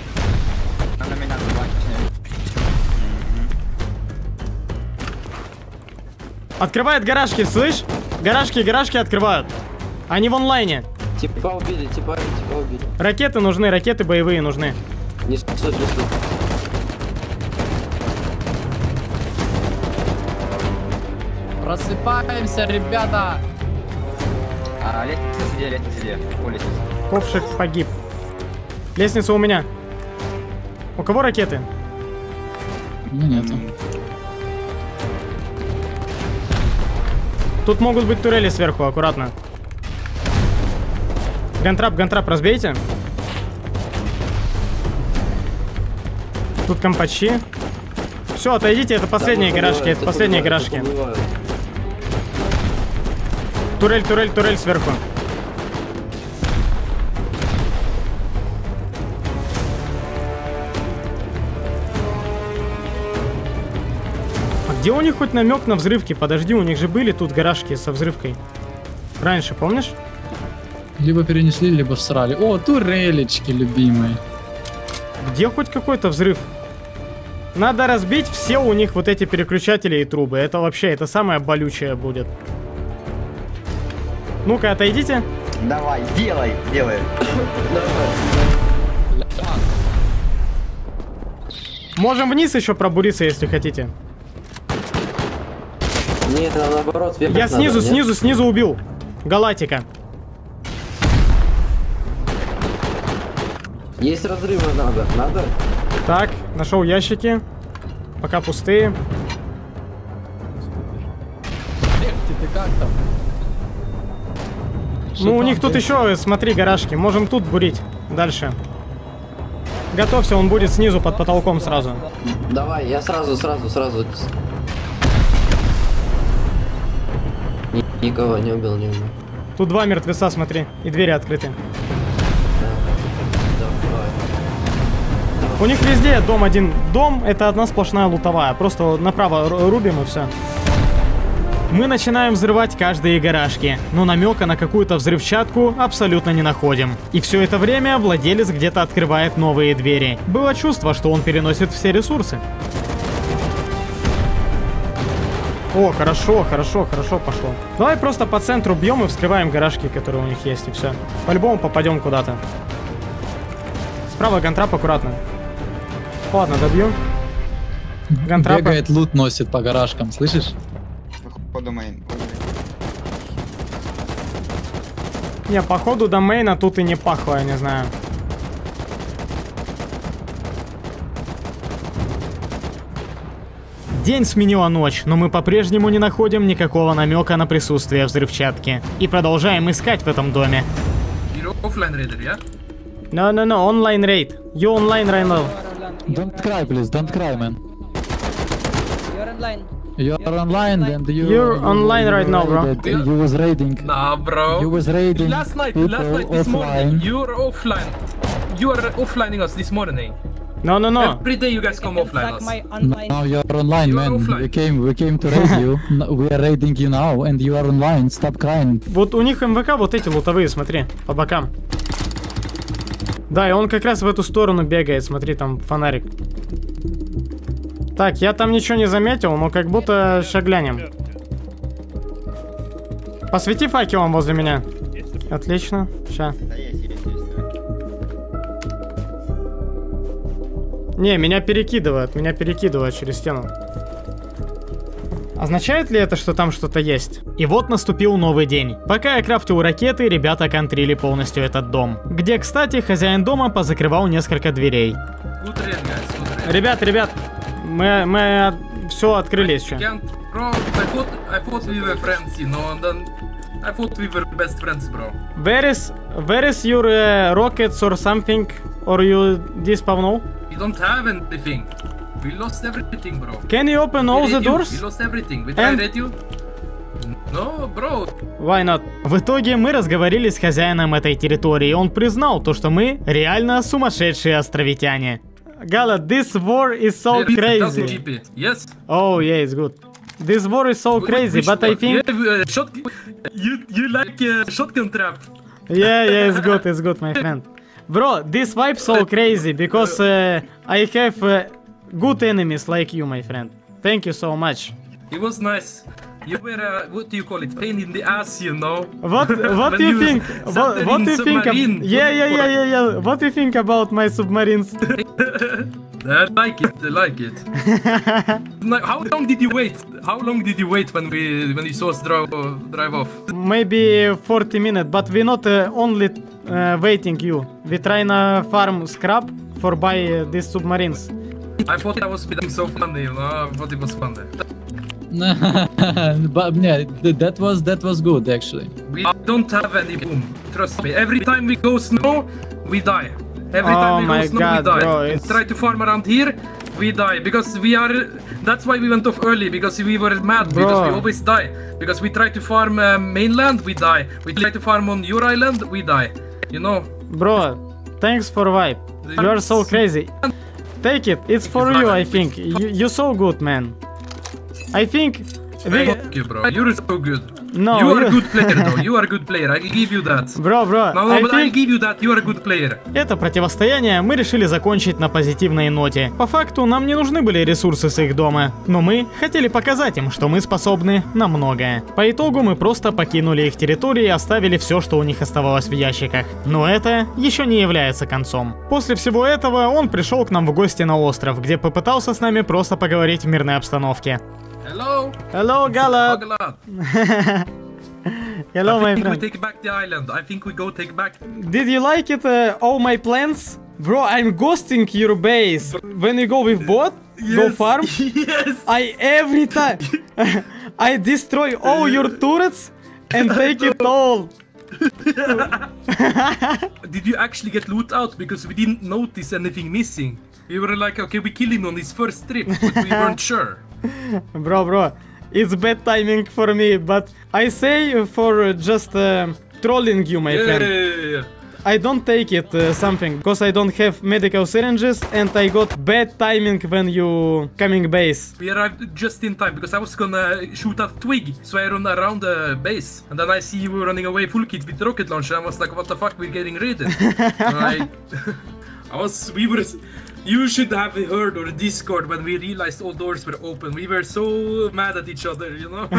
Открывает гаражки, слышь? Гаражки, гаражки открывают. Они в онлайне. Типа убили, типа, типа убили. Ракеты нужны, ракеты боевые нужны. Несут, несут. Просыпаемся, ребята! А, лестница где, лестница где? О, лестница. Ковшик погиб. Лестница у меня. У кого ракеты? Ну нету. Тут могут быть турели сверху, аккуратно. Гантрап, гантрап, разбейте. Тут компачи. Все, отойдите, это последние гаражки, это последние гаражки. Турель, турель, турель сверху. А где у них хоть намек на взрывки? Подожди, у них же были тут гаражки со взрывкой. Раньше, помнишь? Либо перенесли, либо всрали. О, турелечки, любимые. Где хоть какой-то взрыв? Надо разбить все у них вот эти переключатели и трубы. Это вообще, это самое болючее будет. Ну-ка, отойдите. Давай, делай, делай. Можем вниз еще пробуриться, если хотите. Нет, наоборот, вверх. Я снизу, надо, снизу, нет? снизу убил. Галатика. Есть разрывы, надо, надо. Так, нашел ящики. Пока пустые. Ты как там? Ну, у них тут еще, смотри, гаражки. Можем тут бурить. Дальше. Готовься, он будет снизу под потолком сразу. Давай, я сразу, сразу, сразу. Никого не убил, не убил. Тут два мертвеца, смотри. И двери открыты. У них везде дом один. Дом — это одна сплошная лутовая. Просто направо рубим и все. Мы начинаем взрывать каждые гаражки, но намека на какую-то взрывчатку абсолютно не находим. И все это время владелец где-то открывает новые двери. Было чувство, что он переносит все ресурсы. О, хорошо, хорошо, хорошо пошло. Давай просто по центру бьем и вскрываем гаражки, которые у них есть, и все. По-любому попадем куда-то. Справа гантрап, аккуратно. Ладно, добью. Гантрапа. Бегает, лут носит по гаражкам, слышишь? Не, походу до мейна тут и не пахло, я не знаю. День сменила ночь, но мы по-прежнему не находим никакого намека на присутствие взрывчатки. И продолжаем искать в этом доме. Offline raider, yeah? No, no, no, online raid. You online right now. Don't cry, please, don't cry, man. You're online. You're online and you... You're you, online you right now, bro. raided, You was raiding. Nah, bro. You was raiding Last night, people last night, this offline. morning, you were offline. You were offlining us this morning. No, no, no. Every day you guys come offline us. Now you're online, You man. are offline. We came, we came to raid you. No, we are raiding you now, and you are online. Stop crying. Вот у них эм вэ ка вот эти лутовые, смотри, по бокам. Да, и он как раз в эту сторону бегает, смотри, там фонарик. Так, я там ничего не заметил, но как будто ща глянем. Посвети факелом возле меня. Отлично, ща. Не, меня перекидывает, меня перекидывает через стену. Означает ли это, что там что-то есть? И вот наступил новый день. Пока я крафтил ракеты, ребята контрили полностью этот дом. Где, кстати, хозяин дома позакрывал несколько дверей. Ребят, ребят, мы, мы все открылись еще. Where is, where is your uh, rockets or something? Or you despawn? We don't have anything. We lost everything, bro. Can you open all the doors? We lost everything. We And... tried you. No, bro. Why not? В итоге мы разговаривали с хозяином этой территории, и он признал то, что мы реально сумасшедшие островитяне. Gala, this war is so crazy. Yes. Oh yeah, it's good. This war is so crazy, Which but war? I think... Yeah, uh, shot... you, you like uh, shotgun trap. Yeah, yeah, it's good, it's good, my friend. Bro, this vibe so crazy, because uh, I have uh, good enemies like you, my friend. Thank you so much. It was nice. You were, uh, what do you call it, pain in the ass, you know? What, what do you think? What, what do you think? Of, yeah, yeah, yeah, yeah, yeah. What do you think about my submarines? I like it, I like it. How long did you wait? How long did you wait when we when you saw us drive, uh, drive off? Maybe forty minutes, but we not uh, only uh, waiting you. We try to farm scrap for buy uh, these submarines. I thought I was being so funny, you know? I thought it was funny. But yeah, that was that was good actually. We don't have any boom. Trust me. Every time we go snow, we die. Every time oh we my go snow, God, we die. Bro, And try to farm around here, we die because we are. That's why we went off early, because we were mad Bro. because we always die. Because we try to farm uh, mainland, we die. We try to farm on your island, we die. You know. Bro, thanks for vibe. You are so crazy. Take it. It's for you, I think. You you're so good, man. I think. Thank you, bro. You're so good. No, you are you... a good player, though. You are a good player. I'll give you that. Bro, bro. No, no, I but think... I'll give you that. You are a good player. Это противостояние мы решили закончить на позитивной ноте. По факту нам не нужны были ресурсы с их дома, но мы хотели показать им, что мы способны на многое. По итогу мы просто покинули их территорию и оставили все, что у них оставалось в ящиках. Но это еще не является концом. После всего этого он пришел к нам в гости на остров, где попытался с нами просто поговорить в мирной обстановке. Hello. Hello, Gala. Hello, my I think friend. we take back the island. I think we go take back. Did you like it, uh, all my plans? Bro, I'm ghosting your base. When you go with bot, yes. go farm. Yes. I every time I destroy all your turrets and take it all. Did you actually get loot out? Because we didn't notice anything missing. We were like, okay, we kill him on his first trip, but we weren't sure. Bro, bro, it's bad timing for me, but I say for just uh, trolling you, my yeah, friend. Yeah, yeah, yeah. I don't take it uh, something, because I don't have medical syringes and I got bad timing when you coming base. We arrived just in time, because I was gonna shoot at Twig, so I run around the base. And then I see you running away full kit with rocket launcher, I was like, what the fuck, we're getting raided. I, I was, we were... You should have heard our Discord when we realized all doors were open. We were so mad at each other, you know?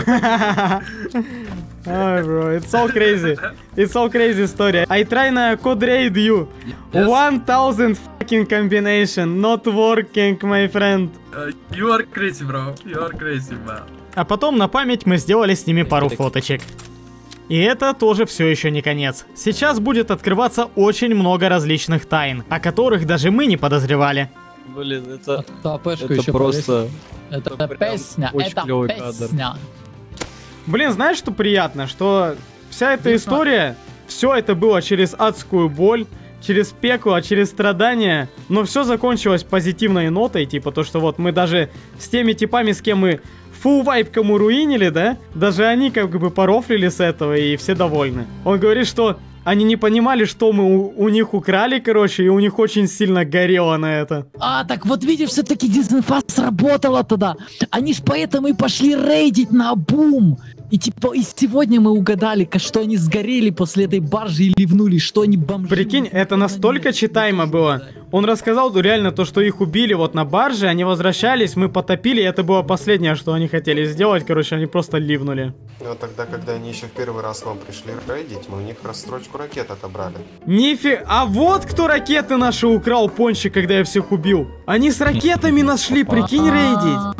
Oh, bro, it's so crazy. It's so crazy story. I try to code raid you. Yes. one thousand fucking combination. Not working, my friend. Uh, you are crazy, bro. You are crazy, man. А потом на память мы сделали с ними пару фоточек. И это тоже все еще не конец. Сейчас будет открываться очень много различных тайн, о которых даже мы не подозревали. Блин, это, АПшку это еще просто... Это, это песня, очень это клёвый песня. кадр. Блин, знаешь, что приятно? Что вся эта история, все это было через адскую боль, через пекло, через страдания, но все закончилось позитивной нотой, типа то, что вот мы даже с теми типами, с кем мы фулл вайп кому руинили, да, даже они как бы порофлили с этого и все довольны. Он говорит, что они не понимали, что мы у, у них украли, короче, и у них очень сильно горело на это. А, так вот видишь, все-таки дезинфа сработала тогда. Они ж поэтому и пошли рейдить на бум. И типа, и сегодня мы угадали, что они сгорели после этой баржи и ливнули, что они бомжи. Прикинь, это настолько читаемо было. Он рассказал реально то, что их убили вот на барже, они возвращались, мы потопили, и это было последнее, что они хотели сделать, короче, они просто ливнули. Ну тогда, когда они еще в первый раз к вам пришли рейдить, мы у них расстрочку ракет отобрали. Нифи... А вот кто ракеты наши украл, Пончик, когда я всех убил. Они с ракетами нашли, прикинь, рейдить.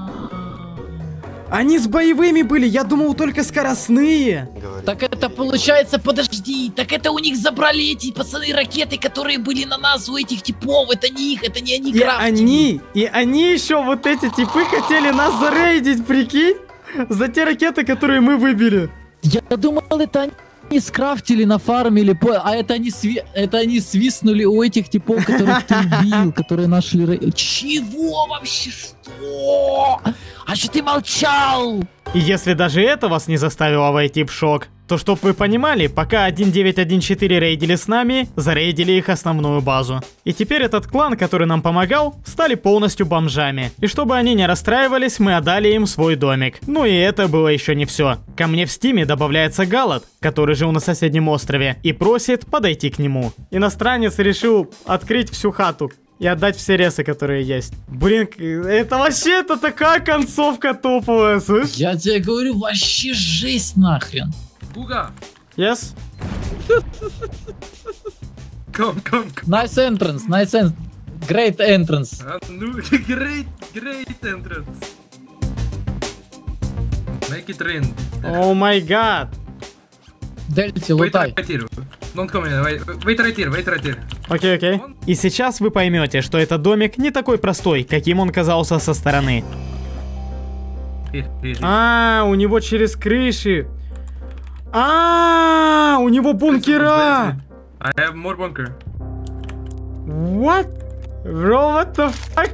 Они с боевыми были, я думал только скоростные. Так это получается, подожди, так это у них забрали эти пацаны ракеты, которые были на нас у этих типов, это не их, это не они и крафтили. они, и они еще вот эти типы хотели нас зарейдить, прикинь, за те ракеты, которые мы выбили. Я думал, это они скрафтили, нафармили, а это они, сви... это они свистнули у этих типов, которых ты убил, которые нашли рейд. Чего вообще, что? А что ты молчал? И если даже это вас не заставило войти в шок, то чтоб вы понимали, пока один девять один четыре рейдили с нами, зарейдили их основную базу. И теперь этот клан, который нам помогал, стали полностью бомжами. И чтобы они не расстраивались, мы отдали им свой домик. Ну и это было еще не все. Ко мне в стиме добавляется Галат, который жил на соседнем острове, и просит подойти к нему. Иностранец решил открыть всю хату и отдать все ресы, которые есть. Блин, это вообще это такая концовка топовая, слышь? Я тебе говорю, вообще жесть нахрен. Буга! Yes? Come, come, come. Nice entrance, nice entrance. Great entrance. Uh, no, great, great entrance. Make it rain. О май гад. Дельти, лутай. Don't come in, wait, wait right here, wait right here. Окей, окей. И сейчас вы поймете, что этот домик не такой простой, каким он казался со стороны. Here, here, here. А, у него через крыши. А, у него бункера. I have more bunker. What? Bro, what the fuck?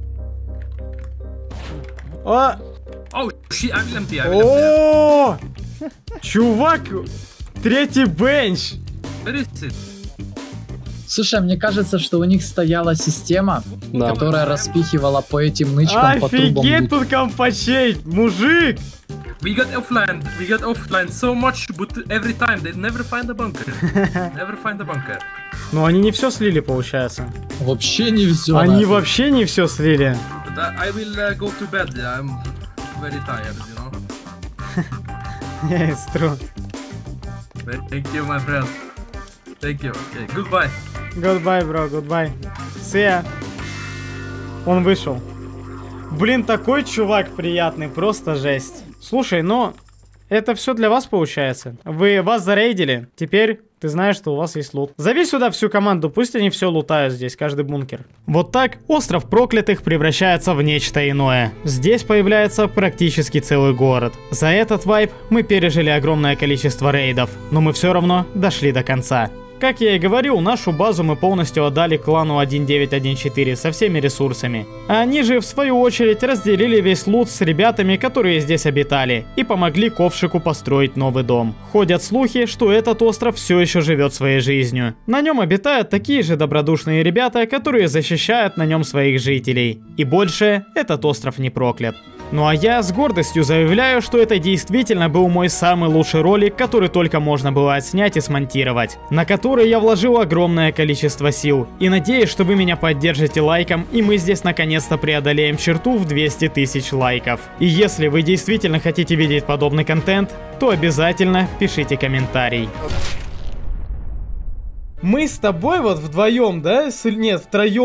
О! Oh, shit, I will empty, I will empty. О! Чувак, третий бенч. Where is it? Слушай, мне кажется, что у них стояла система, да, которая распихивала по этим нычкам, по трубам. Офигеть тут компачей, мужик! We got offline, we got offline so much, but every time they never find the bunker. Never find the bunker. Ну они не все слили, получается. Вообще не все. Они нафиг. вообще не все слили. But I will uh, go to bed, I'm very tired, you know. Yeah, it's true. Thank you, my friend. Thank you. Okay, goodbye. Goodbye, bro, goodbye. See ya. Он вышел. Блин, такой чувак приятный, просто жесть. Слушай, но это все для вас получается. Вы вас зарейдили. Теперь ты знаешь, что у вас есть лут. Зови сюда всю команду, пусть они все лутают здесь, каждый бункер. Вот так остров проклятых превращается в нечто иное. Здесь появляется практически целый город. За этот вайб мы пережили огромное количество рейдов, но мы все равно дошли до конца. Как я и говорил, нашу базу мы полностью отдали клану один девять один четыре со всеми ресурсами. А они же в свою очередь разделили весь лут с ребятами, которые здесь обитали, и помогли Ковшику построить новый дом. Ходят слухи, что этот остров все еще живет своей жизнью. На нем обитают такие же добродушные ребята, которые защищают на нем своих жителей. И больше этот остров не проклят. Ну а я с гордостью заявляю, что это действительно был мой самый лучший ролик, который только можно было отснять и смонтировать, на который я вложил огромное количество сил. И надеюсь, что вы меня поддержите лайком, и мы здесь наконец-то преодолеем черту в двести тысяч лайков. И если вы действительно хотите видеть подобный контент, то обязательно пишите комментарий. Мы с тобой вот вдвоем, да? С... Нет, втроем.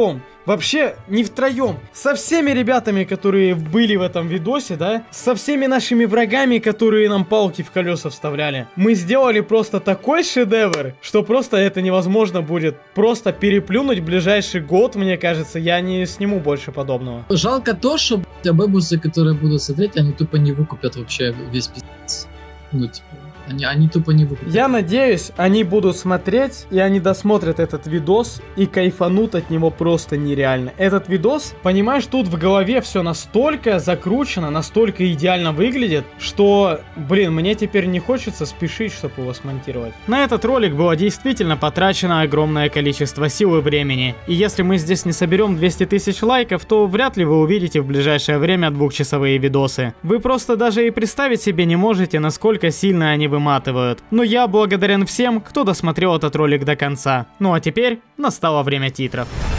Вообще, не втроем. Со всеми ребятами, которые были в этом видосе, да? Со всеми нашими врагами, которые нам палки в колеса вставляли. Мы сделали просто такой шедевр, что просто это невозможно будет просто переплюнуть в ближайший год, мне кажется. Я не сниму больше подобного. Жалко то, что бэбусы, которые будут смотреть, они тупо не выкупят вообще весь пиздец. Ну, типа... Они, они тупо не выкупят. Я надеюсь, они будут смотреть, и они досмотрят этот видос и кайфанут от него просто нереально. Этот видос, понимаешь, тут в голове все настолько закручено, настолько идеально выглядит, что, блин, мне теперь не хочется спешить, чтобы его смонтировать. На этот ролик было действительно потрачено огромное количество сил и времени. И если мы здесь не соберем двести тысяч лайков, то вряд ли вы увидите в ближайшее время двухчасовые видосы. Вы просто даже и представить себе не можете, насколько сильно они выматывают. Но я благодарен всем, кто досмотрел этот ролик до конца. Ну а теперь настало время титров.